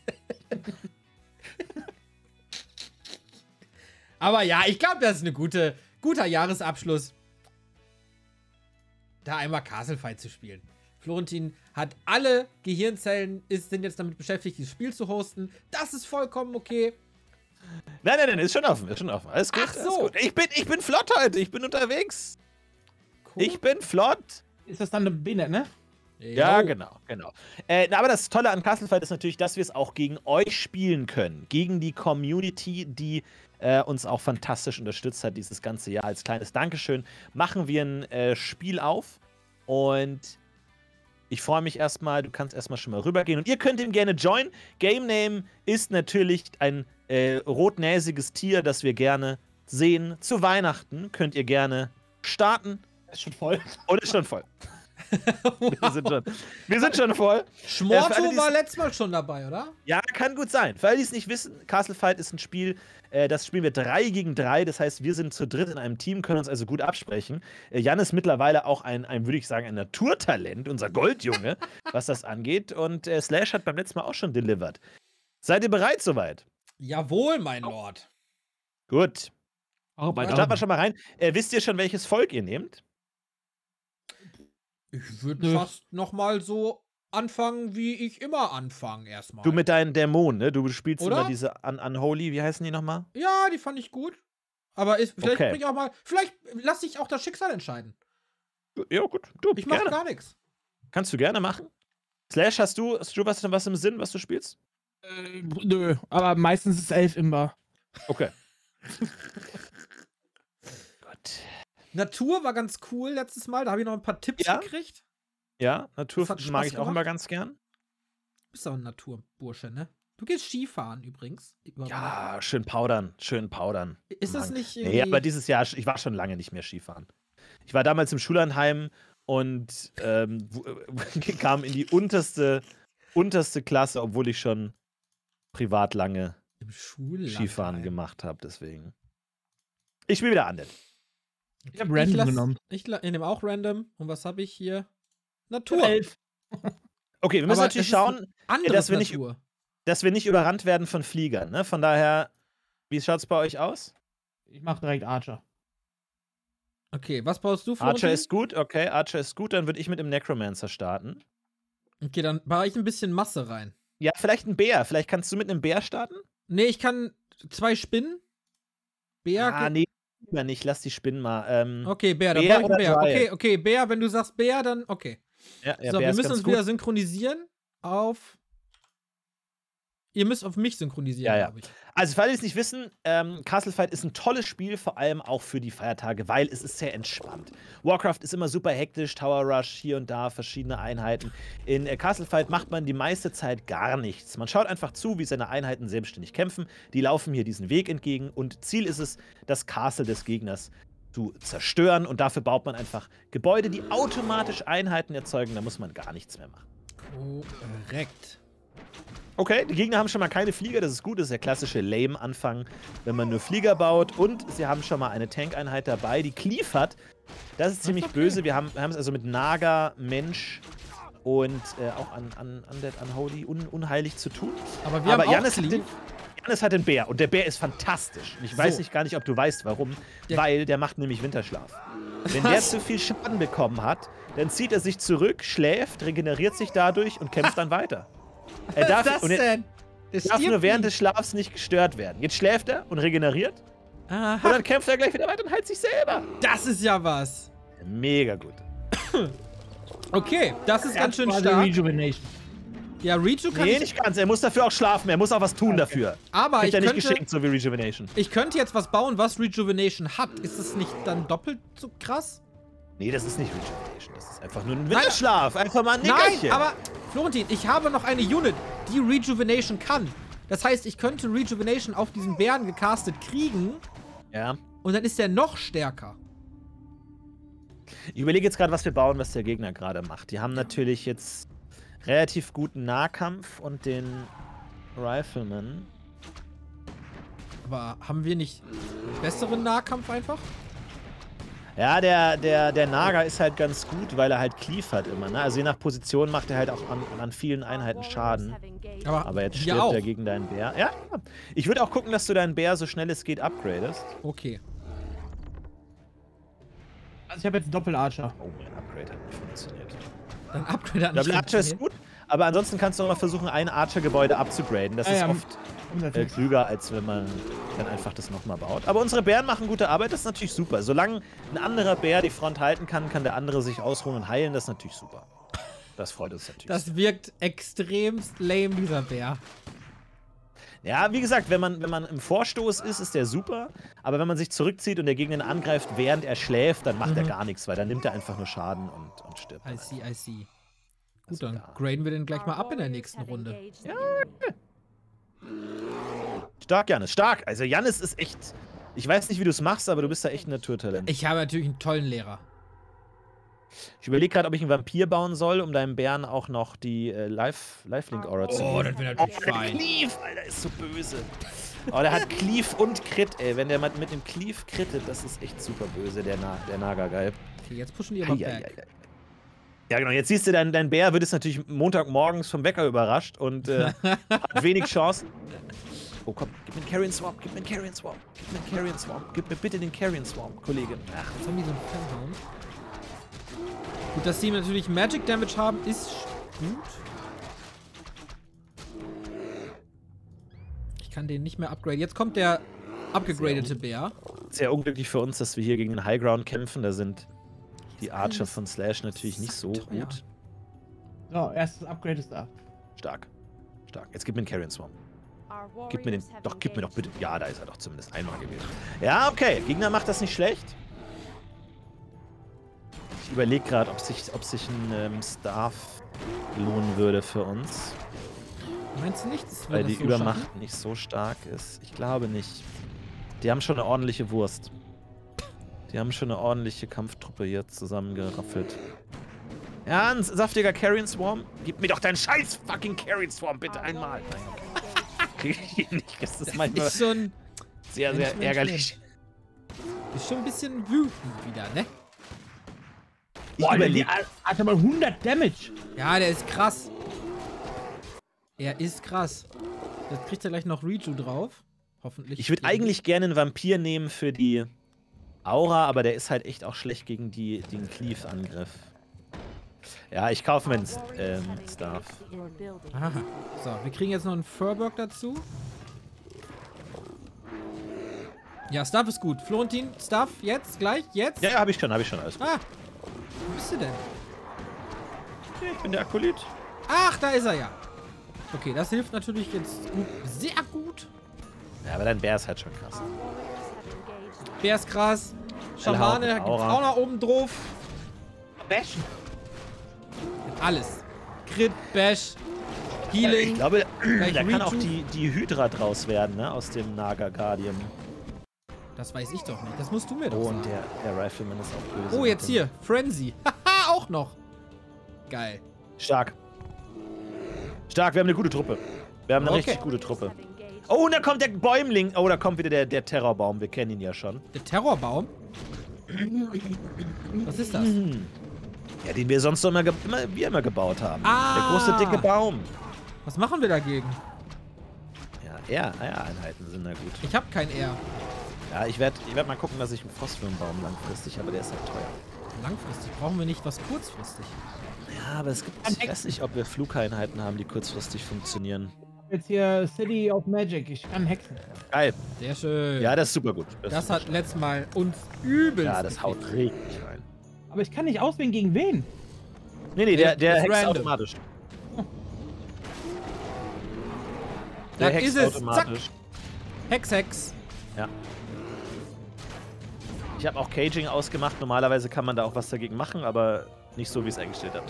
Aber ja, ich glaube, das ist ein gute, guter Jahresabschluss, da einmal Castle Fight zu spielen. Florentin hat alle Gehirnzellen, ist, sind jetzt damit beschäftigt, dieses Spiel zu hosten. Das ist vollkommen okay. Nein, nein, nein, ist schon offen, ist schon offen. Alles gut, Ach so. alles gut. Ich bin, ich bin flott heute, ich bin unterwegs. Cool. Ich bin flott. Ist das dann eine Biene, ne? Ja, Jo. genau, genau. Äh, aber das Tolle an Castle Fight ist natürlich, dass wir es auch gegen euch spielen können. Gegen die Community, die äh, uns auch fantastisch unterstützt hat dieses ganze Jahr. Als kleines Dankeschön machen wir ein äh, Spiel auf. Und ich freue mich erstmal, du kannst erstmal schon mal rübergehen. Und ihr könnt ihm gerne joinen. Game Name ist natürlich ein äh, rotnäsiges Tier, das wir gerne sehen. Zu Weihnachten könnt ihr gerne starten. Ist schon voll. Und ist schon voll. wir, sind schon, wir sind schon voll. Schmorto Äh, alle, war letztes Mal schon dabei, oder? Ja, kann gut sein. Für alle, die es nicht wissen, Castle Fight ist ein Spiel, äh, das spielen wir drei gegen drei. Das heißt, wir sind zu dritt in einem Team, können uns also gut absprechen. Äh, Jan ist mittlerweile auch ein, ein würde ich sagen, ein Naturtalent, unser Goldjunge, was das angeht. Und äh, Slash hat beim letzten Mal auch schon delivered. Seid ihr bereit soweit? Jawohl, mein Lord. Gut. Arbeit, Starten wir schon mal rein. Äh, wisst ihr schon, welches Volk ihr nehmt? Ich würde fast noch mal so anfangen, wie ich immer anfange erstmal. Du mit deinen Dämonen, ne? Du spielst Oder? immer diese Un Unholy, wie heißen die nochmal? Ja, die fand ich gut. Aber ist, vielleicht Okay. bring ich auch mal, vielleicht lass ich auch das Schicksal entscheiden. Ja, gut. Du, Ich mache gerne. gar nichts. Kannst du gerne machen. Slash, hast du, hast du was, was im Sinn, was du spielst? Äh, nö, aber meistens ist elf immer. Okay. Gut. Natur war ganz cool letztes Mal, da habe ich noch ein paar Tipps Ja? gekriegt. Ja, Natur Das hat mag Spaß ich auch gemacht. immer ganz gern. Du bist auch ein Naturbursche, ne? Du gehst Skifahren übrigens. Über- Ja, schön powdern, schön powdern. Ist das Mann. nicht Nee, irgendwie... aber dieses Jahr, ich war schon lange nicht mehr Skifahren. Ich war damals im Schullandheim und ähm, w- kam in die unterste, unterste Klasse, obwohl ich schon privat lange im Schullandheim. Skifahren gemacht habe, deswegen. Ich spiele wieder Undead. Ich hab random lass- genommen. Ich la- ich nehme auch random. Und was habe ich hier? Natur. elf. Okay, wir müssen Aber natürlich es ist schauen, Anderes dass wir nicht- Natur. dass wir nicht überrannt werden von Fliegern. Ne? Von daher, wie schaut's bei euch aus? Ich mach direkt Archer. Okay, was brauchst du, Florentin? Archer ist gut, okay, Archer ist gut, dann würde ich mit dem Necromancer starten. Okay, dann baue ich ein bisschen Masse rein. Ja, vielleicht ein Bär. Vielleicht kannst du mit einem Bär starten? Nee, ich kann zwei Spinnen. Bär. Ah, nee, lieber nicht. Lass die Spinnen mal. Ähm, Okay, Bär, dann Bär brauche ich einen oder Bär. Dryad? Okay, okay, Bär, wenn du sagst Bär, dann okay. ja, ja, so, Bär wir ist müssen ganz uns gut. wieder synchronisieren auf. Ihr müsst auf mich synchronisieren, Ja, ja. glaube ich. Also, für alle, die es nicht wissen, ähm, Castle Fight ist ein tolles Spiel, vor allem auch für die Feiertage, weil es ist sehr entspannt. Warcraft ist immer super hektisch, Tower Rush, hier und da, verschiedene Einheiten. In äh, Castle Fight macht man die meiste Zeit gar nichts. Man schaut einfach zu, wie seine Einheiten selbstständig kämpfen. Die laufen hier diesen Weg entgegen und Ziel ist es, das Castle des Gegners zu zerstören. Und dafür baut man einfach Gebäude, die automatisch Einheiten erzeugen. Da muss man gar nichts mehr machen. Korrekt. Okay, die Gegner haben schon mal keine Flieger, das ist gut, das ist der klassische Lame-Anfang, wenn man nur Flieger baut. Und sie haben schon mal eine Tankeinheit dabei, die Cleave hat. Das ist ziemlich okay. böse. Wir haben wir haben es also mit Naga, Mensch und äh, auch an, an Undead, Unholy, un, unheilig zu tun. Aber wir Aber haben auch Jannis hat, Cleave. den, Jannis hat den Bär und der Bär ist fantastisch. Und ich weiß So. nicht gar nicht, ob du weißt, warum. Der- weil der macht nämlich Winterschlaf. Wenn der Was? zu viel Schaden bekommen hat, dann zieht er sich zurück, schläft, regeneriert sich dadurch und kämpft dann weiter. Er Was darf, ist das und er, denn? Der darf stirbt nur während nie. des Schlafs nicht gestört werden. Jetzt schläft er und regeneriert Aha. Und dann kämpft er gleich wieder weiter und heilt sich selber. Das ist ja was. Mega gut. Okay, das ist ganz schön stark. Rejuvenation. Ja, Reju kann Nee, ich... nicht ganz. Er muss dafür auch schlafen. Er muss auch was tun Okay. dafür. Aber Kriegt ich er nicht könnte, geschenkt, so wie Rejuvenation. ich könnte jetzt was bauen, was Rejuvenation hat. Ist das nicht dann doppelt so krass? Nee, das ist nicht Rejuvenation. Das ist einfach nur ein Winterschlaf. Einfach mal ein Nein, Nickerchen. aber Florentin, ich habe noch eine Unit, die Rejuvenation kann. Das heißt, ich könnte Rejuvenation auf diesen Bären gecastet kriegen Ja. und dann ist der noch stärker. Ich überlege jetzt gerade, was wir bauen, was der Gegner gerade macht. Die haben natürlich jetzt relativ guten Nahkampf und den Rifleman. Aber haben wir nicht besseren Nahkampf einfach? Ja, der, der, der Naga ist halt ganz gut, weil er halt Cleave hat immer. Ne? Also je nach Position macht er halt auch an, an vielen Einheiten Schaden. Aber, Aber jetzt wir stirbt auch. er gegen deinen Bär. Ja, ja. Ich würde auch gucken, dass du deinen Bär so schnell es geht upgradest. Okay. Also ich habe jetzt einen Doppel-Archer. Oh, mein Upgrade hat nicht funktioniert. Dann Upgrade hat nicht Double Archer ist funktioniert. gut, aber ansonsten kannst du auch mal versuchen, ein Archer-Gebäude abzugraden. Das Ah, ist ja, oft äh, klüger, als wenn man dann einfach das nochmal baut. Aber unsere Bären machen gute Arbeit, das ist natürlich super. Solange ein anderer Bär die Front halten kann, kann der andere sich ausruhen und heilen, das ist natürlich super. Das freut uns natürlich. Das wirkt extremst lame, dieser Bär. Ja, wie gesagt, wenn man, wenn man im Vorstoß ist, ist der super. Aber wenn man sich zurückzieht und der Gegner ihn angreift, während er schläft, dann macht Mhm. er gar nichts, weil dann nimmt er einfach nur Schaden und, und stirbt. I see, I see. Gut, Also dann da. graden wir den gleich mal ab in der nächsten Runde. Stark, Jannis, stark. Also Jannis ist echt... Ich weiß nicht, wie du es machst, aber du bist da echt ein Naturtalent. Ich habe natürlich einen tollen Lehrer. Ich überlege gerade, ob ich einen Vampir bauen soll, um deinem Bären auch noch die äh, Life, Lifelink-Aura zu Oh, geben. das wäre natürlich Der fein. Cleave, Alter, ist so böse. Oh, der hat Cleave und Crit, ey. Wenn der mit, mit dem Cleave crittet, das ist echt super böse, der, Na der Naga-Geil. Okay, jetzt pushen die aber Eieiei. back. Ja, genau. Jetzt siehst du, dein, dein Bär wird es natürlich Montagmorgens vom Wecker überrascht und äh, hat wenig Chancen. Oh, komm, gib mir einen Carrion Swamp, gib mir einen Carrion Swamp, gib mir einen Carrion Swamp, gib mir bitte den Carrion Swamp, Kollege. Ach, Jetzt haben die so einen Fernhauen. Gut, dass sie natürlich Magic Damage haben, ist gut. Ich kann den nicht mehr upgraden. Jetzt kommt der abgegradete Bär. sehr unglücklich für uns, dass wir hier gegen den Highground kämpfen. Da sind die Archer von Slash natürlich nicht so teuer. gut. So, erstes Upgrade ist da. Stark. Stark. Jetzt gib mir einen Carrion Swamp. Gib mir den. Doch, gib mir doch bitte. Ja, da ist er doch zumindest einmal gewesen. Ja, okay. Gegner macht das nicht schlecht. Ich überlege gerade, ob sich, ob sich ein ähm, Staff lohnen würde für uns. Meinst du nicht? dass wir Weil das die so Übermacht schaffen? nicht so stark ist. Ich glaube nicht. Die haben schon eine ordentliche Wurst. Die haben schon eine ordentliche Kampftruppe hier zusammengeraffelt. Ja, ein saftiger Carrion Swarm. Gib mir doch deinen scheiß fucking Carrion Swarm bitte einmal. Krieg ich ihn nicht. Das ist manchmal Ist schon, sehr, Mensch, sehr Mensch, ärgerlich. ist schon ein bisschen wütend wieder, ne? Ich Boah, überleg, der hat aber hundert Damage. Ja, der ist krass. Er ist krass. Jetzt kriegt er gleich noch Reju drauf. Hoffentlich. ich würde eigentlich gerne einen Vampir nehmen für die Aura, aber der ist halt echt auch schlecht gegen die, den Cleave-Angriff. Ja, ich kaufe mir einen ähm, Staff. Aha. So, wir kriegen jetzt noch einen Furberg dazu. Ja, Staff ist gut. Florentin, Staff, jetzt, gleich, jetzt. Ja, ja, habe ich schon, habe ich schon. Alles gut. Ah, wo bist du denn? Ich bin der Akolyt. Ach, da ist er ja. Okay, das hilft natürlich jetzt gut. Sehr gut. Ja, aber dein Bär ist halt schon krass. Bär ist krass. Schamane Hellhaut, gibt's Aura. auch noch oben drauf. Bashen. Alles. Crit, Bash, Healing. Ich glaube, Gleich da kann auch Reju. die, die Hydra draus werden, ne? Aus dem Naga Guardian. Das weiß ich doch nicht. Das musst du mir doch Oh, sagen. und der, der Rifleman ist auch böse. Oh, jetzt hier. Frenzy. Haha, auch noch. Geil. Stark. Stark, wir haben eine gute Truppe. Wir haben eine Okay. richtig gute Truppe. Oh, und da kommt der Bäumling. Oh, da kommt wieder der, der Terrorbaum. Wir kennen ihn ja schon. Der Terrorbaum? Was ist das? Hm. Ja, den wir sonst so immer, ge- immer, wir immer gebaut haben. Ah. Der große, dicke Baum. Was machen wir dagegen? Ja, R, R-Einheiten sind da gut. Ich habe kein R. Ja, ich werde ich werd mal gucken, dass ich einen Frostwürmbaum langfristig, aber der ist halt teuer. Langfristig brauchen wir nicht was kurzfristig. Ja, aber es gibt, ich weiß nicht, ob wir Flugeinheiten haben, die kurzfristig funktionieren. Jetzt hier City of Magic. Ich kann hexen. Geil. Sehr schön. Ja, das ist super gut. Das, das hat super letztes Mal uns übelst. Ja, das haut richtig rein. Aber ich kann nicht auswählen, gegen wen? Nee, nee, der, der ist hext random. automatisch. Da Der ist hext es. automatisch. Zack. Hex, Hex. Ja. Ich habe auch Caging ausgemacht. Normalerweise kann man da auch was dagegen machen, aber nicht so, wie es eingestellt hat.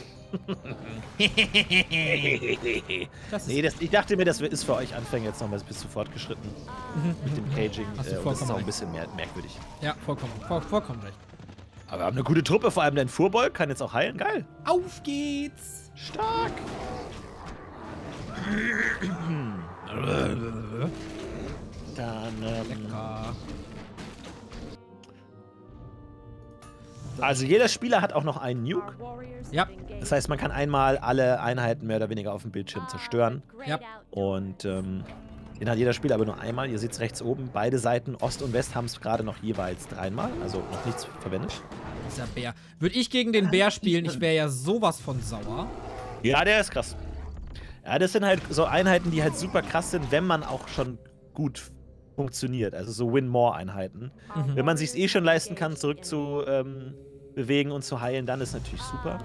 Das nee, das, ich dachte mir, das ist für euch Anfänger jetzt noch mal ein bisschen fortgeschritten mit dem Caging. Hast du Äh, und das ist auch ein recht. bisschen mehr, merkwürdig. Ja, vollkommen, voll, vollkommen recht. Aber wir haben eine gute Truppe, vor allem dein Fuhrboll kann jetzt auch heilen. Geil. Auf geht's. Stark. Dann, ähm, Lecker. also jeder Spieler hat auch noch einen Nuke. Ja. Das heißt, man kann einmal alle Einheiten mehr oder weniger auf dem Bildschirm zerstören. Ja. Und ähm, den hat jeder Spieler aber nur einmal. Ihr seht es rechts oben. Beide Seiten, Ost und West, haben es gerade noch jeweils dreimal. Also noch nichts verwendet. Dieser Bär. Würde ich gegen den Bär spielen, ich wäre ja sowas von sauer. Ja, der ist krass. Ja, das sind halt so Einheiten, die halt super krass sind, wenn man auch schon gut funktioniert. Also so Win-More-Einheiten. Mhm. Wenn man sich eh schon leisten kann, zurück zu ähm, bewegen und zu heilen, dann ist natürlich super.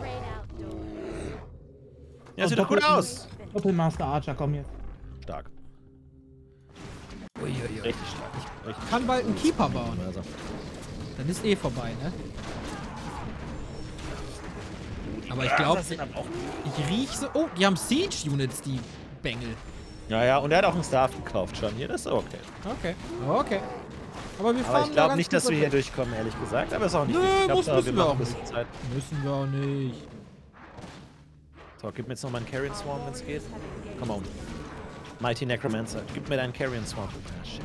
Ja, sieht doch gut aus. Doppelmaster Archer, komm jetzt. Stark. Uiuiui. Richtig stark. Richtig Ich kann bald einen Keeper bauen. stark. Also, Dann ist eh vorbei, ne? Aber ich ja, glaube, das sind aber auch- ich riech so... Oh, die haben Siege-Units, die Bengel. Ja, ja, und er hat auch einen Staff gekauft schon hier. Das ist okay. Okay, okay. Aber wir fahren Aber ich da glaube ganz nicht, gut dass wir hier weg. durchkommen, ehrlich gesagt. Aber ist auch nicht Nö, wichtig. Ich muss- glaub, müssen wir wir machen auch ein bisschen Zeit. Müssen wir auch nicht. So, gib mir jetzt nochmal einen Carrion Swarm, wenn es geht. Come on. Mighty Necromancer, gib mir deinen Carrion Swarm. Ah, shit.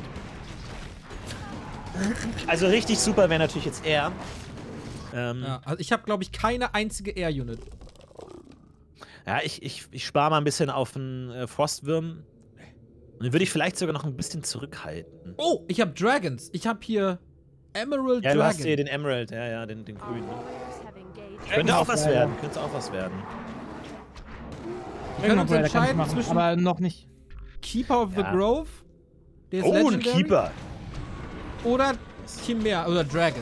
Also richtig super wäre natürlich jetzt er. Ähm, Ja, also ich habe, glaube ich, keine einzige Air-Unit. Ja, ich, ich, ich spare mal ein bisschen auf einen äh, Frostwurm. Und den würde ich vielleicht sogar noch ein bisschen zurückhalten. Oh, ich habe Dragons. Ich habe hier Emerald Ja, du hast Dragon. hier den Emerald, ja, ja, den, den grünen. Dragon Könnte auch was Rider. werden, könnte auch was werden. Wir können uns Dragon Rider kann ich entscheiden machen, zwischen aber noch nicht. Keeper of the Ja. Grove, der ist Oh, ein Legendary, Keeper! oder Chimera, oder Dragons.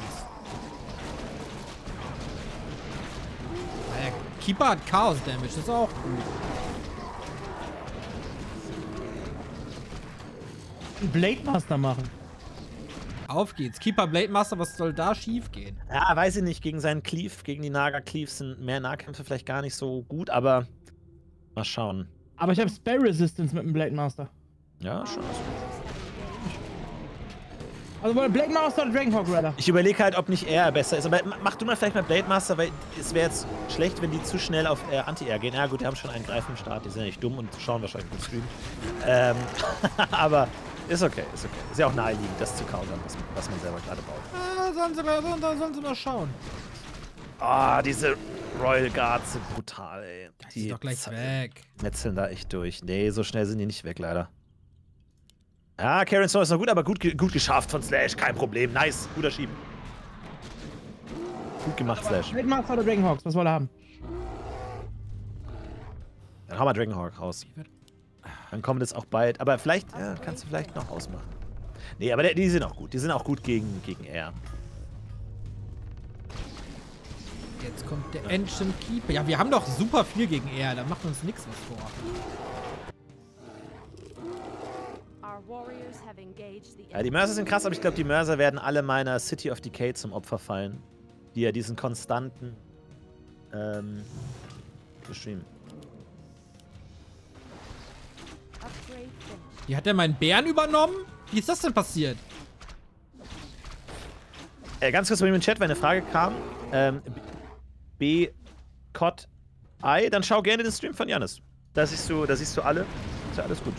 Naja, Keeper hat Chaos Damage, das ist auch gut. Einen Blade Master machen. Auf geht's. Keeper Blade Master, was soll da schief gehen? Ja, weiß ich nicht, gegen seinen Cleave, gegen die Naga-Cleaves sind mehr Nahkämpfe vielleicht gar nicht so gut, aber mal schauen. Aber ich habe Spell Resistance mit dem Blade Master. Ja, schon. Also Blade Master oder Dragonhawk Rider? Ich überlege halt, ob nicht er besser ist. Aber mach du mal vielleicht mal Blade Master, weil es wäre jetzt schlecht, wenn die zu schnell auf äh, Anti-Air gehen. Ja gut, die haben schon einen Greif im Start, die sind ja nicht dumm und schauen wahrscheinlich den Stream. Ähm, aber ist okay, ist okay. Ist ja auch naheliegend, das zu countern, was, was man selber gerade baut. Ah, sollen sie mal, sollen, sollen sie mal schauen. Ah, diese Royal Guards sind brutal, ey. Die ist doch gleich weg. metzeln da echt durch. Nee, so schnell sind die nicht weg, leider. Ja, Carrion Storm ist noch gut, aber gut, ge gut geschafft von Slash. Kein Problem. Nice. Guter Schieb. Gut gemacht, Slash. Blade Master oder Dragonhawks, was wollt ihr haben? Dann hau mal Dragonhawk raus. Dann kommt es auch bald. Aber vielleicht, ja, kannst du vielleicht noch ausmachen. Nee, aber der, die sind auch gut. Die sind auch gut gegen, gegen Air. Jetzt kommt der Ancient Keeper. Ja, wir haben doch super viel gegen er. Da macht uns nichts was vor. Ja, die Mörser sind krass, aber ich glaube, die Mörser werden alle meiner City of Decay zum Opfer fallen. Die ja diesen konstanten ähm, beschrieben. Wie hat der meinen Bären übernommen? Wie ist das denn passiert? Äh, ganz kurz bei mir im Chat, wenn eine Frage kam. Ähm, B. Cod I, dann schau gerne den Stream von Jannis. Da siehst du, da siehst du alle. Ist ja alles gut.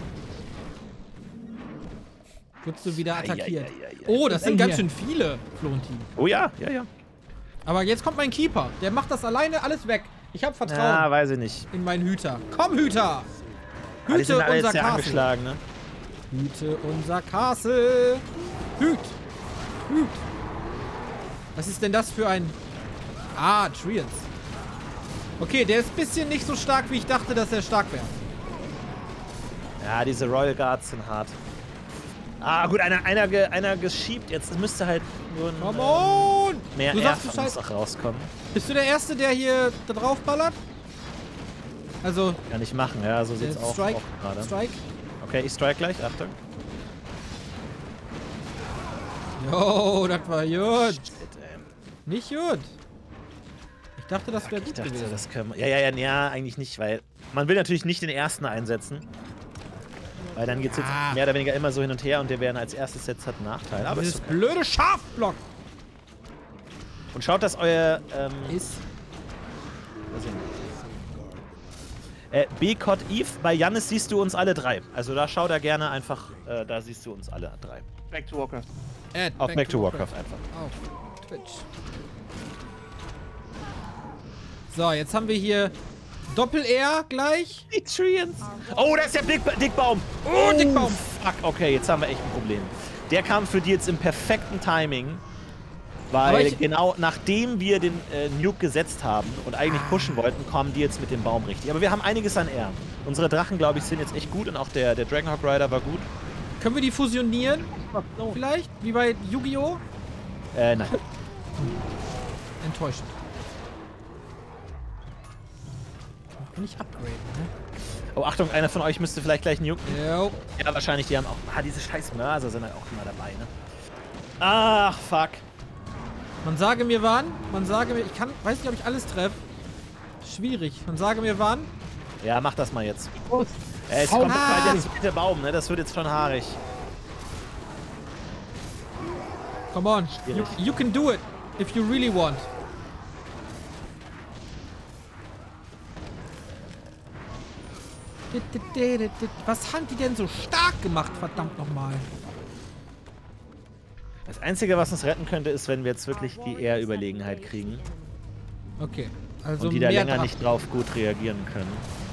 Wurdest du wieder attackiert? Ei, ei, ei, ei, ei. Oh, das sind Hier. ganz schön viele, Florentin. Oh ja, ja, ja. Aber jetzt kommt mein Keeper. Der macht das alleine alles weg. Ich habe Vertrauen Ja, weiß ich nicht. in meinen Hüter. Komm, Hüter! Ah, die Hüte sind alle unser jetzt sehr Castle. angeschlagen, ne? Hüte unser Castle. Hüt. Hüt. Was ist denn das für ein... Ah, 'Trians. Okay, der ist ein bisschen nicht so stark, wie ich dachte, dass er stark wäre. Ja, diese Royal Guards sind hart. Ah, gut, einer, einer, ge, einer geschiebt. Jetzt müsste halt nur ein, Come on! ähm, mehr Du sagst Air auch rauskommen. Bist du der Erste, der hier da drauf ballert? Also. Kann ich machen, ja, so sieht's auch, Strike, auch gerade. Strike. Okay, ich strike gleich, Achtung. Jo, das war gut. Shit, ey. Nicht gut. Ich dachte, das wäre Ich gut dachte, gewesen. das können wir. Ja, ja, ja, ja, eigentlich nicht, weil man will natürlich nicht den ersten einsetzen. Weil dann geht's jetzt Ah. mehr oder weniger immer so hin und her und der, wer dann als erstes setzt, hat einen Nachteil. Aber Dieses ist okay. blöde Schafblock. Und schaut, dass euer ähm, Ist. Äh, B-Cod Eve, bei Jannis siehst du uns alle drei. Also da schau da gerne einfach, äh, da siehst du uns alle drei. Back to Warcraft. Add Auf Back to Warcraft einfach. Auf Twitch. So, jetzt haben wir hier Doppel-R gleich. Etrians. Oh, da ist der Big, Dickbaum. Oh, Dickbaum. Fuck, okay, jetzt haben wir echt ein Problem. Der kam für die jetzt im perfekten Timing. Aber Weil ich- genau nachdem wir den äh, Nuke gesetzt haben und eigentlich pushen wollten, kommen die jetzt mit dem Baum richtig. Aber wir haben einiges an R. Unsere Drachen, glaube ich, sind jetzt echt gut und auch der, der Dragonhawk Rider war gut. Können wir die fusionieren? Vielleicht? Wie bei Yu-Gi-Oh? Äh, nein. Enttäuschend. Kann ich upgraden, ne? Oh, Achtung, einer von euch müsste vielleicht gleich Nuke. Jo. Ja, wahrscheinlich, die haben auch... Ah, diese scheiß Mörser sind halt auch immer dabei, ne? Ach, fuck. Man sage mir wann. Man sage mir... Ich kann... Weiß nicht, ob ich alles treffe. Schwierig. Man sage mir wann. Ja, mach das mal jetzt. Oh, Äh, es Hau- kommt Ah. bald der zweite Baum, ne? Das wird jetzt schon haarig. Come on. You, Schwierig. you can do it. If you really want. Was haben die denn so stark gemacht, verdammt nochmal? Das Einzige, was uns retten könnte, ist, wenn wir jetzt wirklich die Ehr-Überlegenheit kriegen. Okay, also Und die da mehr länger Dra- nicht drauf gut reagieren können.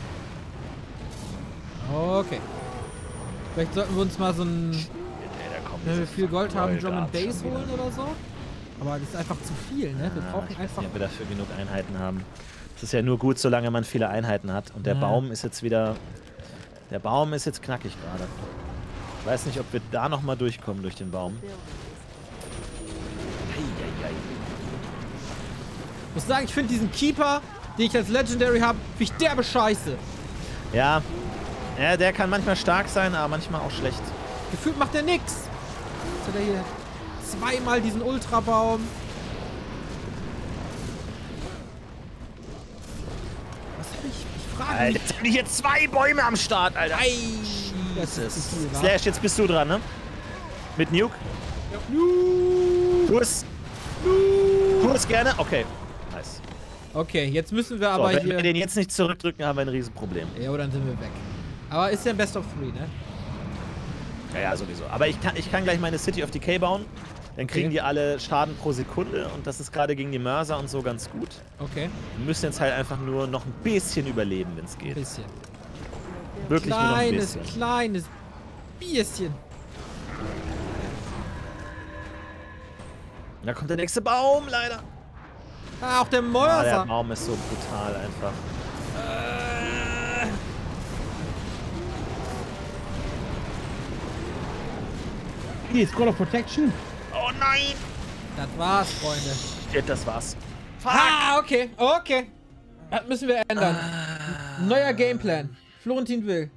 Okay. Vielleicht sollten wir uns mal so ein, Ey, da kommen wenn wir diese viel Gold haben, Royal Drum and Guards Bass schon wieder. holen oder so. Aber das ist einfach zu viel, ne? Wir Ah, brauchen ich weiß einfach... nicht, ob wir dafür genug Einheiten haben. Es ist ja nur gut, solange man viele Einheiten hat. Und der Ja. Baum ist jetzt wieder... Der Baum ist jetzt knackig gerade. Ich weiß nicht, ob wir da nochmal durchkommen durch den Baum. Eieiei. Ich muss sagen, ich finde diesen Keeper, den ich als Legendary habe, finde ich derbe Scheiße. Ja. Ja, der kann manchmal stark sein, aber manchmal auch schlecht. Gefühlt macht der nix. Jetzt hat er hier zweimal diesen Ultrabaum. Was hab ich? Ich frage Alter, mich. jetzt haben die hier zwei Bäume am Start, Alter. Ei, das ist zu viel, wa? Slash, jetzt bist du dran, ne? Mit Nuke. Tu es. Tu es gerne. Okay. Nice. Okay, jetzt müssen wir So, aber wenn hier... wir den jetzt nicht zurückdrücken, haben wir ein Riesenproblem. Ja, dann sind wir weg. Aber ist ja ein Best of Three, ne? Ja, ja, sowieso. Aber ich kann, ich kann gleich meine City of Decay bauen. Dann kriegen Okay. die alle Schaden pro Sekunde. Und das ist gerade gegen die Mörser und so ganz gut. Okay, Wir müssen jetzt halt einfach nur noch ein bisschen überleben, wenn es ein geht. bisschen. Wirklich nur noch ein Kleines, bisschen. kleines bisschen. Da kommt der nächste Baum, leider. Ah, auch der Ah, der Mörser. Baum ist so brutal einfach. Äh. Hier, Scroll of Protection. Oh nein! Das war's, Freunde. Shit, das war's. Ah, okay, okay. Das müssen wir ändern. Ah. Neuer Gameplan. Florentin will.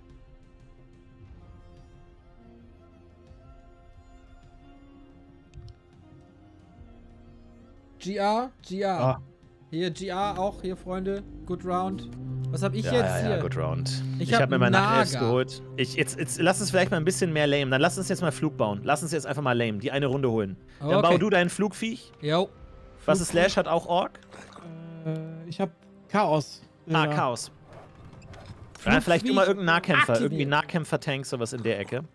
G R, G R. Ah. Hier, G R auch, hier, Freunde. Good Round. Was hab ich Ja, jetzt ja, hier? ja, good round. Ich Ich, hab hab mir mal nach Naga. Elves geholt. Ich, jetzt, jetzt lass uns vielleicht mal ein bisschen mehr lame. Dann lass uns jetzt mal Flug bauen. Lass uns jetzt einfach mal lame. Die eine Runde holen. Dann Okay. bau du deinen Flugviech. Jo. Was ist Slash? Hat auch Ork? Äh, ich hab Chaos. Ah, Ja. Chaos. Ja, vielleicht Flugviech immer irgendein Nahkämpfer. aktiviert. Irgendwie Nahkämpfer-Tank, sowas in der Ecke.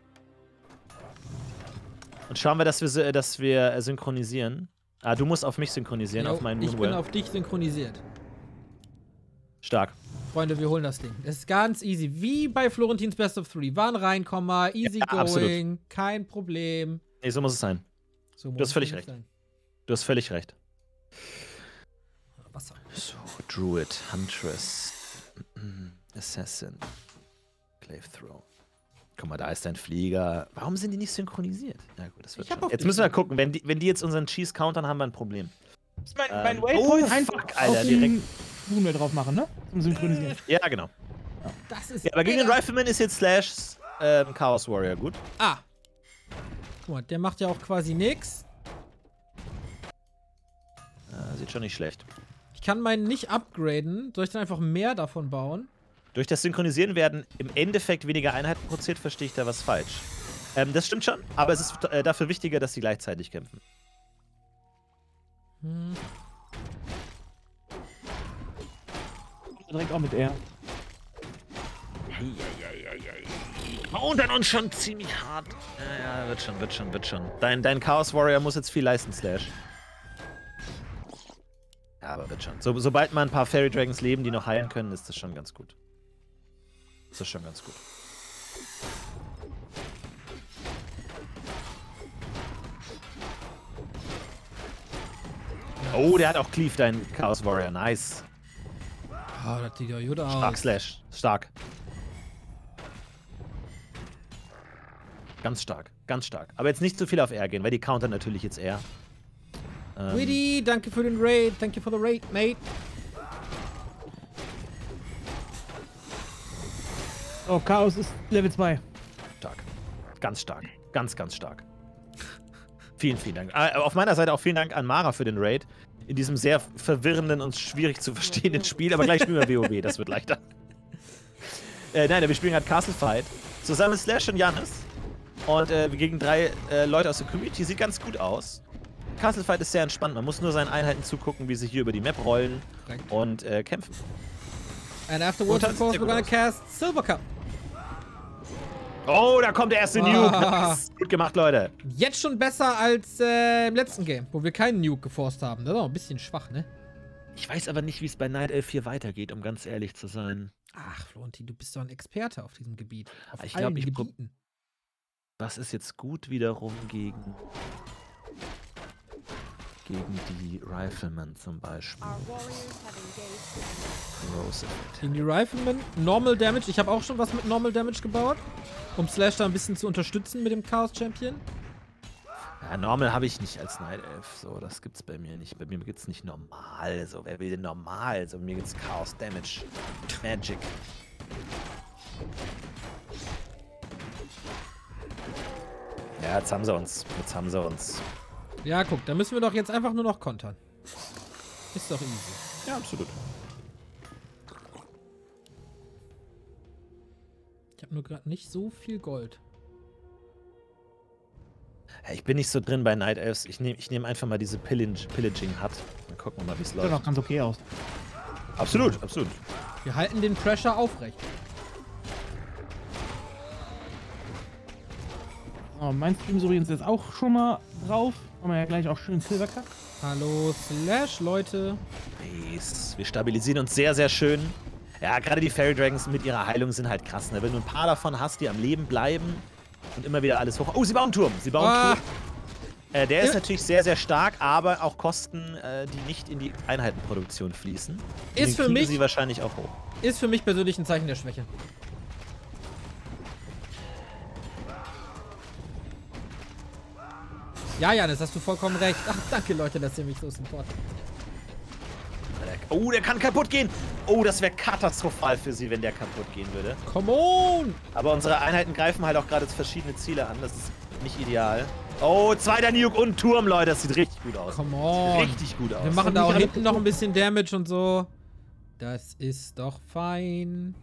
Und schauen wir, dass wir, sy- dass wir synchronisieren. Ah, du musst auf mich synchronisieren, Jo, auf meinen ich bin Moonwell. auf dich synchronisiert. Stark. Freunde, wir holen das Ding. Das ist ganz easy. Wie bei Florentins Best of Three. War ein Reinkomma, easy Ja, absolut. going, kein Problem. Nee, so muss es sein. So Du hast muss es völlig nicht recht. sein. Du hast völlig recht. Wasser. So, Druid, Huntress, Assassin, Glaive Throw. Guck mal, da ist dein Flieger. Warum sind die nicht synchronisiert? Ja gut, das wird schon. Jetzt müssen wir gucken, wenn die, wenn die jetzt unseren Cheese countern, haben wir ein Problem. Mein, ähm, mein Waypoint oh, einfach fuck, Alter, direkt Moonway drauf machen, ne? Zum Synchronisieren. Ja, genau. Ja. Das ist ja, aber gegen den Rifleman ist jetzt Slash ähm, Chaos Warrior gut. Ah. Guck mal, der macht ja auch quasi nix. Ja, sieht schon nicht schlecht. Ich kann meinen nicht upgraden. Soll ich dann einfach mehr davon bauen? Durch das Synchronisieren werden im Endeffekt weniger Einheiten produziert, verstehe ich da was falsch. Ähm, das stimmt schon, aber es ist äh, dafür wichtiger, dass sie gleichzeitig kämpfen. Hm. Direkt auch mit R. Und dann uns schon ziemlich hart. Ja, ja, wird schon, wird schon, wird schon. Dein, dein Chaos Warrior muss jetzt viel leisten, Slash. Ja, aber wird schon. So, sobald man ein paar Fairy Dragons leben, die noch heilen können, ist das schon ganz gut. Ist das schon ganz gut. Oh, der hat auch Cleave, dein Chaos Warrior. Nice. Oh, das sieht ja gut aus. Stark, Slash. Stark. Ganz stark. Ganz stark. Aber jetzt nicht zu viel auf R gehen, weil die countern natürlich jetzt R. Ähm. Widdy, danke für den Raid. Thank you for the raid, mate. Oh, Chaos ist Level zwei. Stark. Ganz stark. Ganz, ganz stark. Vielen, vielen Dank. Äh, auf meiner Seite auch vielen Dank an Mara für den Raid. In diesem sehr verwirrenden und schwierig zu verstehenden Spiel. Aber gleich spielen wir WoW, das wird leichter. Äh, nein, wir spielen gerade Castle Fight. Zusammen mit Slash und Jannis. Und äh, gegen drei äh, Leute aus der Community. Sieht ganz gut aus. Castle Fight ist sehr entspannt. Man muss nur seinen Einheiten zugucken, wie sie hier über die Map rollen Correct. und äh, kämpfen. And afterwards, of course, we're gonna cast Silver Cup. Oh, da kommt der erste ah. Nuke. Gut gemacht, Leute. Jetzt schon besser als äh, im letzten Game, wo wir keinen Nuke geforst haben. Das ist auch ein bisschen schwach, ne? Ich weiß aber nicht, wie es bei Night Elf vier weitergeht, um ganz ehrlich zu sein. Ach, Florentin, du bist doch ein Experte auf diesem Gebiet. Auf ich glaube, ich Gebieten. Was ist jetzt gut wiederum gegen gegen die Riflemen zum Beispiel? Gegen die Riflemen? Normal Damage. Ich habe auch schon was mit Normal Damage gebaut, um Slash da ein bisschen zu unterstützen mit dem Chaos Champion. Ja, Normal habe ich nicht als Night Elf. So, das gibt's bei mir nicht. Bei mir gibt's nicht normal. So, wer will denn normal? So, bei mir gibt's Chaos Damage. Magic. Ja, jetzt haben sie uns. Jetzt haben sie uns. Ja, guck, da müssen wir doch jetzt einfach nur noch kontern. Ist doch easy. Ja, absolut. Ich habe nur gerade nicht so viel Gold. Ich bin nicht so drin bei Night Elves. Ich nehme ich nehm einfach mal diese Pillaging Hut. Dann gucken wir mal, wie es läuft. Sieht doch ganz okay aus. Absolut, absolut. Wir halten den Pressure aufrecht. Oh, mein Stream ist übrigens jetzt auch schon mal drauf. Haben wir ja gleich auch schön Silver Cup. Hallo Slash, Leute. Nice. Wir stabilisieren uns sehr, sehr schön. Ja, gerade die Fairy Dragons mit ihrer Heilung sind halt krass. Ne? Wenn du ein paar davon hast, die am Leben bleiben und immer wieder alles hoch... Oh, sie bauen einen Turm. Sie bauen einen ah. Turm. Äh, der ist natürlich sehr, sehr stark, aber auch Kosten, äh, die nicht in die Einheitenproduktion fließen. Ist für mich... sie wahrscheinlich auch hoch. Ist für mich persönlich ein Zeichen der Schwäche. Ja, Janis, hast du vollkommen recht. Ach, danke, Leute, dass ihr mich so supportet. Oh, der kann kaputt gehen. Oh, das wäre katastrophal für sie, wenn der kaputt gehen würde. Come on! Aber unsere Einheiten greifen halt auch gerade verschiedene Ziele an. Das ist nicht ideal. Oh, zweiter Nuke und Turm, Leute. Das sieht richtig gut aus. Come on. Richtig gut aus. Wir machen da auch hinten noch ein bisschen Damage und so. Das ist doch fein.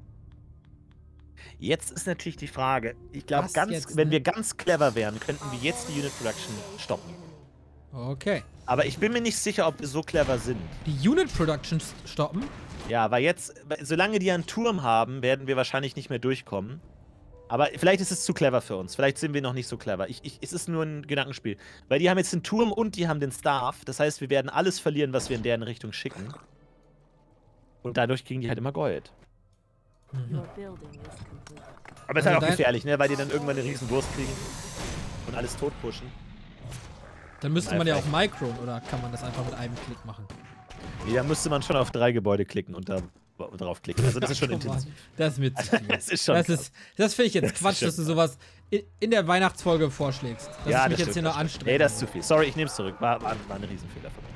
Jetzt ist natürlich die Frage, ich glaube, ganz, jetzt, wenn ne? wir ganz clever wären, könnten wir jetzt die Unit Production stoppen. Okay. Aber ich bin mir nicht sicher, ob wir so clever sind. Die Unit Production stoppen? Ja, weil jetzt, solange die einen Turm haben, werden wir wahrscheinlich nicht mehr durchkommen. Aber vielleicht ist es zu clever für uns. Vielleicht sind wir noch nicht so clever. Ich, ich, es ist nur ein Gedankenspiel. Weil die haben jetzt den Turm und die haben den Staff. Das heißt, wir werden alles verlieren, was wir in deren Richtung schicken. Und dadurch kriegen die halt immer Gold. Mhm. Aber es ist halt auch gefährlich, ne? Weil die dann irgendwann eine riesen Wurst kriegen und alles tot pushen. Dann müsste man ja auch Micron, oder kann man das einfach mit einem Klick machen? Ja, da müsste man schon auf drei Gebäude klicken und da draufklicken. Also das ist schon Ach, intensiv. Das ist mir zu viel. Das ist schon Das, krass. ist, das finde ich jetzt Das Quatsch, ist dass du schon sowas in, in der Weihnachtsfolge vorschlägst. Dass Ja, ich mich das jetzt hier stimmt, noch das stimmt. anstrenge. Nee, das ist zu viel. Sorry, ich nehme es zurück. War, war, war ein Riesenfehler von mir.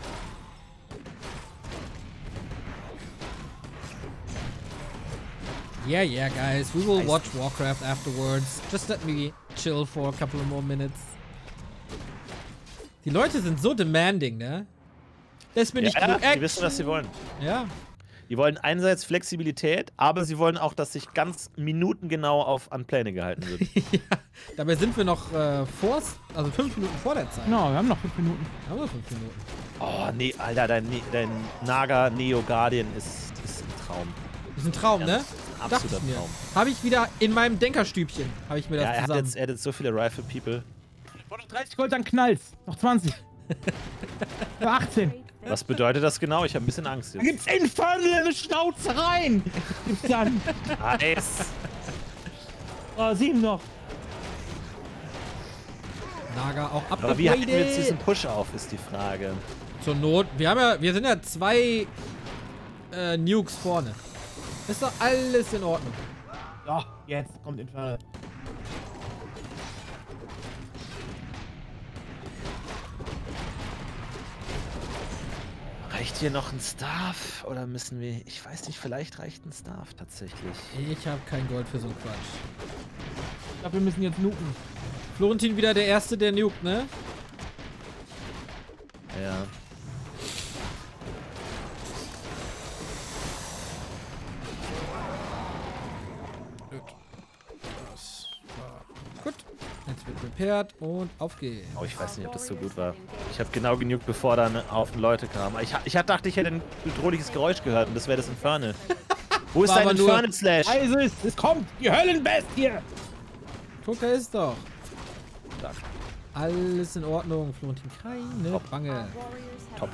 Yeah, yeah, guys. We will watch Warcraft afterwards. Just let me chill for a couple of more minutes. Die Leute sind so demanding, ne? Lässt mir nicht Ja, genug die Action. wissen, was sie wollen. Ja. Die wollen einerseits Flexibilität, aber sie wollen auch, dass sich ganz minutengenau auf an Pläne gehalten wird. Ja. Dabei sind wir noch äh, vor, also fünf Minuten vor der Zeit. Genau, wir haben noch fünf Minuten. Wir haben noch fünf Minuten. Oh, nee, Alter, dein, Ne- dein Naga Neo Guardian ist, ist ein Traum. Das ist ein Traum, Ja, ne? das ist ein Dachte absoluter ich mir. Traum. Habe ich wieder in meinem Denkerstübchen, habe ich mir das Ja, er hat, zusammen. jetzt, er hat jetzt so viele Rifle People. Noch dreißig Gold, dann knallt's. Noch zwanzig. Für achtzehn. Was bedeutet das genau? Ich habe ein bisschen Angst Da jetzt. gibt's Infernal in die Schnauze rein. Gibt's dann. Nice. Oh, sieben noch. Naga auch Aber wie halten wir jetzt upgraded. diesen Push auf, ist die Frage. Zur Not. Wir haben ja, wir sind ja zwei äh, Nukes vorne. Ist doch alles in Ordnung. So, jetzt kommt Infernal. Reicht hier noch ein Staff? Oder müssen wir... Ich weiß nicht, vielleicht reicht ein Staff tatsächlich. Ich habe kein Gold für so einen Quatsch. Ich glaube, wir müssen jetzt nuken. Florentin wieder der Erste, der nukt, ne? Ja. Gut. Jetzt wird repaired und auf geht's. Oh, ich weiß nicht, ob das so gut war. Ich habe genau genug, bevor dann ein Haufen Leute kamen. Ich, ich dachte, ich hätte ein bedrohliches Geräusch gehört und das wäre das Infernal. Wo ist War dein aber nur- Infernal Slash? Also es, es kommt, die Höllenbestie. Guck, da ist doch. Stark. Alles in Ordnung, Florentin. Keine Top. Bange. Top.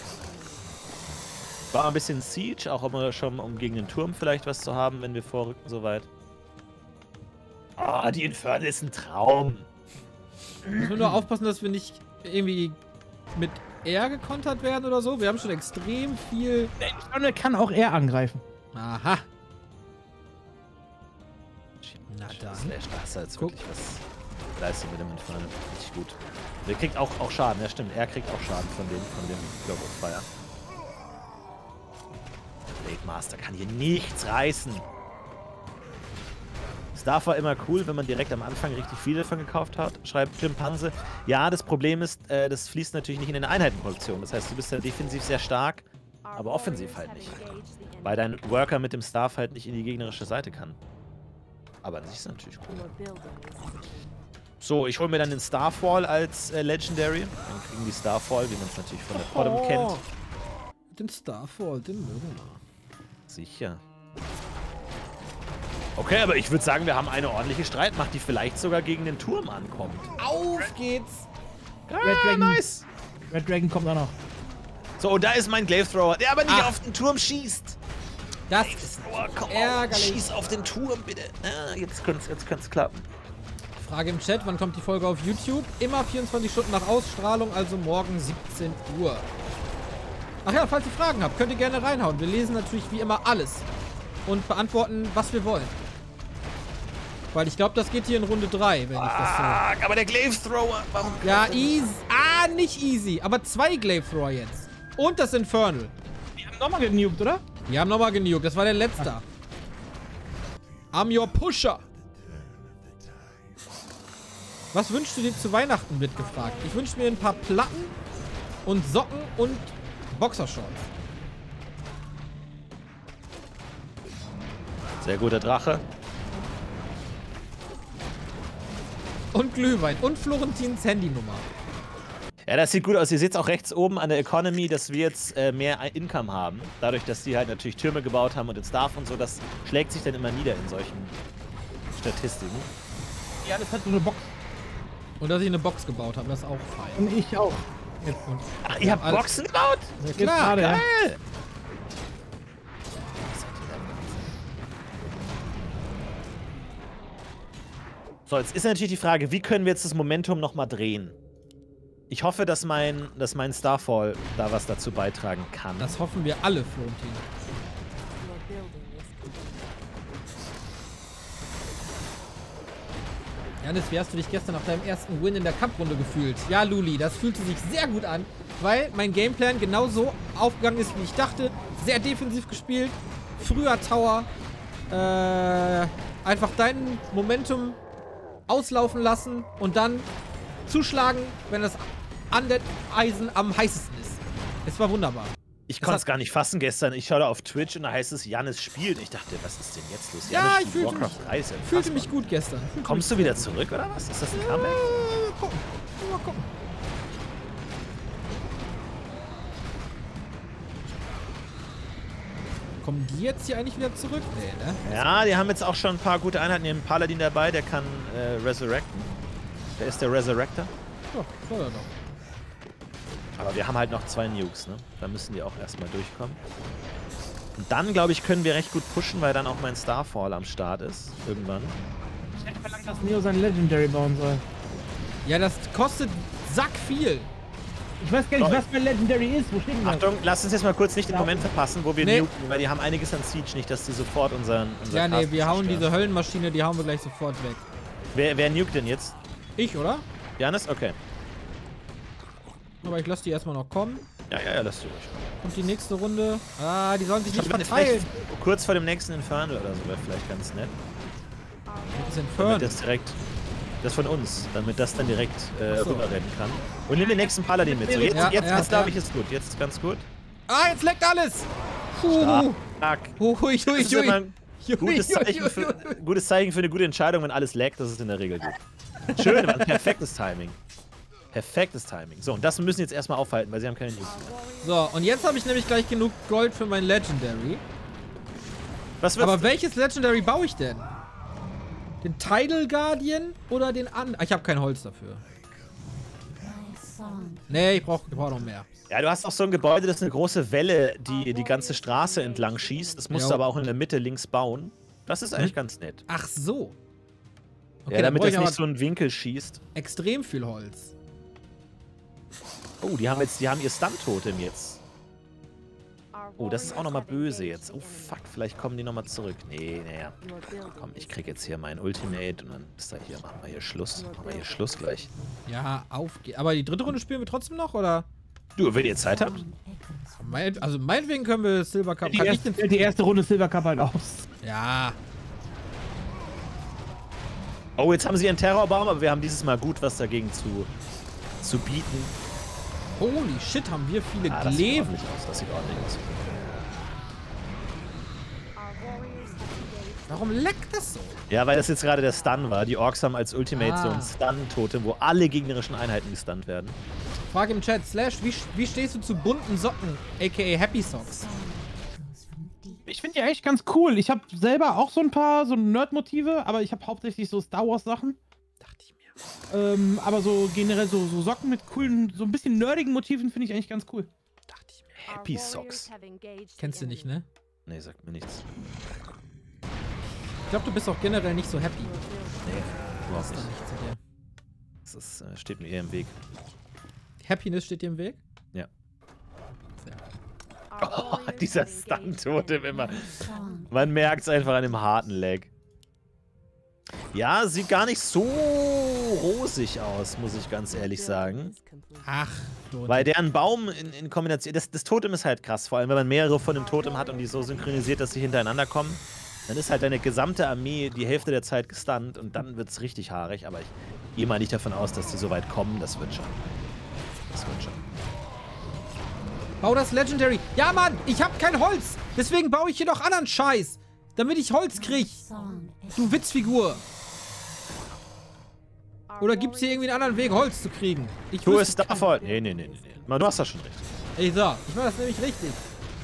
War ein bisschen Siege, auch immer schon, um gegen den Turm vielleicht was zu haben, wenn wir vorrücken, soweit. Ah, die Infernal ist ein Traum. Müssen wir nur aufpassen, dass wir nicht irgendwie mit R gekontert werden oder so. Wir haben schon extrem viel... Der Infernal kann auch er angreifen. Aha. Na dann. Slash, da hast du jetzt Guck. wirklich was leistet mit dem Infernal. Richtig gut. Der kriegt auch, auch Schaden, ja stimmt. Er kriegt auch Schaden von dem, von dem Globe of Fire. Blade Master kann hier nichts reißen. Staff war immer cool, wenn man direkt am Anfang richtig viele davon gekauft hat, schreibt Schimpanse. Ja, das Problem ist, äh, das fließt natürlich nicht in eine Einheitenproduktion. Das heißt, du bist ja defensiv sehr stark, aber offensiv halt nicht. Weil dein Worker mit dem Staff halt nicht in die gegnerische Seite kann. Aber an sich ist natürlich cool. So, ich hole mir dann den Starfall als äh, Legendary. Dann kriegen die Starfall, wie man es natürlich von der Podem Oh. kennt. Den Starfall, den mögen wir. Sicher. Okay, aber ich würde sagen, wir haben eine ordentliche Streitmacht, die vielleicht sogar gegen den Turm ankommt. Auf geht's! Red Dragon. nice! Red Dragon kommt auch noch. So, und da ist mein Glaive Thrower, der aber nicht Ach. auf den Turm schießt. Das ist Oh, komm ärgerlich. Schieß auf den Turm, bitte. Ah, jetzt könnte es jetzt können's klappen. Frage im Chat, wann kommt die Folge auf YouTube? Immer vierundzwanzig Stunden nach Ausstrahlung, also morgen siebzehn Uhr. Ach ja, falls ihr Fragen habt, könnt ihr gerne reinhauen. Wir lesen natürlich wie immer alles und beantworten, was wir wollen. Weil ich glaube, das geht hier in Runde drei, wenn ich das so... Ah, aber der Glaive Thrower, warum? Ja, easy. Ah, nicht easy. Aber zwei Glaive Thrower jetzt. Und das Infernal. Die haben nochmal genukt, oder? Die haben nochmal genugt. Das war der letzte. I'm your pusher. Was wünschst du dir zu Weihnachten, wird gefragt. Ich wünsche mir ein paar Platten und Socken und Boxershorts. Sehr guter Drache. Und Glühwein. Und Florentins Handynummer. Ja, das sieht gut aus. Ihr seht es auch rechts oben an der Economy, dass wir jetzt äh, mehr Income haben. Dadurch, dass die halt natürlich Türme gebaut haben und den Staff und so. Das schlägt sich dann immer nieder in solchen Statistiken. Ja, das hat so eine Box. Und dass ich eine Box gebaut habe, das ist auch fein. Und ich auch. Und Ach, ihr habt alles- Boxen gebaut? Ja, Jetzt klar, gerade, ja. Geil! So, jetzt ist natürlich die Frage, wie können wir jetzt das Momentum nochmal drehen? Ich hoffe, dass mein, dass mein Starfall da was dazu beitragen kann. Das hoffen wir alle, Florentin. Janis, wie hast du dich gestern nach deinem ersten Win in der Cup-Runde gefühlt? Ja, Luli, das fühlte sich sehr gut an, weil mein Gameplan genauso aufgegangen ist, wie ich dachte. Sehr defensiv gespielt, früher Tower, äh, einfach dein Momentum auslaufen lassen und dann zuschlagen, wenn das Undead-Eisen am heißesten ist. Es war wunderbar. Ich konnte es gar nicht fassen gestern. Ich schaue da auf Twitch und da heißt es, Janis spielt. Ich dachte, was ist denn jetzt los? Ja, Janis ich fühlte mich, fühlte mich gut gestern. Fühlte Kommst du wieder zurück, oder was? Ist das ein Comeback? Mal gucken. Mal gucken. Kommen die jetzt hier eigentlich wieder zurück? Nee, ne? Ja, die haben jetzt auch schon ein paar gute Einheiten. Die haben einen Paladin dabei, der kann äh, resurrecten. Der ist der Resurrector. Ja, soll er doch. Aber wir haben halt noch zwei Nukes, ne? Da müssen die auch erstmal durchkommen. Und dann, glaube ich, können wir recht gut pushen, weil dann auch mein Starfall am Start ist. Irgendwann. Ich hätte verlangt, dass Neo sein Legendary bauen soll. Ja, das kostet sack viel. Ich weiß gar nicht, was mein Legendary ist. Wo steht denn das? Achtung, lass uns jetzt mal kurz nicht den Ja. Moment verpassen, wo wir Nee. nuken, weil die haben einiges an Siege, nicht, dass die sofort unseren, unseren Ja, nee, Cast wir hauen zerstören. diese Höllenmaschine, die hauen wir gleich sofort weg. Wer, wer nukt denn jetzt? Ich, oder? Janis? Okay. Aber ich lasse die erstmal noch kommen. Ja, ja, ja, lass du ruhig. Und die nächste Runde. Ah, die sollen sich nicht Ich meine, verteilen. vielleicht kurz vor dem nächsten Infernal oder so wäre vielleicht ganz nett. Das ist Damit Infern. das direkt. Das von uns, damit das dann direkt äh, Ach so. rüberrennen kann. Und nimm den nächsten Paladin mit. So, jetzt, Ja, jetzt, ja, jetzt glaube ja. ich, ist gut. Jetzt ist ganz gut. Ah, jetzt leckt alles. Puh. Stark. Hui, hui, Das ist hui. immer ein Hui, gutes hui, Zeichen, hui, für, hui. gutes Zeichen für eine gute Entscheidung, wenn alles laggt. Das ist in der Regel gut. Schön, war ein perfektes Timing. Perfektes Timing. So, und das müssen jetzt erstmal aufhalten, weil sie haben keine Nukes mehr. So, und jetzt habe ich nämlich gleich genug Gold für mein Legendary. Was wird's? Aber welches Legendary baue ich denn? Den Tidal Guardian oder den an? Ah, ich habe kein Holz dafür. Nee, ich brauche brauch noch mehr. Ja, du hast auch so ein Gebäude, das ist eine große Welle, die die ganze Straße entlang schießt. Das musst Jo. du aber auch in der Mitte links bauen. Das ist eigentlich Hm? ganz nett. Ach so. Okay, Ja, dann damit brauche das ich nicht aber so einen Winkel schießt. extrem viel Holz. Oh, die haben jetzt, die haben ihr Stunt-Totem jetzt. Oh, das ist auch nochmal böse jetzt. Oh, fuck, vielleicht kommen die nochmal zurück. Nee, naja. Komm, ich krieg jetzt hier mein Ultimate und dann ist da hier, machen wir hier Schluss. Machen wir hier Schluss gleich. Ja, auf geht's. Aber die dritte Runde spielen wir trotzdem noch, oder? Du, wenn ihr Zeit habt? Mein, also meinetwegen können wir Silver Cup. Die Kann ich erste, den, die erste Runde Silver Cup halt aus. ja. Oh, jetzt haben sie ihren Terrorbaum, aber wir haben dieses Mal gut was dagegen zu, zu bieten. Holy shit, haben wir viele Ah, das sieht Glaive. ordentlich aus, das sieht ordentlich aus. Warum leckt das so? Ja, weil das jetzt gerade der Stun war. Die Orks haben als Ultimate Ah. so ein Stun-Totem, wo alle gegnerischen Einheiten gestunt werden. Frage im Chat, Slash, wie, wie stehst du zu bunten Socken, aka Happy Socks? Ich finde die eigentlich ganz cool. Ich habe selber auch so ein paar so Nerd-Motive, aber ich habe hauptsächlich so Star Wars-Sachen. Dachte ich mir. Ähm, aber so generell so, so Socken mit coolen, so ein bisschen nerdigen Motiven finde ich eigentlich ganz cool. Dachte ich mir. Happy Socks. Kennst du nicht, ne? Nee, sagt mir nichts. Ich glaube, du bist auch generell nicht so happy. Nee, überhaupt Passt da nicht. nicht zu dir. Das ist, äh, steht mir eher im Weg. Happiness steht dir im Weg? Ja. Sehr. Oh, dieser Stun-Totem immer. Man merkt es einfach an dem harten Lag. Ja, sieht gar nicht so rosig aus, muss ich ganz ehrlich sagen. Ach, Weil deren Baum in, in Kombination... Das, das Totem ist halt krass, vor allem wenn man mehrere von dem Totem hat und die so synchronisiert, dass sie hintereinander kommen. Dann ist halt deine gesamte Armee die Hälfte der Zeit gestunt und dann wird es richtig haarig. Aber ich gehe mal nicht davon aus, dass die so weit kommen. Das wird schon. Das wird schon. Bau das Legendary. Ja, Mann, ich hab kein Holz. Deswegen baue ich hier doch anderen Scheiß. Damit ich Holz krieg. Du Witzfigur. Oder gibt's hier irgendwie einen anderen Weg, Holz zu kriegen? Ich Du wüsste ist Starfall. Nee, nee, nee, nee. nee. Du hast das schon recht. Ey, so, ich mach das nämlich richtig.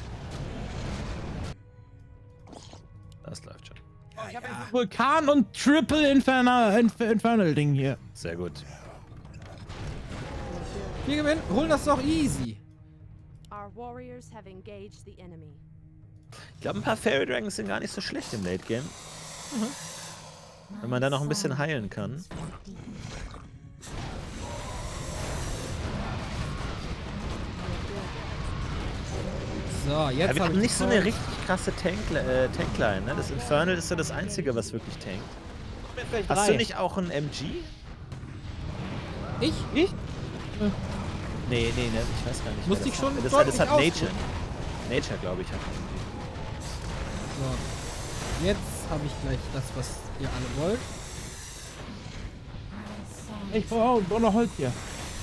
Das läuft schon. Ich habe jetzt Vulkan und Triple Infernal, Inf Infernal Ding hier. Sehr gut. Wir gewinnen, holen das doch easy. Ich glaube, ein paar Fairy Dragons sind gar nicht so schlecht im Late Game. Mhm. Wenn man da noch ein bisschen heilen kann. So, jetzt Ja, wir hab haben ich nicht so voll- eine richtig krasse Tank äh, Tankline. Ne? Das Infernal ist ja das Einzige, was wirklich tankt. mir vielleicht Hast drei. du nicht auch ein M G? Ich? Ich? Nee, nee, ne, ich weiß gar nicht. Musste wer ich das schon hat. Das, deutlich das hat Nature. ausdrücken. Nature, glaube ich, hat ein M G. So. Jetzt habe ich gleich das, was ihr alle wollt. Ich brauche brauch noch Holz hier.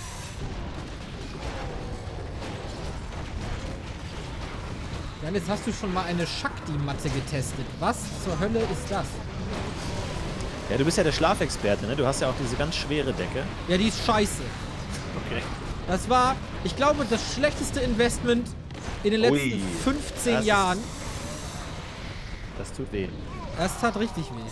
Dann jetzt hast du schon mal eine Shakti-Matte getestet. Was zur Hölle ist das? Ja, du bist ja der Schlafexperte, ne? Du hast ja auch diese ganz schwere Decke. Ja, die ist scheiße. Okay. Das war, ich glaube, das schlechteste Investment in den letzten Ui, fünfzehn das Jahren. Ist, das tut weh. Das tat richtig weh.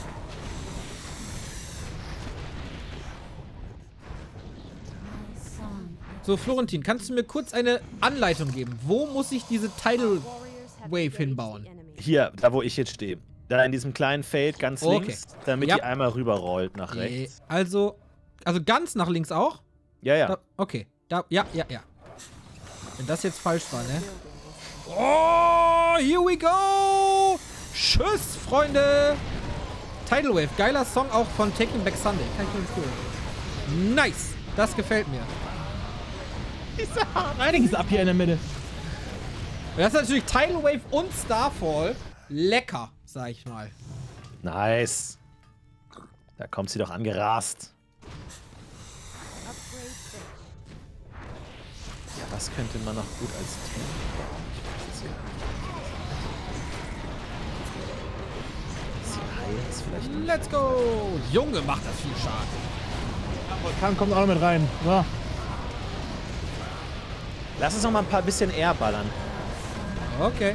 So, Florentin, kannst du mir kurz eine Anleitung geben? Wo muss ich diese Tidal Wave hinbauen? Hier, da wo ich jetzt stehe. Da in diesem kleinen Feld ganz Okay. links, damit Ja. die einmal rüberrollt nach rechts. Also, also ganz nach links auch? Ja, ja. Da, okay. Da, ja, ja, ja. Wenn das jetzt falsch war, ne? Oh, here we go! Tschüss, Freunde! Tidal Wave, geiler Song auch von Taking Back Sunday. Kann ich nur empfehlen. Nice! Das gefällt mir. Einiges ab hier in der Mitte. Das ist natürlich Tidal Wave und Starfall. Lecker, sag ich mal. Nice. Da kommt sie doch angerast. Ja, was könnte man noch gut als Tank bauen? Ich weiß es gar nicht. Sie heilt es vielleicht nicht. Let's go! Junge, macht das viel Schaden. Vulkan kommt auch noch mit rein. So. Lass uns noch mal ein paar bisschen eher ballern. Okay.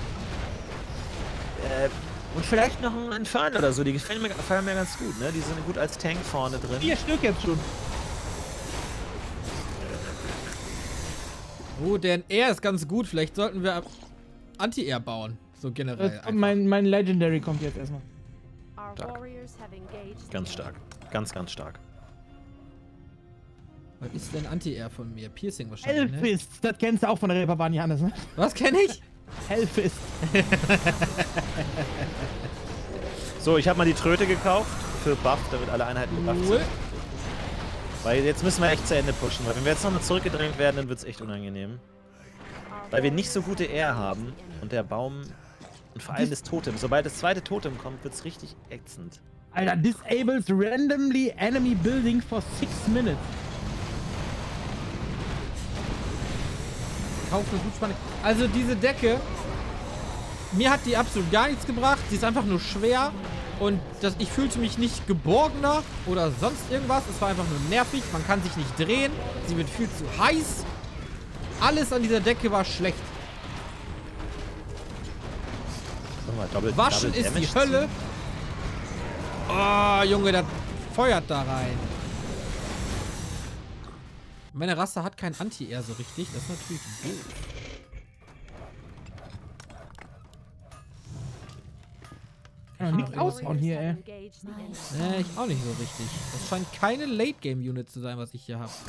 Äh, und vielleicht noch ein Infern oder so. Die gefallen mir, gefallen mir ganz gut, ne? Die sind gut als Tank vorne drin. Vier Stück jetzt schon. Oh, der Air ist ganz gut. Vielleicht sollten wir Anti-Air bauen. So generell. Das, mein, mein Legendary kommt jetzt erstmal. Stark. Ganz stark. Ganz, ganz stark. Was ist denn Anti-Air von mir? Piercing wahrscheinlich, ne? Hellfist, das kennst du auch von der Reeperbahn, nicht anders, ne? Was kenne ich? Hellfist. So, ich habe mal die Tröte gekauft für Buff, damit alle Einheiten gebufft Cool. sind. Weil jetzt müssen wir echt zu Ende pushen, weil wenn wir jetzt nochmal zurückgedrängt werden, dann wird es echt unangenehm. Weil wir nicht so gute Air haben und der Baum und vor allem das Totem. Sobald das zweite Totem kommt, wird es richtig ätzend. Alter, disables randomly enemy building for six minutes. Kaufen gut spannend. Also diese Decke, mir hat die absolut gar nichts gebracht. Sie ist einfach nur schwer und das, ich fühlte mich nicht geborgener oder sonst irgendwas. Es war einfach nur nervig. Man kann sich nicht drehen. Sie wird viel zu heiß. Alles an dieser Decke war schlecht. Mal, Double, Waschen Double ist die Damage Hölle. ziehen. Oh, Junge, das feuert da rein. Meine Rasse hat kein Anti-Air so richtig. Das ist natürlich doof. Kann doch nichts ausbauen hier, ey. Nee, ich auch nicht so richtig. Das scheint keine Late-Game-Unit zu sein, was ich hier habe.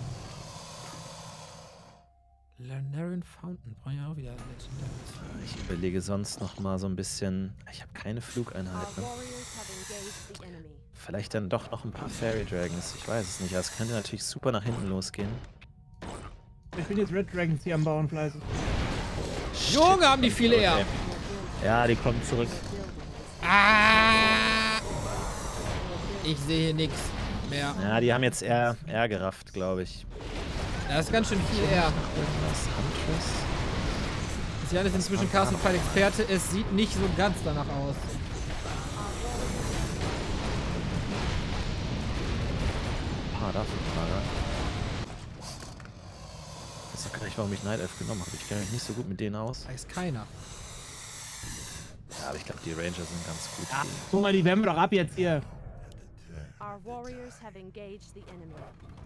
Lanarian Fountain. Brauche ich auch wieder Legendary. Ich überlege sonst noch mal so ein bisschen. Ich habe keine Flugeinheiten. Vielleicht dann doch noch ein paar Fairy Dragons. Ich weiß es nicht. Das könnte natürlich super nach hinten losgehen. Ich bin jetzt Red Dragons hier am Bauen fleißig. Junge, haben die viele eher. Okay. Ja, die kommen zurück. Ah! Ich sehe hier nichts mehr. Ja, die haben jetzt eher, eher gerafft, glaube ich. Das ist ganz schön viel eher. Irgendwas? Huntress? Sian ist inzwischen Castle-Experte. Es sieht nicht so ganz danach aus. Ah, dafür Frage. Ich weiß auch gar nicht, warum ich Night Elf genommen habe. Ich kenne mich nicht so gut mit denen aus. Weiß keiner. Ja, aber ich glaube, die Ranger sind ganz gut. Ja, guck mal, die wärmen wir doch ab jetzt hier. Our warriors have engaged the enemy.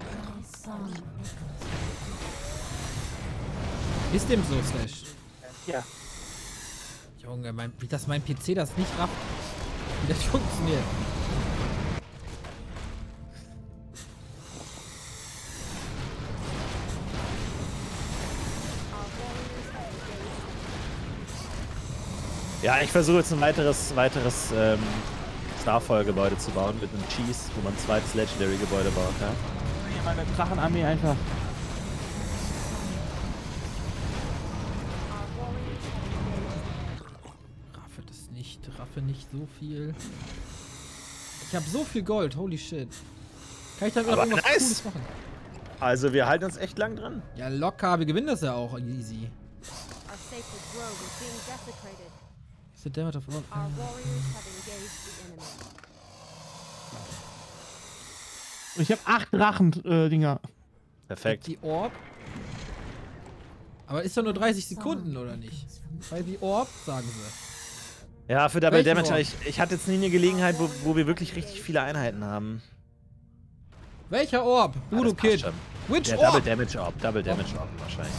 Ist dem so, Slash? Ja. Junge, mein, wie das mein P C das nicht rafft. Wie das funktioniert. Ja, ich versuche jetzt ein weiteres, weiteres ähm, Starfall-Gebäude zu bauen mit einem Cheese, wo man ein zweites Legendary-Gebäude baut. Ja? Ja, meine Drachenarmee einfach. Raffe das nicht, raffe nicht so viel. Ich habe so viel Gold, holy shit. Kann ich damit noch irgendwas nice. Cooles machen? Also wir halten uns echt lang dran. Ja, locker, wir gewinnen das ja auch easy. Our sacred grove is being desecrated. Ist der Damage of all? Our warriors have engaged the enemy. Ich habe acht Drachen-Dinger. Perfekt. Die Orb. Aber ist doch nur dreißig Sekunden, oder nicht? Bei die Orb, sagen sie. Ja, für Double Welchen Damage, Orb? ich, ich hatte jetzt nie eine Gelegenheit, wo, wo wir wirklich richtig viele Einheiten haben. Welcher Orb? Ah, Udo das passt Kid. schon. Which Der Orb? Double Damage Orb, Double Damage Orb wahrscheinlich.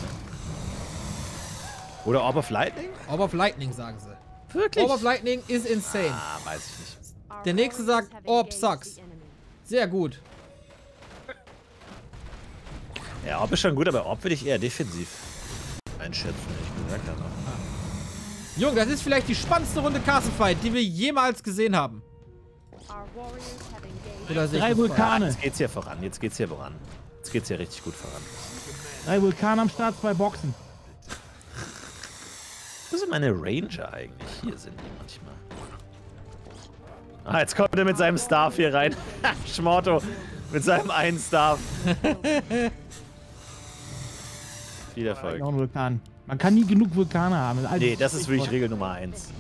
Oder Orb of Lightning? Orb of Lightning, sagen sie. Wirklich? Orb of Lightning is insane. Ah, weiß ich nicht. Our Der nächste warriors sagt, have Orb engaged sucks. the enemy. Sehr gut. Ja, Orb ist schon gut, aber Orb würde ich eher defensiv einschätzen, ehrlich gesagt. Aber. Junge, das ist vielleicht die spannendste Runde Castle Fight, die wir jemals gesehen haben. Our warriors have engaged. Oder sehe ich Drei das Vulkane. Jetzt geht's hier voran, jetzt geht's hier voran. Jetzt geht's hier richtig gut voran. Drei Vulkane am Start, zwei Boxen. Wo sind meine Ranger eigentlich? Hier sind die manchmal. Ah, jetzt kommt er mit seinem Staff hier rein. Schmorto mit seinem einen Staff. Viel Erfolg. Noch ein Vulkan. Man kann nie genug Vulkane haben. Also Nee, das ist wirklich Regel Nummer eins.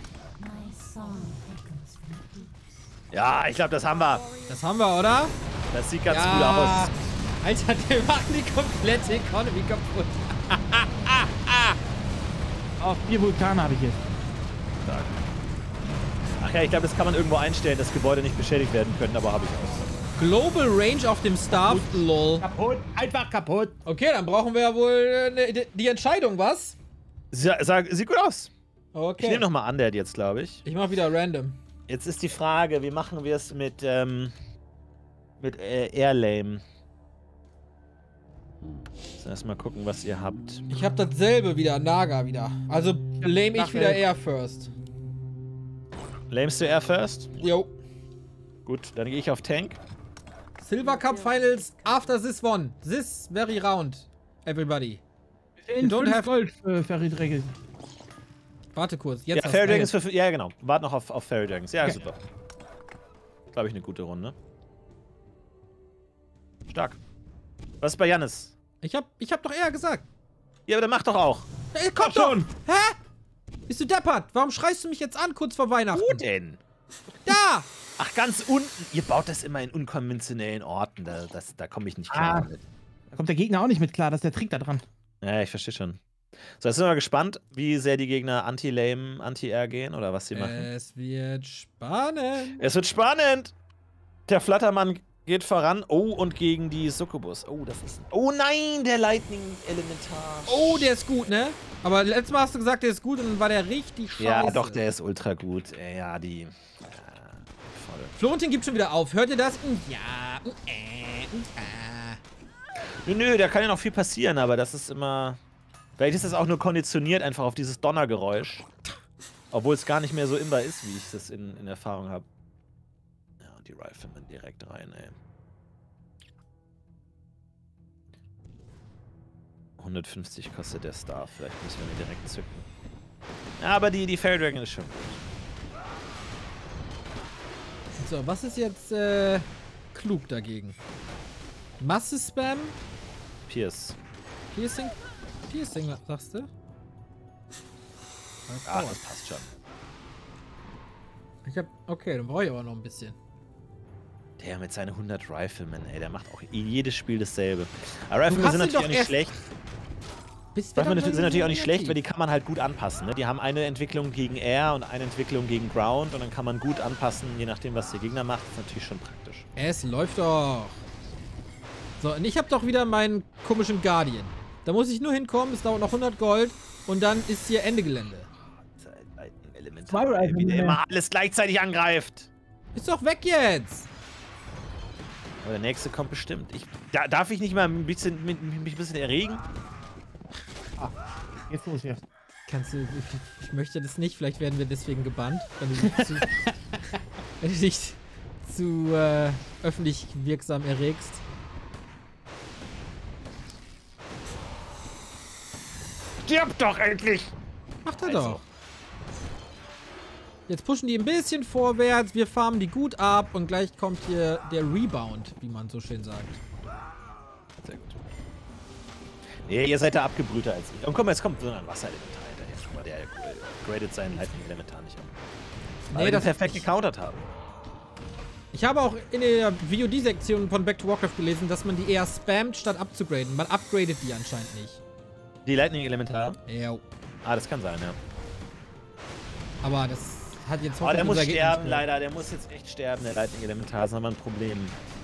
Ja, ich glaube, das haben wir. Das haben wir, oder? Das sieht ganz Ja. gut aus. Alter, wir machen die komplette Economy kaputt. Auch vier Vulkane habe ich jetzt. Stark. Ach ja, ich glaube, das kann man irgendwo einstellen, dass Gebäude nicht beschädigt werden können, aber habe ich auch. Global Range auf dem Staff, lol. Kaputt, einfach kaputt. Okay, dann brauchen wir ja wohl äh, ne, die Entscheidung, was? Sa sag, sieht gut aus. Okay. Ich nehme nochmal Undead jetzt, glaube ich. Ich mach wieder random. Jetzt ist die Frage, wie machen wir es mit, ähm, mit äh, Airlame? So, erstmal gucken, was ihr habt. Ich hab dasselbe wieder, Naga wieder. Also lame ich wieder Air First. Lamest du Air first? Jo. Gut, dann gehe ich auf Tank. Silver Cup Finals after this one. This very round. Everybody. In don't fünf have- Gold für Ferry Dragons. Warte kurz. Ja, Jetzt hast Fairy du- Dragons für. Ja, genau. Wart noch auf, auf Fairy Dragons. Ja, Okay. super. Glaube ich, eine gute Runde. Stark. Was ist bei Jannis? Ich hab, ich hab doch eher gesagt. Ja, aber der macht doch auch. Ey, komm Ach doch! schon. Hä? Bist du deppert? Warum schreist du mich jetzt an, kurz vor Weihnachten? Wo denn? Da! Ach, ganz unten. Ihr baut das immer in unkonventionellen Orten. Da, das, da komme ich nicht klar Ah. mit. Da kommt der Gegner auch nicht mit klar, das ist der Trick da dran. Ja, ich verstehe schon. So, jetzt sind wir mal gespannt, wie sehr die Gegner Anti-Lame, Anti-Air gehen oder was sie machen. Es wird spannend. Es wird spannend. Der Flattermann geht voran. Oh, und gegen die Succubus. Oh, das ist... Oh nein, der Lightning-Elementar. Oh, der ist gut, ne? Aber letztes Mal hast du gesagt, der ist gut und dann war der richtig scheiße. Ja, doch, der ist ultra gut. Äh, Ja, die... Ja, voll. Florentin gibt schon wieder auf. Hört ihr das? Ja. Äh, äh. Nö, nö, da kann ja noch viel passieren, aber das ist immer... Vielleicht ist das auch nur konditioniert einfach auf dieses Donnergeräusch. Obwohl es gar nicht mehr so imbar ist, wie ich das in, in Erfahrung habe. Ja, und die Riflemen direkt rein, ey. hundertfünfzig kostet der Star. Vielleicht müssen wir ihn direkt zücken. Ja, aber die, die Fairy Dragon ist schon gut. So, was ist jetzt äh, klug dagegen? Masse-Spam? Pierce. Piercing? Piercing, sagst du? Ah, das passt schon. Ich hab. Okay, dann brauche ich aber noch ein bisschen. Der mit seinen hundert Riflemen, ey, der macht auch jedes Spiel dasselbe. Aber Riflemen hast sind ihn natürlich doch auch nicht erst- schlecht. Bist Riflemen sind natürlich auch nicht schlecht, weil die kann man halt gut anpassen. Ne? Die haben eine Entwicklung gegen Air und eine Entwicklung gegen Ground und dann kann man gut anpassen, je nachdem, was der Gegner macht. Das ist natürlich schon praktisch. Es läuft doch. So, und ich habe doch wieder meinen komischen Guardian. Da muss ich nur hinkommen, es dauert noch hundert Gold und dann ist hier Ende Gelände. Ein Elementar, Zwei Riflemen wie der mehr. immer alles gleichzeitig angreift. Ist doch weg jetzt! Aber der nächste kommt bestimmt. Ich, da, darf ich nicht mal ein bisschen, mich, mich ein bisschen erregen? Jetzt los hier. Kannst du. Ich, ich möchte das nicht, vielleicht werden wir deswegen gebannt. Wenn du nicht zu, wenn du dich zu äh, öffentlich wirksam erregst. Stirb doch endlich! Macht er Also. doch. Jetzt pushen die ein bisschen vorwärts, wir farmen die gut ab und gleich kommt hier der Rebound, wie man so schön sagt. Sehr gut. Nee, ihr seid da abgebrühter als ich. Und guck mal, jetzt kommt so ein Wasserelementar hinterher. Guck mal, der äh, gradet seinen Lightning-Elementar nicht ab. Weil Nee, wir das perfekt gecountert haben. Ich habe auch in der V O D-Sektion von Back to Warcraft gelesen, dass man die eher spammt, statt abzugraden. Man upgradet die anscheinend nicht. Die Lightning-Elementar? Ja. Ah, das kann sein, ja. Aber das hat jetzt Oh, der muss unser Gegner sterben, nicht leider. Der muss jetzt echt sterben, der Lightning-Elementar. Das ist aber ein Problem.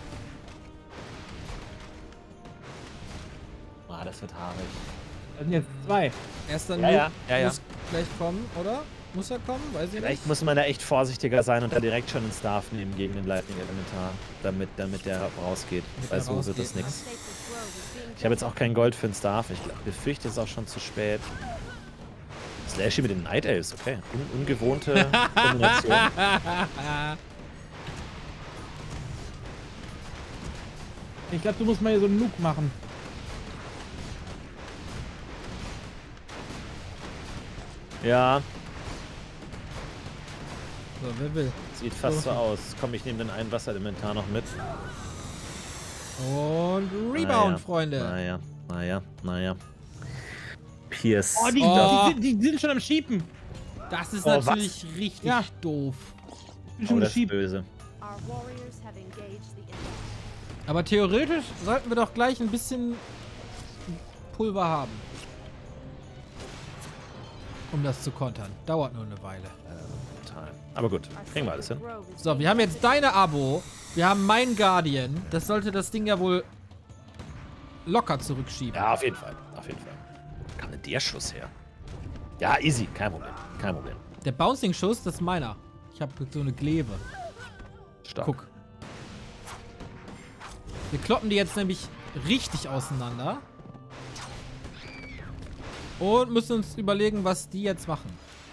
Ah, das wird haarig. Das sind jetzt zwei. Erster Ja, Nuke ja, ja, ja. muss gleich kommen, oder? Muss er kommen? Weiß ich Vielleicht nicht. muss man da echt vorsichtiger sein und da direkt schon einen Staff nehmen gegen den Lightning-Elementar, damit, damit der rausgeht. Damit Weil er so wird das rausgeht, ne? nichts. Ich habe jetzt auch kein Gold für den Staff. Ich glaub, befürchte, es ist auch schon zu spät. Slashy mit den Night Elves, okay. Un ungewohnte Kombination. Ich glaube, du musst mal hier so einen Nuke machen. Ja, So, wer will? sieht fast so So. aus. Komm, ich nehme den einen Wasserelementar noch mit. Und Rebound, naja, Freunde. Naja, naja, naja. Pierce. Oh, die, Oh. Die, die, die sind schon am Schiepen. Das ist Oh, was? natürlich richtig Ja. doof. Ich bin Oh, schon das ist geschiebt. böse. Our warriors have engaged the enemy. Aber theoretisch sollten wir doch gleich ein bisschen Pulver haben. Um das zu kontern. Dauert nur eine Weile. Total. Aber gut, Our kriegen wir alles hin. sacred grove is So, being wir haben jetzt deine Abo. Wir haben meinen Guardian. Das sollte das Ding ja wohl locker zurückschieben. Ja, auf jeden Fall. Auf jeden Fall. Wo kam denn der Schuss her? Ja, easy. Kein Problem. Kein Problem. Der Bouncing-Schuss, das ist meiner. Ich habe so eine Glebe. Stark. Guck. Wir kloppen die jetzt nämlich richtig auseinander. Und müssen uns überlegen, was die jetzt machen.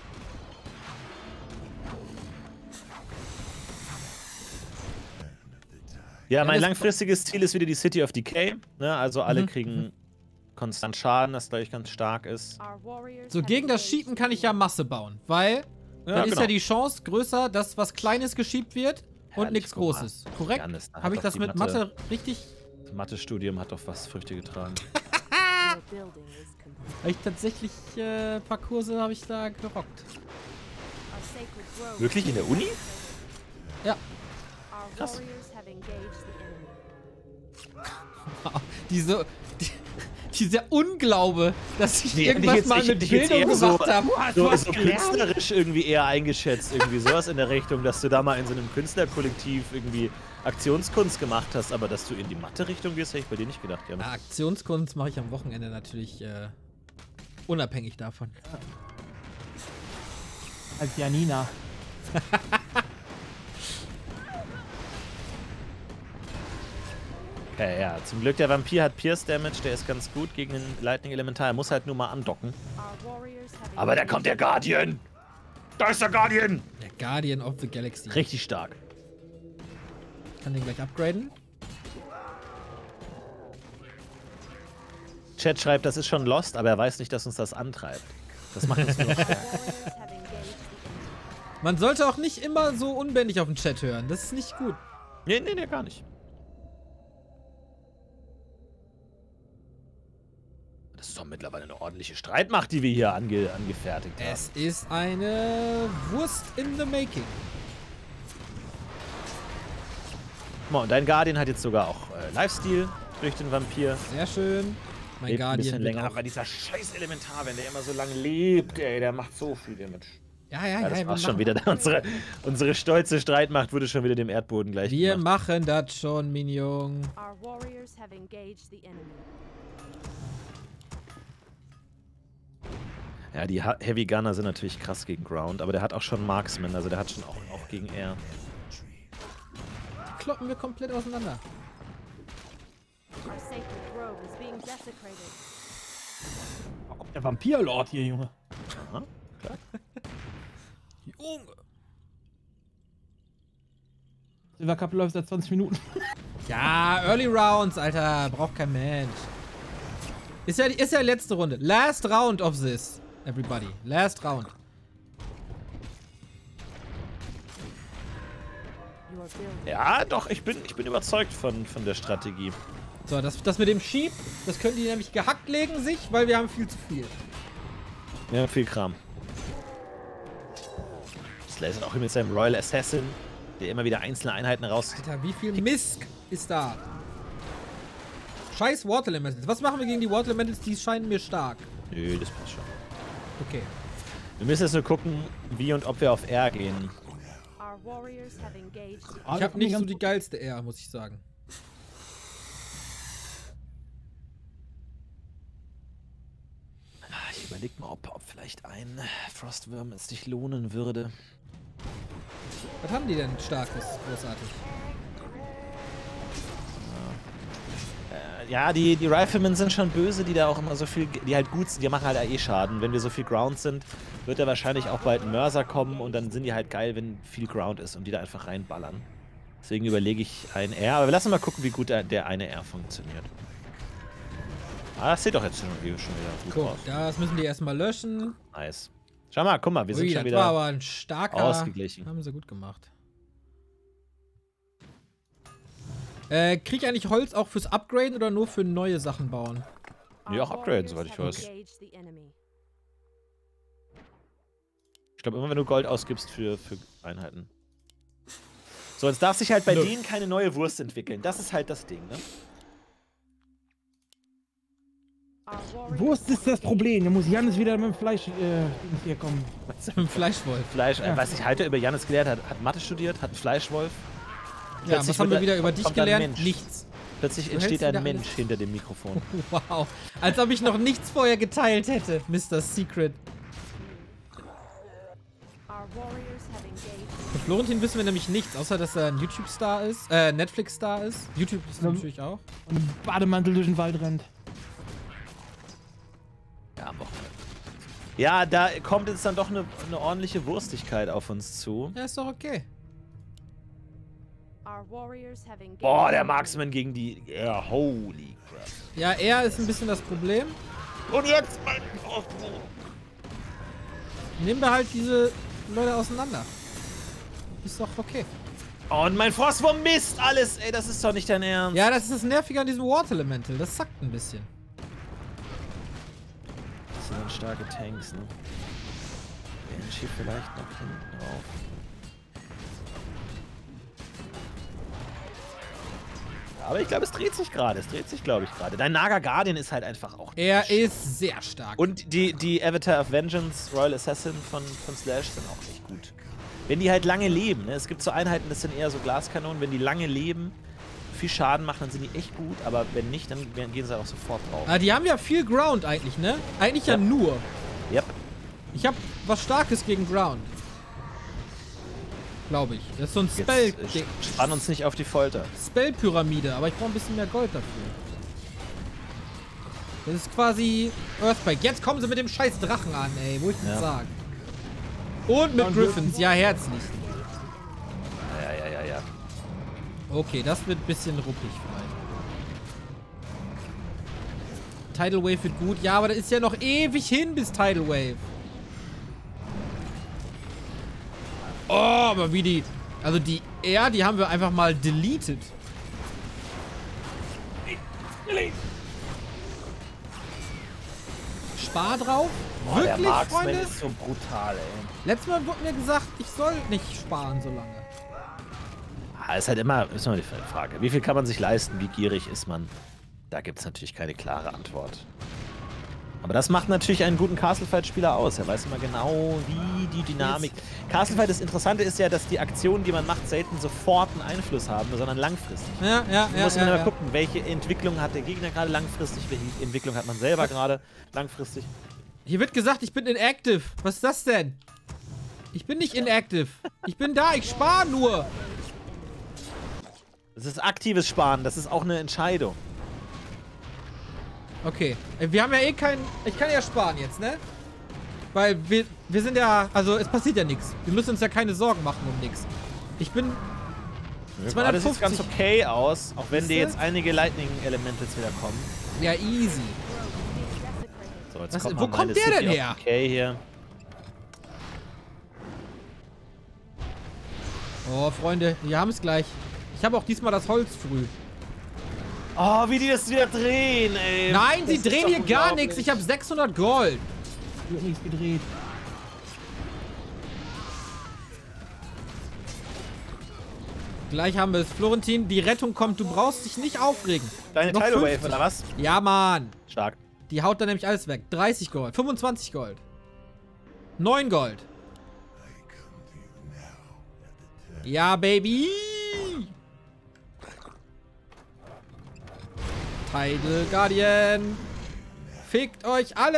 Ja, Ja, mein das- langfristiges Ziel ist wieder die City of Decay. Ne? Also alle Mhm, kriegen konstant Schaden, das glaube ich ganz stark ist. Our warriors So, have gegen das engaged Schießen the kann ich ja enemy. Masse bauen. Weil dann ist genau. ja die Chance größer, dass was Kleines geschiebt wird und Herrlich, nichts guck mal. Großes. Korrekt? Janis, da hat Habe ich doch das die mit Mathe- Mathe richtig? Das Mathe-Studium hat doch was Früchte getragen. Your building is complete. Habe ich tatsächlich äh, ein paar Kurse habe ich da gerockt. Our sacred grove Wirklich in der Uni? Ja. Our Krass. warriors have engaged the enemy. Diese, die, dieser Unglaube, dass ich Nee, irgendwas hätte ich jetzt- mal ich mit hätte ich jetzt Bildung eher so- gemacht habe. So, so künstlerisch irgendwie eher eingeschätzt, irgendwie sowas in der Richtung, dass du da mal in so einem Künstlerkollektiv irgendwie Aktionskunst gemacht hast, aber dass du in die Mathe-Richtung gehst, hätte ich bei dir nicht gedacht. Ja, Ja, Aktionskunst mache ich am Wochenende natürlich äh, unabhängig davon. Als Janina. Okay, ja, zum Glück der Vampir hat Pierce Damage, der ist ganz gut gegen den Lightning Elementar. Er muss halt nur mal andocken. Our warriors have Aber da engaged kommt der Guardian! Da ist der Guardian! Der Guardian of the Galaxy. Richtig stark. Kann den gleich upgraden. Chat schreibt, das ist schon Lost, aber er weiß nicht, dass uns das antreibt. Das macht uns nur noch Our warriors have engaged the enemy. Man sollte auch nicht immer so unbändig auf den Chat hören. Das ist nicht gut. Nee, nee, nee, gar nicht. Das ist doch mittlerweile eine ordentliche Streitmacht, die wir hier ange angefertigt haben. Es ist eine Wurst in the making. Guck mal, und dein Guardian hat jetzt sogar auch äh, Lifesteal durch den Vampir. Sehr schön. Mein Lebt ein Guardian bisschen wird länger. auch- Aber dieser scheiß Elementar, wenn der immer so lange lebt, ey, der macht so viel Damage. Ja, ja, Ja, ja. das wir war's schon machen- wieder. Unsere, unsere stolze Streitmacht wurde schon wieder dem Erdboden gleich Wir gemacht. machen das schon, Minion. Our warriors have engaged the enemy. Ja, die Ha- Heavy Gunner sind natürlich krass gegen Ground, aber der hat auch schon Marksman, also der hat schon auch, auch gegen Air. Die kloppen wir komplett auseinander. Our sacred grove is being desecrated. Oh, kommt der Vampirlord hier, Junge. Aha, klar. Junge. Silver Cup läuft seit zwanzig Minuten. Ja, Early Rounds, Alter. Braucht kein Mensch. Ist ja, ist ja die letzte Runde. Last round of this, everybody. Last round. Ja, doch, ich bin, ich bin überzeugt von, von der Strategie. So, das, das mit dem Sheep, das können die nämlich gehackt legen sich, weil wir haben viel zu viel. Wir haben viel Kram. Slash auch mit seinem Royal Assassin, der immer wieder einzelne Einheiten raus... Alter, wie viel Mist ist da? Scheiß Water Elementals. Was machen wir gegen die Water Elementals? Die scheinen mir stark. Nö, das passt schon. Okay. Wir müssen jetzt nur gucken, wie und ob wir auf R gehen. Ich habe nicht so die geilste R, muss ich sagen. Ich überleg mal, ob, ob vielleicht ein Frostwurm es sich lohnen würde. Was haben die denn Starkes? Großartig. Äh, ja, die, die Riflemen sind schon böse, die da auch immer so viel, die halt gut sind, die machen halt eh Schaden. Wenn wir so viel Ground sind, wird da wahrscheinlich auch bald ein Mörser kommen und dann sind die halt geil, wenn viel Ground ist und die da einfach reinballern. Deswegen überlege ich ein R, aber wir lassen mal gucken, wie gut der, der eine R funktioniert. Ah, das sieht doch jetzt schon, schon wieder gut cool. aus. Das müssen die erstmal löschen. Nice. Schau mal, guck mal, wir sind Ui, schon das wieder war aber ein starker, ausgeglichen. Haben sie gut gemacht. Äh, krieg ich eigentlich Holz auch fürs Upgraden oder nur für neue Sachen bauen? Ja, auch upgraden, soweit ich weiß. Okay. Ich glaube, immer wenn du Gold ausgibst für, für Einheiten. So, jetzt darf sich halt bei Nö. denen keine neue Wurst entwickeln. Das ist halt das Ding, ne? Wurst ist das Problem. Da muss Jannis wieder mit dem Fleisch äh, hier kommen. Mit dem Fleischwolf. Fleisch, Ja. äh, was ich heute über Jannis gelernt hat, hat Mathe studiert, hat einen Fleischwolf. Ja, Plötzlich was haben wir wird wieder da- über dich kommt da ein gelernt? Mensch. Nichts. Plötzlich Du entsteht hältst ein wieder Mensch alles- hinter dem Mikrofon. Wow. Als ob ich noch nichts vorher geteilt hätte, Mister Secret. Von Florentin wissen wir nämlich nichts, außer dass er ein YouTube-Star ist, äh, Netflix-Star ist. YouTube ist Ja. natürlich auch. Und ein Bademantel durch den Wald rennt. Ja, am Wochenende. Ja, da kommt jetzt dann doch eine, eine ordentliche Wurstigkeit auf uns zu. Ja, ist doch okay. Boah, der Marksman gegen die... Ja, holy crap. Ja, er ist ein bisschen das Problem. Und jetzt mein Frostwurm. Nehmen wir halt diese Leute auseinander. Ist doch okay. Oh, und mein Frostwurm misst alles. Ey, das ist doch nicht dein Ernst. Ja, das ist das Nervige an diesem Water Elemental. Das zackt ein bisschen. Das sind dann starke Tanks, ne? Banshee vielleicht noch hinten drauf. Aber ich glaube, es dreht sich gerade. Es dreht sich, glaube ich, gerade. Dein Naga Guardian ist halt einfach auch... Er nicht- ist sehr stark. Und die, die Avatar of Vengeance, Royal Assassin von, von Slash sind auch echt gut. Wenn die halt lange leben, ne? Es gibt so Einheiten, das sind eher so Glaskanonen. Wenn die lange leben, viel Schaden machen, dann sind die echt gut. Aber wenn nicht, dann gehen sie auch sofort drauf. Ah, die haben ja viel Ground eigentlich, ne? Eigentlich ja, Ja. nur. Yep. Ich habe was Starkes gegen Ground. Glaube ich. Das ist so ein Jetzt Spell. äh, spann uns nicht auf die Folter. Spell-Pyramide, aber ich brauche ein bisschen mehr Gold dafür. Das ist quasi Earthquake. Jetzt kommen sie mit dem scheiß Drachen an, ey. Wo ich das Ja. sag. Und mit Griffins. Ja, herzlich. Ja, ja, ja, ja. Okay, das wird ein bisschen ruppig vielleicht. Tidal Wave wird gut. Ja, aber das ist ja noch ewig hin bis Tidal Wave. Oh, aber wie die... Also die R, die haben wir einfach mal deleted. Spar drauf? Boah, der Wirklich, Marksman Freunde? ist so brutal, ey. Letztes Mal wurde mir gesagt, ich soll nicht sparen so lange. Ah, ist halt immer, ist immer die Frage. Wie viel kann man sich leisten? Wie gierig ist man? Da gibt es natürlich keine klare Antwort. Aber das macht natürlich einen guten Castlefight-Spieler aus. Er weiß immer genau, wie die Dynamik... Castlefight, das Interessante ist ja, dass die Aktionen, die man macht, selten sofort einen Einfluss haben, sondern langfristig. Ja, ja, Da ja. muss man ja, immer ja. gucken, welche Entwicklung hat der Gegner gerade langfristig, welche Entwicklung hat man selber gerade langfristig. Hier wird gesagt, ich bin inactive. Was ist das denn? Ich bin nicht inactive. Ich bin da, ich spare nur. Das ist aktives Sparen, das ist auch eine Entscheidung. Okay. Äh, Wir haben ja eh keinen... Ich kann ja sparen jetzt, ne? Weil wir, wir sind ja... Also es passiert ja nichts. Wir müssen uns ja keine Sorgen machen um nichts. Ich bin... Ja, das sieht ganz okay aus, auch wenn dir jetzt einige Lightning Elementals wieder kommen. Ja, easy. So, jetzt Was, kommt wo kommt der denn her? Okay, hier. Oh, Freunde, wir haben es gleich. Ich habe auch diesmal das Holz früh. Oh, wie die das wieder drehen, ey. Nein, sie drehen hier gar nichts. Ich habe sechshundert Gold. Wird nichts gedreht. Gleich haben wir es. Florentin, die Rettung kommt. Du brauchst dich nicht aufregen. Deine Tidal Wave, oder was? Ja, Mann. Stark. Die haut dann nämlich alles weg. dreißig Gold, fünfundzwanzig Gold. neun Gold. Ja, Baby. Tidal Guardian. Fickt euch alle.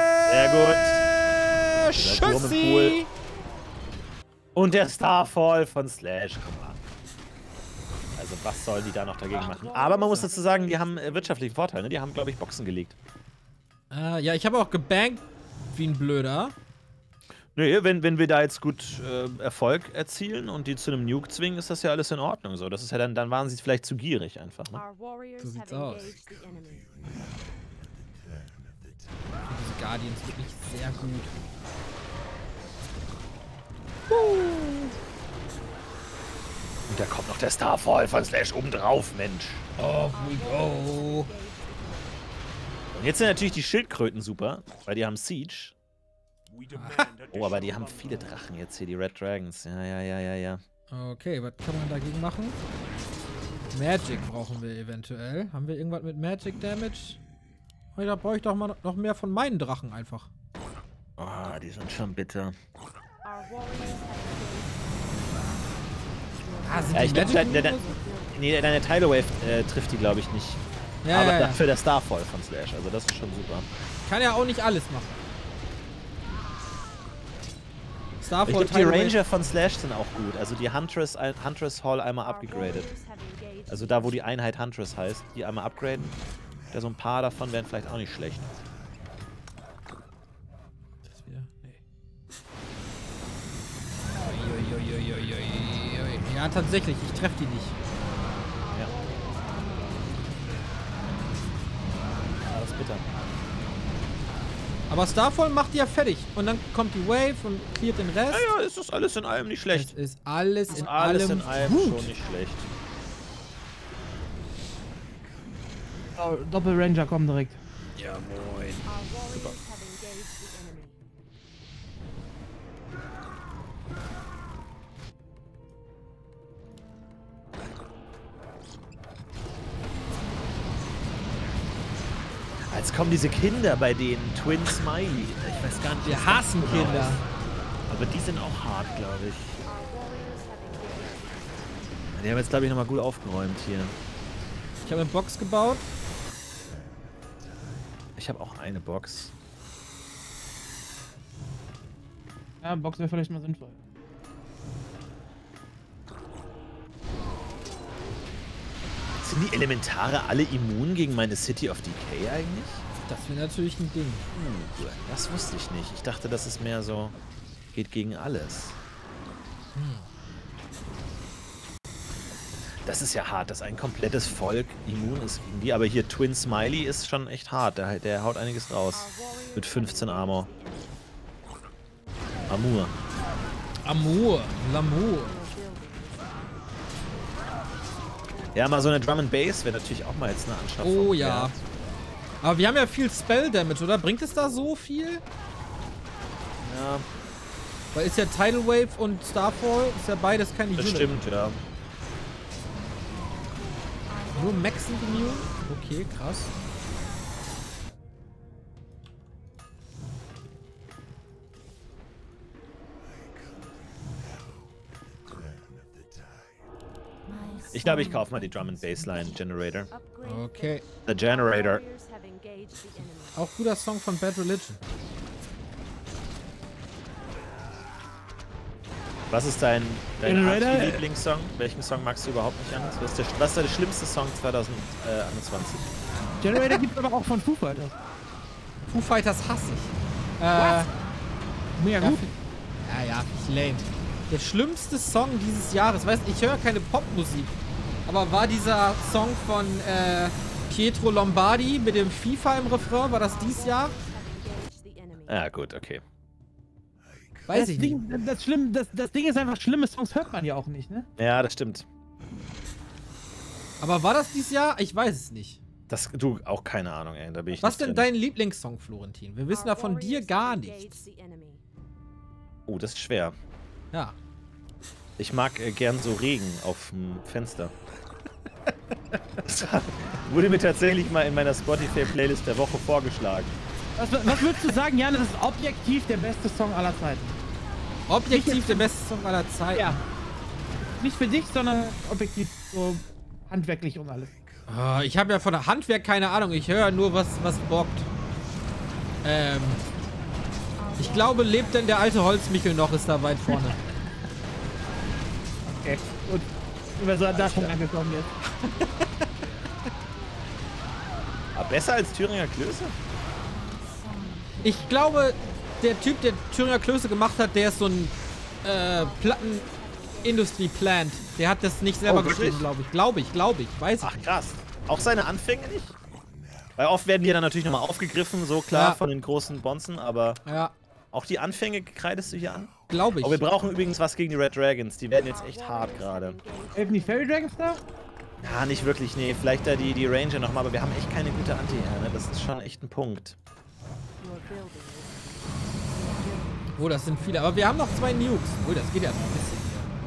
Sehr gut. Tschüssi. Und der Starfall von Slash. Guck mal. Also was sollen die da noch dagegen machen? Aber man muss dazu sagen, die haben äh, wirtschaftlichen Vorteil. Ne? Die haben, glaube ich, Boxen gelegt. Äh, ja, ich habe auch gebankt wie ein Blöder. Nee, wenn, wenn wir da jetzt gut äh, Erfolg erzielen und die zu einem Nuke zwingen, ist das ja alles in Ordnung. So, das ist ja dann, dann waren sie vielleicht zu gierig einfach. Ne? So sieht's aus. Diese Guardians wirklich sehr gut. Und da kommt noch der Starfall von Slash obendrauf, Mensch. Off we go. Und jetzt sind natürlich die Schildkröten super, weil die haben Siege. Oh, aber die haben viele Drachen jetzt hier, die Red Dragons. Ja, ja, ja, ja, ja. Okay, was kann man dagegen machen? Magic brauchen wir eventuell. Haben wir irgendwas mit Magic Damage? Oh, da brauche ich doch mal noch mehr von meinen Drachen einfach. Oh, die sind schon bitter. Ah, sind Ja, die ich glaube, Magic deine, deine, nee, deine Tidal Wave äh, trifft die, glaube ich, nicht. Ja, aber ja, ja. dafür der Starfall von Slash, also das ist schon super. Kann ja auch nicht alles machen. Starfall, ich glaube, die Tidal Ranger Wave. von Slash sind auch gut. Also die Huntress, Huntress Hall einmal upgegradet. Also da, wo die Einheit Huntress heißt, die einmal upgraden. Ja, so ein paar davon wären vielleicht auch nicht schlecht. Das wieder? Nee. Ui, ui, ui, ui, ui, ui. Ja, tatsächlich, ich treffe die nicht. Ja. Ja, das ist bitter. Aber Starfall macht die ja fertig. Und dann kommt die Wave und cleart den Rest. Ja, ja, ist das alles in allem nicht schlecht. Es ist alles ist in alles allem in allem gut. schon nicht schlecht. Oh, Doppel-Ranger kommen direkt. Ja, moin. Super. Jetzt kommen diese Kinder bei denen, Twin Smiley. Ich weiß gar nicht. Wir hassen Kinder. Aber die sind auch hart, glaube ich. Die haben jetzt, glaube ich, nochmal gut aufgeräumt hier. Ich habe eine Box gebaut. Ich habe auch eine Box. Ja, Box wäre vielleicht mal sinnvoll. Sind die Elementare alle immun gegen meine City of Decay eigentlich? Das wäre natürlich ein Ding. Uh, das wusste ich nicht. Ich dachte, das ist mehr so, geht gegen alles. Hm. Das ist ja hart, dass ein komplettes Volk immun ist gegen die. Aber hier Twin Smiley ist schon echt hart. Der, der haut einiges raus. Mit fünfzehn Armor. Amur. Amour. L'amour. Ja, mal so eine Drum and Bass wäre natürlich auch mal jetzt eine Anschaffung. Oh ja. Wert. Aber wir haben ja viel Spell Damage, oder? Bringt es da so viel? Ja. Weil ist ja Tidal Wave und Starfall, ist ja beides keine Unit. Das stimmt, ja. Nur Max sind immune? Okay, krass. Ich glaube, ich kaufe mal die Drum and Bassline Generator. Okay. The Generator. Auch guter Song von Bad Religion. Was ist dein, dein Generator? Lieblingssong? Welchen Song magst du überhaupt nicht anders? Was ist der, was ist der schlimmste Song zwanzig einundzwanzig? Generator gibt es aber auch von Foo Fighters. Foo Fighters hasse ich. Äh, Mega gut. Ja, ja, ich lame. Der schlimmste Song dieses Jahres. Weißt du, ich höre keine Popmusik. Aber war dieser Song von äh, Pietro Lombardi mit dem FIFA im Refrain, war das dieses Jahr? Ja, gut, okay. Weiß das ich Ding, nicht. Das, Schlimm, das, das Ding ist einfach, schlimme Songs hört man ja auch nicht, ne? Ja, das stimmt. Aber war das dieses Jahr? Ich weiß es nicht. Das, du, auch keine Ahnung, ey. Da bin ich Was nicht denn drin. dein Lieblingssong, Florentin? Wir wissen da von dir gar nichts. Oh, das ist schwer. Ja. Ich mag äh, gern so Regen auf dem Fenster. Das wurde mir tatsächlich mal in meiner Spotify-Playlist der Woche vorgeschlagen. Was, was würdest du sagen, Jan, das ist objektiv der beste Song aller Zeiten? Objektiv der beste Song aller Zeiten? Ja. Nicht für dich, sondern objektiv so handwerklich und alles. Oh, ich habe ja von der Handwerk keine Ahnung. Ich höre nur, was, was bockt. Ähm. Ich glaube, lebt denn der alte Holzmichel noch, ist da weit vorne. Okay, gut. Über so da schon angekommen jetzt. Aber besser als Thüringer Klöße? Ich glaube, der Typ, der Thüringer Klöße gemacht hat, der ist so ein äh, Plattenindustrie-Plant. Der hat das nicht selber Oh, wirklich? geschrieben, glaube ich. Glaube ich, glaube ich. Weiß ich Ach nicht. krass. Auch seine Anfänge nicht? Weil oft werden die dann natürlich nochmal aufgegriffen, so klar, Ja. von den großen Bonzen, aber Ja, auch die Anfänge kreidest du hier an? glaube ich. Oh, wir brauchen übrigens was gegen die Red Dragons. Die werden jetzt echt hart gerade. Helfen die Fairy Dragons da? Ja, nicht wirklich, nee. Vielleicht da die, die Ranger nochmal, aber wir haben echt keine gute Anti her, ne? Das ist schon echt ein Punkt. Oh, das sind viele. Aber wir haben noch zwei Nukes. Oh, das geht ja noch ein bisschen.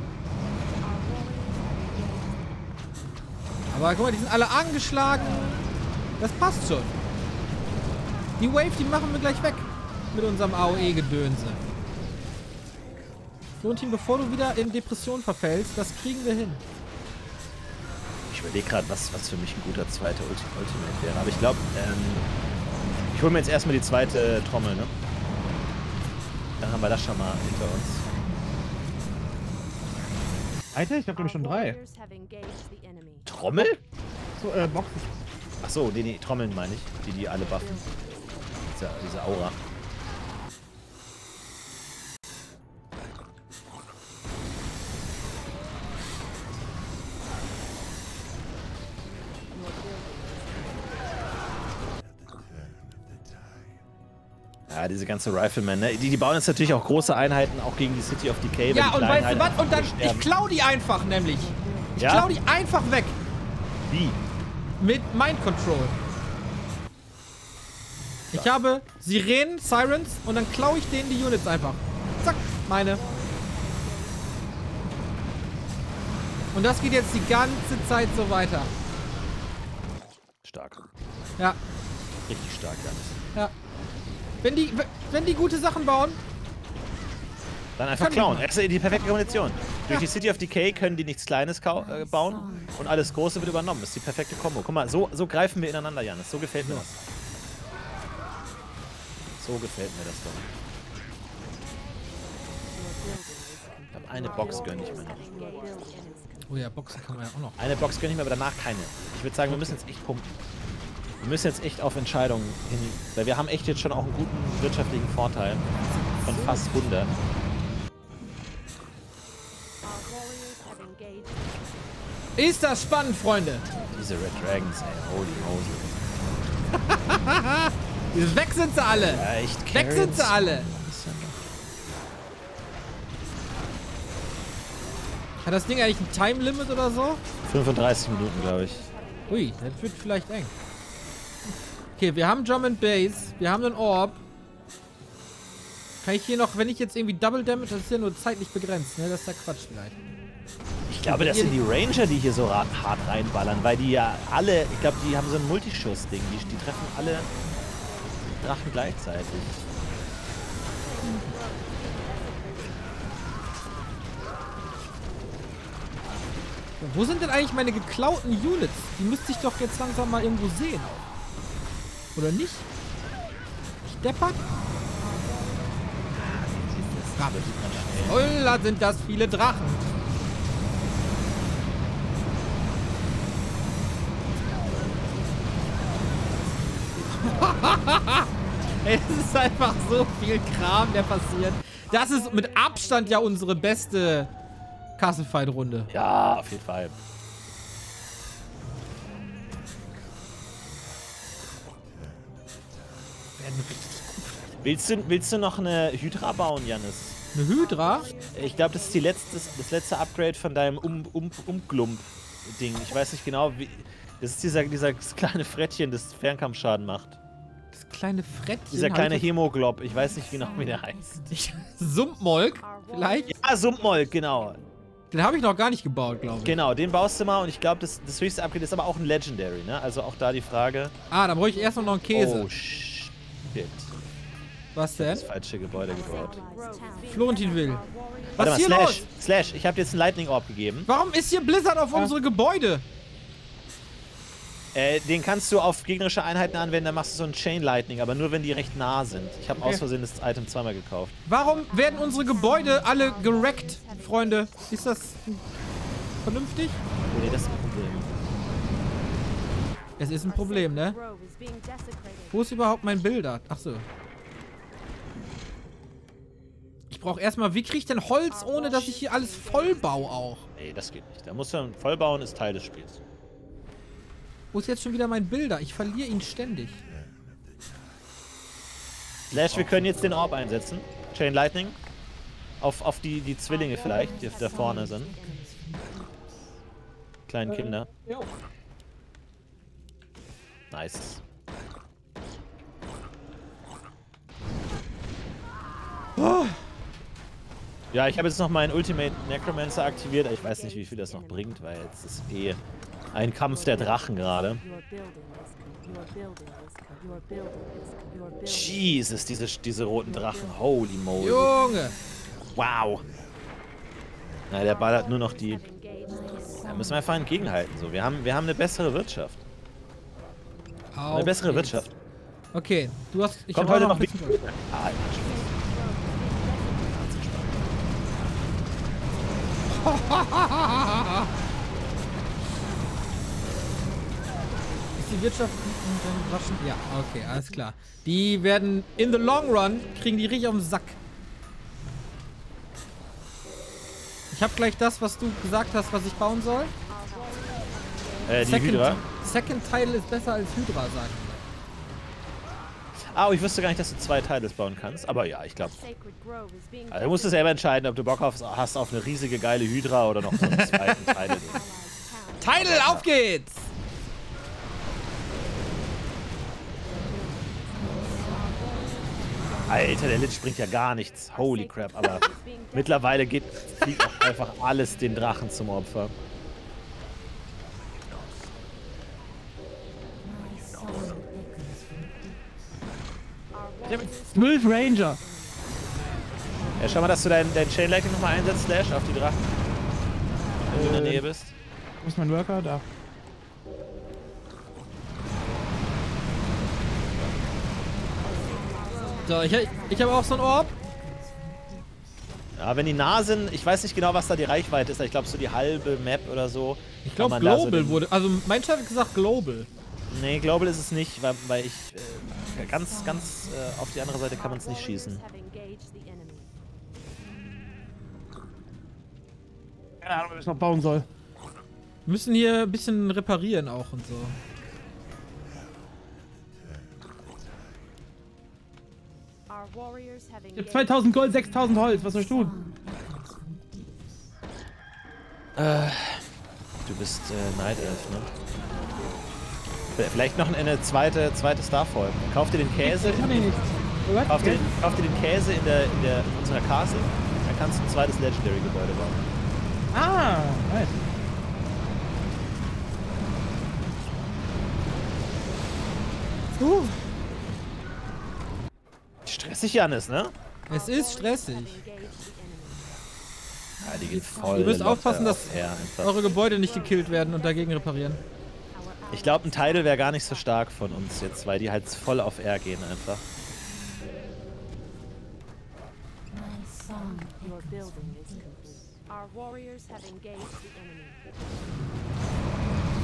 Aber guck mal, die sind alle angeschlagen. Das passt schon. Die Wave, die machen wir gleich weg. Mit unserem A O E-Gedönse. Florentin, bevor du wieder in Depression verfällst, das kriegen wir hin. Ich überlege gerade, was, was für mich ein guter zweiter Ulti Ultimate wäre. Aber ich glaube, ähm, ich hole mir jetzt erstmal die zweite Trommel, ne? Dann haben wir das schon mal hinter uns. Alter, ich hab glaube ich schon drei. Trommel? So, äh, Boxen. Achso, nee, nee, Trommeln meine ich. Die, die alle buffen. Diese, diese Aura. Ja, diese ganze Rifleman, ne? Die, die bauen jetzt natürlich auch große Einheiten, auch gegen die City of Decay. Ja, und weißt du was? Und dann, sterben. ich klau die einfach nämlich. Ich Ja? klau die einfach weg. Wie? Mit Mind Control. Ich habe Sirenen, Sirens und dann klaue ich denen die Units einfach. Zack, meine. Und das geht jetzt die ganze Zeit so weiter. Stark. Ja, Richtig stark, Janis. ja. Wenn die, wenn die gute Sachen bauen, Dann einfach Kann ich klauen. mal. Das ist die perfekte Kombination. Durch die City of Decay können die nichts Kleines kau- äh, bauen und alles Große wird übernommen. Das ist die perfekte Kombo. Guck mal, so, so greifen wir ineinander, Janis. So gefällt mir das. So gefällt mir das doch. Ich glaube, eine Box gönne ich mir noch. oh ja, Boxen kann man ja auch noch. Eine Box gönne ich mir, aber danach keine. Ich würde sagen, wir müssen jetzt echt pumpen. Wir müssen jetzt echt auf Entscheidungen hin, weil wir haben echt jetzt schon auch einen guten wirtschaftlichen Vorteil von fast hundert. Ist das spannend, Freunde? Diese Red Dragons, ey, holy Moses. Weg sind sie alle. Ja, echt Weg sind sie Karens. alle. Hat das Ding eigentlich ein Time Limit oder so? fünfunddreißig Minuten, glaube ich. Ui, das wird vielleicht eng. Okay, wir haben Drum and Bass. Wir haben einen Orb. Kann ich hier noch, wenn ich jetzt irgendwie Double Damage, das ist ja nur zeitlich begrenzt, ne? Das ist ja Quatsch vielleicht. Ich glaube, das sind die Ranger, die hier so ra- hart reinballern, weil die ja alle, ich glaube, die haben so ein Multischuss-Ding. Die, die treffen alle Drachen gleichzeitig. Wo sind denn eigentlich meine geklauten Units? Die müsste ich doch jetzt langsam mal irgendwo sehen. Oder nicht? Ich deppert? Holla, sind das viele Drachen. Ey, das ist einfach so viel Kram, der passiert. Das ist mit Abstand ja unsere beste Castle-Fight-Runde. Ja, auf jeden Fall. Willst du, willst du noch eine Hydra bauen, Jannis? Eine Hydra? Ich glaube, das ist die letzte, das letzte Upgrade von deinem um, um, Umklump-Ding. Ich weiß nicht genau, wie. Das ist dieser, dieser kleine Frettchen, das Fernkampfschaden macht. Das kleine Frettchen? Dieser kleine Hemoglob. Ich weiß nicht genau, wie der heißt. Sumpmolk? Vielleicht? Ja, Sumpmolk, genau. Den habe ich noch gar nicht gebaut, glaube ich. Genau, den baust du mal und ich glaube, das, das höchste Upgrade ist aber auch ein Legendary, ne? Also auch da die Frage. Ah, dann brauche ich erstmal noch einen Käse. Oh, shit. Was denn? Das falsche Gebäude gebaut. Florentin will. Was Warte ist hier mal, Slash, los? Slash, ich habe dir jetzt einen Lightning Orb gegeben. Warum ist hier Blizzard auf ja. unsere Gebäude? Äh, den kannst du auf gegnerische Einheiten anwenden, dann machst du so einen Chain Lightning, aber nur wenn die recht nah sind. Ich habe okay. aus Versehen das Item zweimal gekauft. Warum werden unsere Gebäude alle gerackt, Freunde? Ist das vernünftig? Nee, das ist ein Problem. Es ist ein Problem, ne? Wo ist überhaupt mein Bilder? Achso. Ich brauche erstmal, wie kriege ich denn Holz, ohne dass ich hier alles voll baue auch? Nee, das geht nicht. Da musst du dann voll bauen, ist Teil des Spiels. Wo ist jetzt schon wieder mein Bilder? Ich verliere ihn ständig. Slash, wir können jetzt den Orb einsetzen. Chain Lightning. Auf, auf die, die Zwillinge vielleicht, die da vorne sind. Kleinen Kinder. Nice. Oh. Ja, ich habe jetzt noch meinen Ultimate Necromancer aktiviert. Ich weiß nicht, wie viel das noch bringt, weil jetzt ist eh ein Kampf der Drachen gerade. Jesus, diese, diese roten Drachen. Holy moly. Junge! Wow. Na, der ballert nur noch die... Da müssen wir einfach entgegenhalten. So. Wir, haben, wir haben eine bessere Wirtschaft. Auf eine bessere geht's. Wirtschaft. Okay, du hast... Ich Kommt hab heute noch noch... ein bisschen... Ah, Ist die Wirtschaft raschen? Ja, okay, alles klar. Die werden in the long run, kriegen die richtig auf den Sack. Ich habe gleich das, was du gesagt hast, was ich bauen soll. Äh, die Second, Hydra? Second Tile ist besser als Hydra, sagen wir. Ah, ich wusste gar nicht, dass du zwei Tiles bauen kannst. Aber ja, ich glaube. Also, du musst es selber entscheiden, ob du Bock auf, hast auf eine riesige, geile Hydra oder noch so einen zweiten Teil. Tidal, auf geht's! Alter, der Lich bringt ja gar nichts. Holy crap, aber mittlerweile geht, fliegt auch einfach alles den Drachen zum Opfer. Ich hab zwölf Ranger. Ja, schau mal, dass du dein, dein Chain Lightning nochmal einsetzt, Slash, auf die Drachen. Wenn du in der Nähe bist. Wo ist mein Worker? Da. So, ich, ich habe auch so ein Orb. Ja, wenn die nah sind, ich weiß nicht genau, was da die Reichweite ist, ich glaube so die halbe Map oder so. Ich glaube Global so wurde, also mein Chef hat gesagt Global. Nee, Global ist es nicht, weil, weil ich äh, ganz, ganz äh, auf die andere Seite kann man es nicht schießen. Keine Ahnung, ob ich noch bauen soll. Wir müssen hier ein bisschen reparieren auch und so. Ich hab zweitausend Gold, sechstausend Holz, was soll ich tun? Äh, du bist äh, Night Elf, ne? Vielleicht noch eine zweite, zweite Starfall. Kauf dir den Käse. In, in, kauf, dir, kauf dir den Käse in, der, in, der, in unserer Castle. Dann kannst du ein zweites Legendary-Gebäude bauen. Ah, nice. Uh. Stressig, Jannis, ne? Es ist stressig. Ja, die geht voll. Ihr müsst aufpassen, dass auf eure Gebäude nicht gekillt werden und dagegen reparieren. Ich glaube, ein Tidal wäre gar nicht so stark von uns jetzt, weil die halt voll auf R gehen einfach.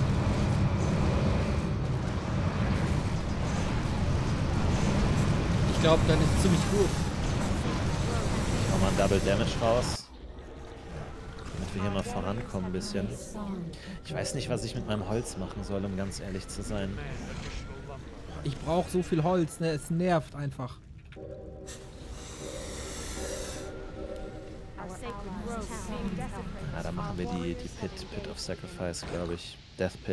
Ich Ich glaube, dann ist es ziemlich gut. Nochmal ein Double Damage raus. Damit wir hier mal vorankommen ein bisschen. Ich weiß nicht, was ich mit meinem Holz machen soll, um ganz ehrlich zu sein. Ich brauche so viel Holz, ne? Es nervt einfach. Ah, da machen wir die, die Pit, Pit of Sacrifice, glaube ich. Death Pit.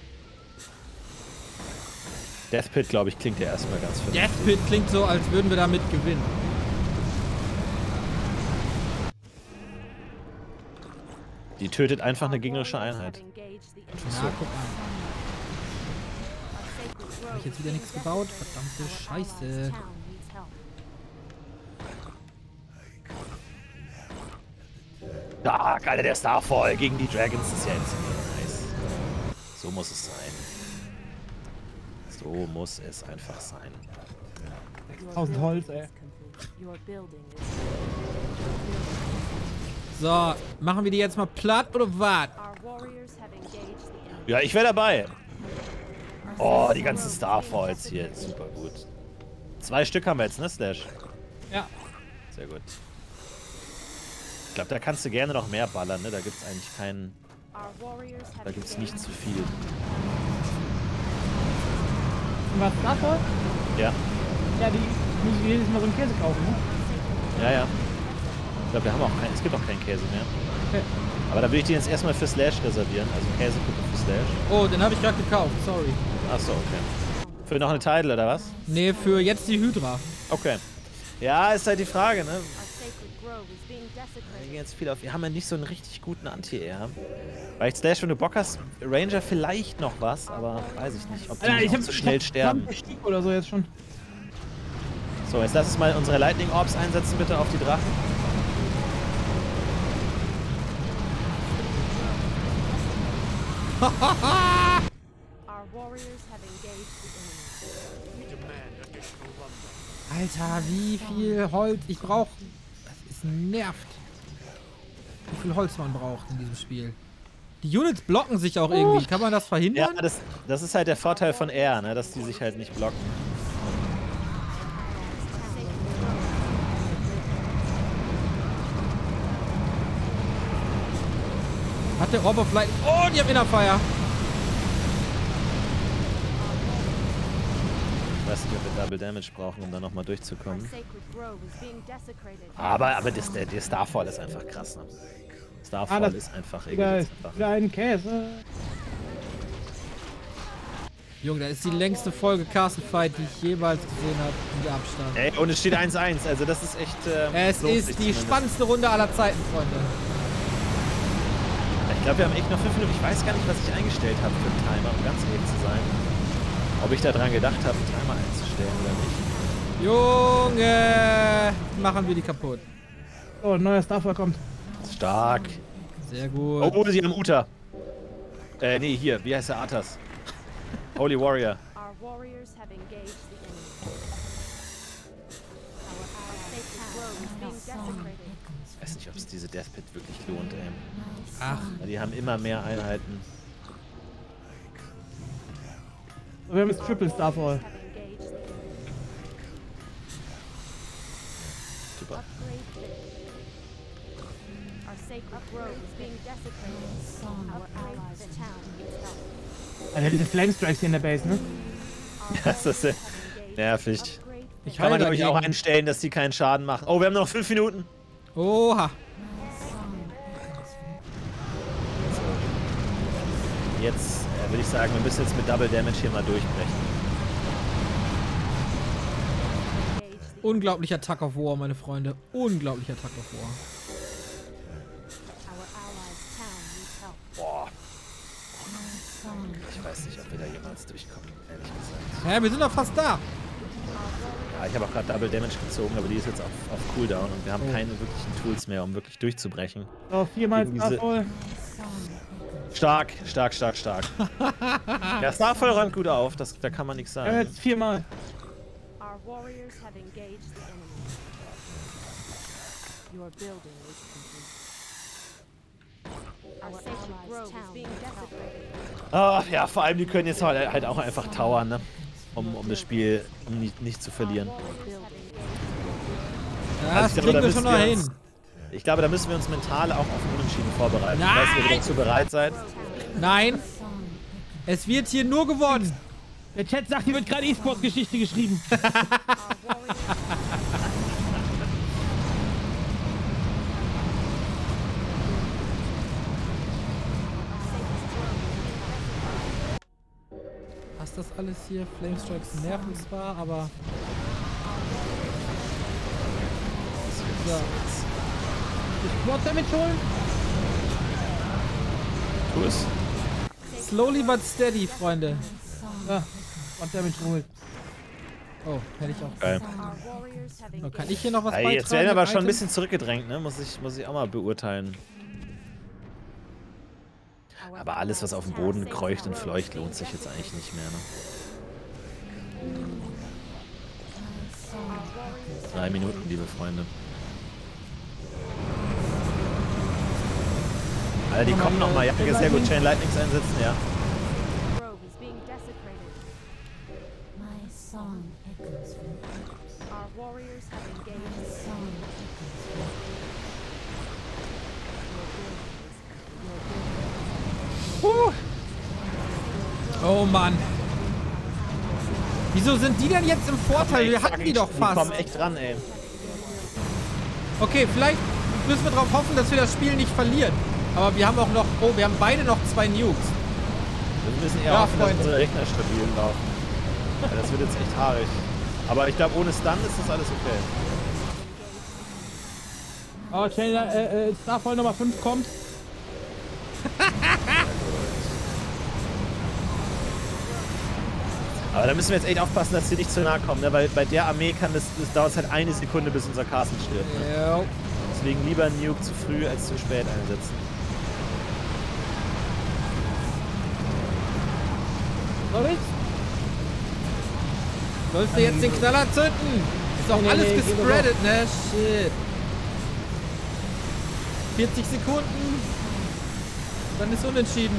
Death Pit, glaube ich, klingt ja erstmal ganz vernünftig. Death Pit klingt so, als würden wir damit gewinnen. Die tötet einfach eine gegnerische Einheit. Ja, guck mal. Habe ich jetzt wieder nichts gebaut? Verdammte Scheiße. Stark, Alter, der Starfall gegen die Dragons ist ja jetzt nice. So muss es sein. So muss es einfach sein. sechstausend Holz, ey. So, machen wir die jetzt mal platt oder was? Ja, ich wäre dabei. Oh, die ganzen Starfalls hier. Super gut. Zwei Stück haben wir jetzt, ne, Slash? Ja. Sehr gut. Ich glaube, da kannst du gerne noch mehr ballern, ne? Da gibt es eigentlich keinen... Da gibt es nicht zu viel. Und was davon? Ja. Ja, die müssen jedes Mal so einen Käse kaufen, ne? Ja, ja. Ich glaube, wir haben auch keinen... Es gibt auch keinen Käse mehr. Okay. Aber da würde ich den jetzt erstmal für Slash reservieren. Also Käsepuppe für Slash. Oh, den habe ich gerade gekauft, sorry. Achso, okay. Für noch eine Title oder was? Nee, für jetzt die Hydra. Okay. Ja, ist halt die Frage, ne? Wir gehen jetzt viel auf. Wir haben ja nicht so einen richtig guten Anti-Air. Weil ich Slash, wenn du Bock hast, Ranger vielleicht noch was, aber weiß ich nicht, ob die Alter, ich hab so schnell sterben. Stieg oder so jetzt schon. So, jetzt lass uns mal unsere Lightning Orbs einsetzen, bitte, auf die Drachen. Alter, wie viel Holz ich brauche. Das ist nervt. Wie viel Holz man braucht in diesem Spiel. Die Units blocken sich auch irgendwie. Kann man das verhindern? Ja, das, das ist halt der Vorteil von Air, ne? Dass die sich halt nicht blocken. Hat der Orb of Light... Oh, die haben Innerfire. Ich weiß nicht, ob wir Double Damage brauchen, um da nochmal durchzukommen. Aber, aber das, der, der Starfall ist einfach krass, ne? Starfall ah, ist einfach wieder, einfach. wieder ein Käse. Junge, das ist die längste Folge Castle Fight, die ich jemals gesehen habe, mit Abstand. Ey, und es steht eins eins, also das ist echt... Ähm, es ist die zumindest. spannendste Runde aller Zeiten, Freunde. Ich glaube, wir haben echt noch fünf Minuten. Ich weiß gar nicht, was ich eingestellt habe für den Timer, um ganz ehrlich zu sein. Ob ich da dran gedacht habe, einen Timer einzustellen oder nicht. Junge! Machen wir die kaputt. Oh, ein neuer Starfall kommt. Stark. Sehr gut. Oh, sie haben Uta. Äh, nee, hier. Wie heißt der Arthas? Holy Warrior. Ich weiß nicht, ob es diese Death Pit wirklich lohnt, ey. Ach. Die haben immer mehr Einheiten. Wir haben jetzt Triple Starfall. Super. Alter, diese Flame Strikes hier in der Base, ne? Das ist äh, nervig. Ich Kann man, glaube ich, dagegen. auch einstellen, dass die keinen Schaden machen. Oh, wir haben noch fünf Minuten. Oha. Jetzt äh, würde ich sagen, wir müssen jetzt mit Double Damage hier mal durchbrechen. Unglaublicher Tug of War, meine Freunde. Unglaublicher Tug of War. Boah. Ich weiß nicht, ob wir da jemals durchkommen, ehrlich gesagt. Hä, wir sind doch fast da. Ja, ich habe auch gerade Double Damage gezogen, aber die ist jetzt auf, auf Cooldown und wir haben Oh. keine wirklichen Tools mehr, um wirklich durchzubrechen. So, viermal Gegen diese- Starfall. Stark, stark, stark, stark. Ja, Starfall räumt gut auf, das, da kann man nichts Ja, sagen. jetzt viermal. Our warriors have engaged the enemy. Your building is complete. Our sacred grove is being desecrated. Ah, ja, vor allem die können jetzt halt, halt auch einfach towern, ne? um, um das Spiel um nicht, nicht zu verlieren. Ja, Also das ich glaube, kriegen da wir schon müssen noch wir hin. uns, ich glaube, da müssen wir uns mental auch auf den Unentschieden vorbereiten. Nein! Ich weiß nicht, ob ihr dazu bereit seid. Nein. Es wird hier nur gewonnen. Der Chat sagt, hier wird gerade E-Sport-Geschichte geschrieben. Was das alles hier? Flamestrikes nerven zwar, aber... So. Sport damit holen? Tu es. Slowly but steady, Freunde. Ja, Sport damit holen. Oh, hätte ich auch. Geil. So, kann ich hier noch was Ey, beitragen? jetzt werden wir aber schon ein Items? bisschen zurückgedrängt, ne? Muss ich, muss ich auch mal beurteilen. Aber alles, was auf dem Boden kreucht und fleucht, lohnt sich jetzt eigentlich nicht mehr, ne? Drei Minuten, liebe Freunde. Alter, die kommen nochmal. Ja, sehr gut. Chain Lightnings einsetzen, ja. Puh. Oh Mann. Wieso sind die denn jetzt im Vorteil? Wir hatten die doch fast. Die kommen echt ran, ey. Okay, vielleicht müssen wir darauf hoffen, dass wir das Spiel nicht verlieren. Aber wir haben auch noch... Oh, wir haben beide noch zwei Nukes. Wir müssen eher Ja, hoffen, dass Freunde. unsere Rechner stabil laufen. Ja, das wird jetzt echt haarig. Aber ich glaube, ohne Stun ist das alles okay. Oh, Chain, äh, äh, Starfall Nummer fünf kommt. Aber da müssen wir jetzt echt aufpassen, dass sie nicht zu nahe kommen, ne? Weil bei der Armee kann das, das dauert halt eine Sekunde, bis unser Castle stirbt. Ne? Ja. Deswegen lieber einen Nuke zu früh als zu spät einsetzen. Soll ich? Sollst du jetzt den Knaller zünden? Ist auch Nee, nee, alles nee, geh gespreadet, ne? Shit. vierzig Sekunden. Dann ist unentschieden.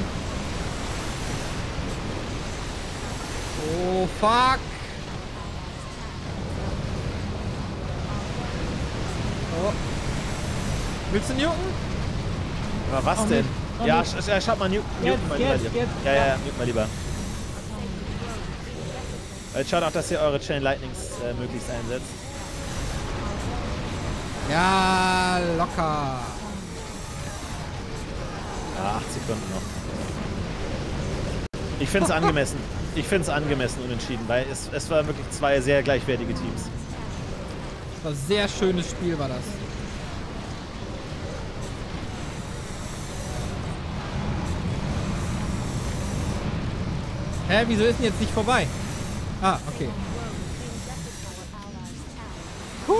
Oh, fuck. Oh. Willst du nuken? Aber was Oh, denn? nicht. Oh, Ja, nicht. sch sch schaut mal, nuke Jetzt, mal lieber. jetzt, lieber. jetzt. Ja, ja, ja, nuke mal lieber. Jetzt schaut auch, dass ihr eure Chain Lightnings äh, möglichst einsetzt. Ja, locker. Ja, acht Sekunden noch. Ich finde es angemessen. Ich finde es angemessen unentschieden, weil es, es war wirklich zwei sehr gleichwertige Teams. Das war ein sehr schönes Spiel, war das. Hä, wieso ist denn jetzt nicht vorbei? Ah, okay. Puh.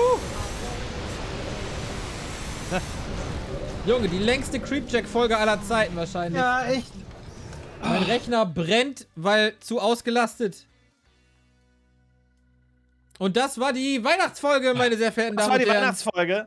Junge, die längste Creepjack-Folge aller Zeiten wahrscheinlich. Ja, echt. Mein Rechner brennt, weil zu ausgelastet. Und das war die Weihnachtsfolge, meine sehr verehrten Das Damen war und die Herren. Weihnachtsfolge.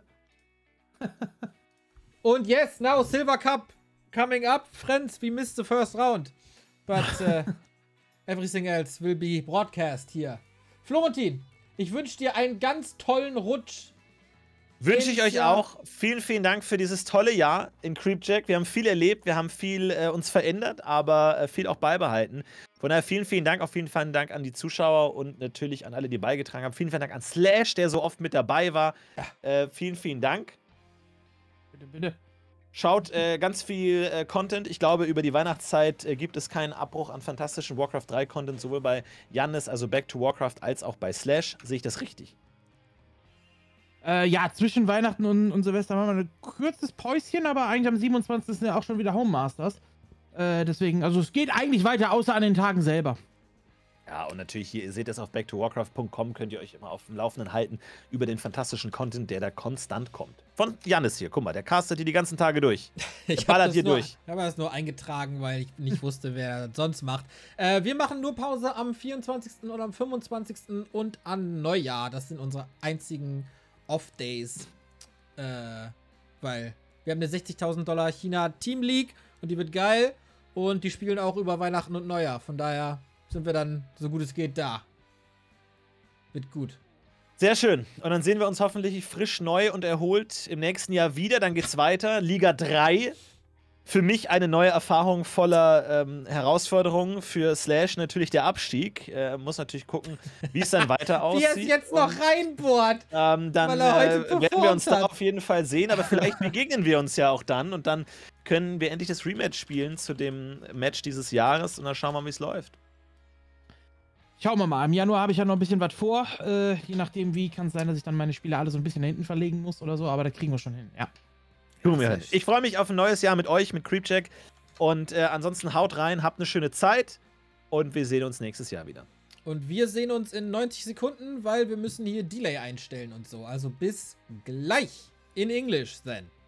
Und yes, now Silver Cup coming up. Friends, we missed the first round. But uh, everything else will be broadcast here. Florentin, ich wünsche dir einen ganz tollen Rutsch. Wünsche ich euch Jahr. auch. Vielen, vielen Dank für dieses tolle Jahr in Creepjack. Wir haben viel erlebt, wir haben viel äh, uns verändert, aber äh, viel auch beibehalten. Von daher vielen, vielen Dank. Auf jeden Fall Dank an die Zuschauer und natürlich an alle, die beigetragen haben. Vielen, vielen Dank an Slash, der so oft mit dabei war. Ja. Äh, vielen, vielen Dank. Bitte, bitte. Schaut äh, ganz viel äh, Content. Ich glaube, über die Weihnachtszeit äh, gibt es keinen Abbruch an fantastischen Warcraft drei Content, sowohl bei Jannis, also Back to Warcraft, als auch bei Slash. Sehe ich das richtig? Äh, ja, zwischen Weihnachten und, und Silvester machen wir ein kurzes Päuschen, aber eigentlich am siebenundzwanzigsten sind ja auch schon wieder Home Masters. Äh, deswegen, also es geht eigentlich weiter, außer an den Tagen selber. Ja, und natürlich hier, ihr seht es auf back to warcraft punkt com, könnt ihr euch immer auf dem Laufenden halten über den fantastischen Content, der da konstant kommt. Von Jannis hier, guck mal, der castet hier die ganzen Tage durch. Der Ich ballert hab hier das nur, durch. Ich habe das nur eingetragen, weil ich nicht wusste, wer das sonst macht. Äh, wir machen nur Pause am vierundzwanzigsten und am fünfundzwanzigsten und an Neujahr. Das sind unsere einzigen Off-Days. Äh, weil wir haben eine sechzigtausend Dollar China Team League und die wird geil. Und die spielen auch über Weihnachten und Neujahr. Von daher sind wir dann, so gut es geht, da. Wird gut. Sehr schön. Und dann sehen wir uns hoffentlich frisch, neu und erholt im nächsten Jahr wieder. Dann geht's weiter. Liga drei. Für mich eine neue Erfahrung voller ähm, Herausforderungen. Für Slash natürlich der Abstieg. Äh, muss natürlich gucken, wie es dann weiter aussieht. Wie es jetzt noch und, reinbohrt. Ähm, dann weil er heute äh, werden wir uns hat. da auf jeden Fall sehen. Aber vielleicht begegnen wir uns ja auch dann. Und dann können wir endlich das Rematch spielen zu dem Match dieses Jahres. Und dann schauen wir mal, wie es läuft. Schauen wir mal. Im Januar habe ich ja noch ein bisschen was vor. Äh, je nachdem, wie, kann es sein, dass ich dann meine Spiele alle so ein bisschen nach hinten verlegen muss oder so. Aber da kriegen wir schon hin, ja. Ich freue mich auf ein neues Jahr mit euch, mit Creepcheck. Und äh, ansonsten haut rein, habt eine schöne Zeit und wir sehen uns nächstes Jahr wieder. Und wir sehen uns in neunzig Sekunden, weil wir müssen hier Delay einstellen und so. Also bis gleich in English then.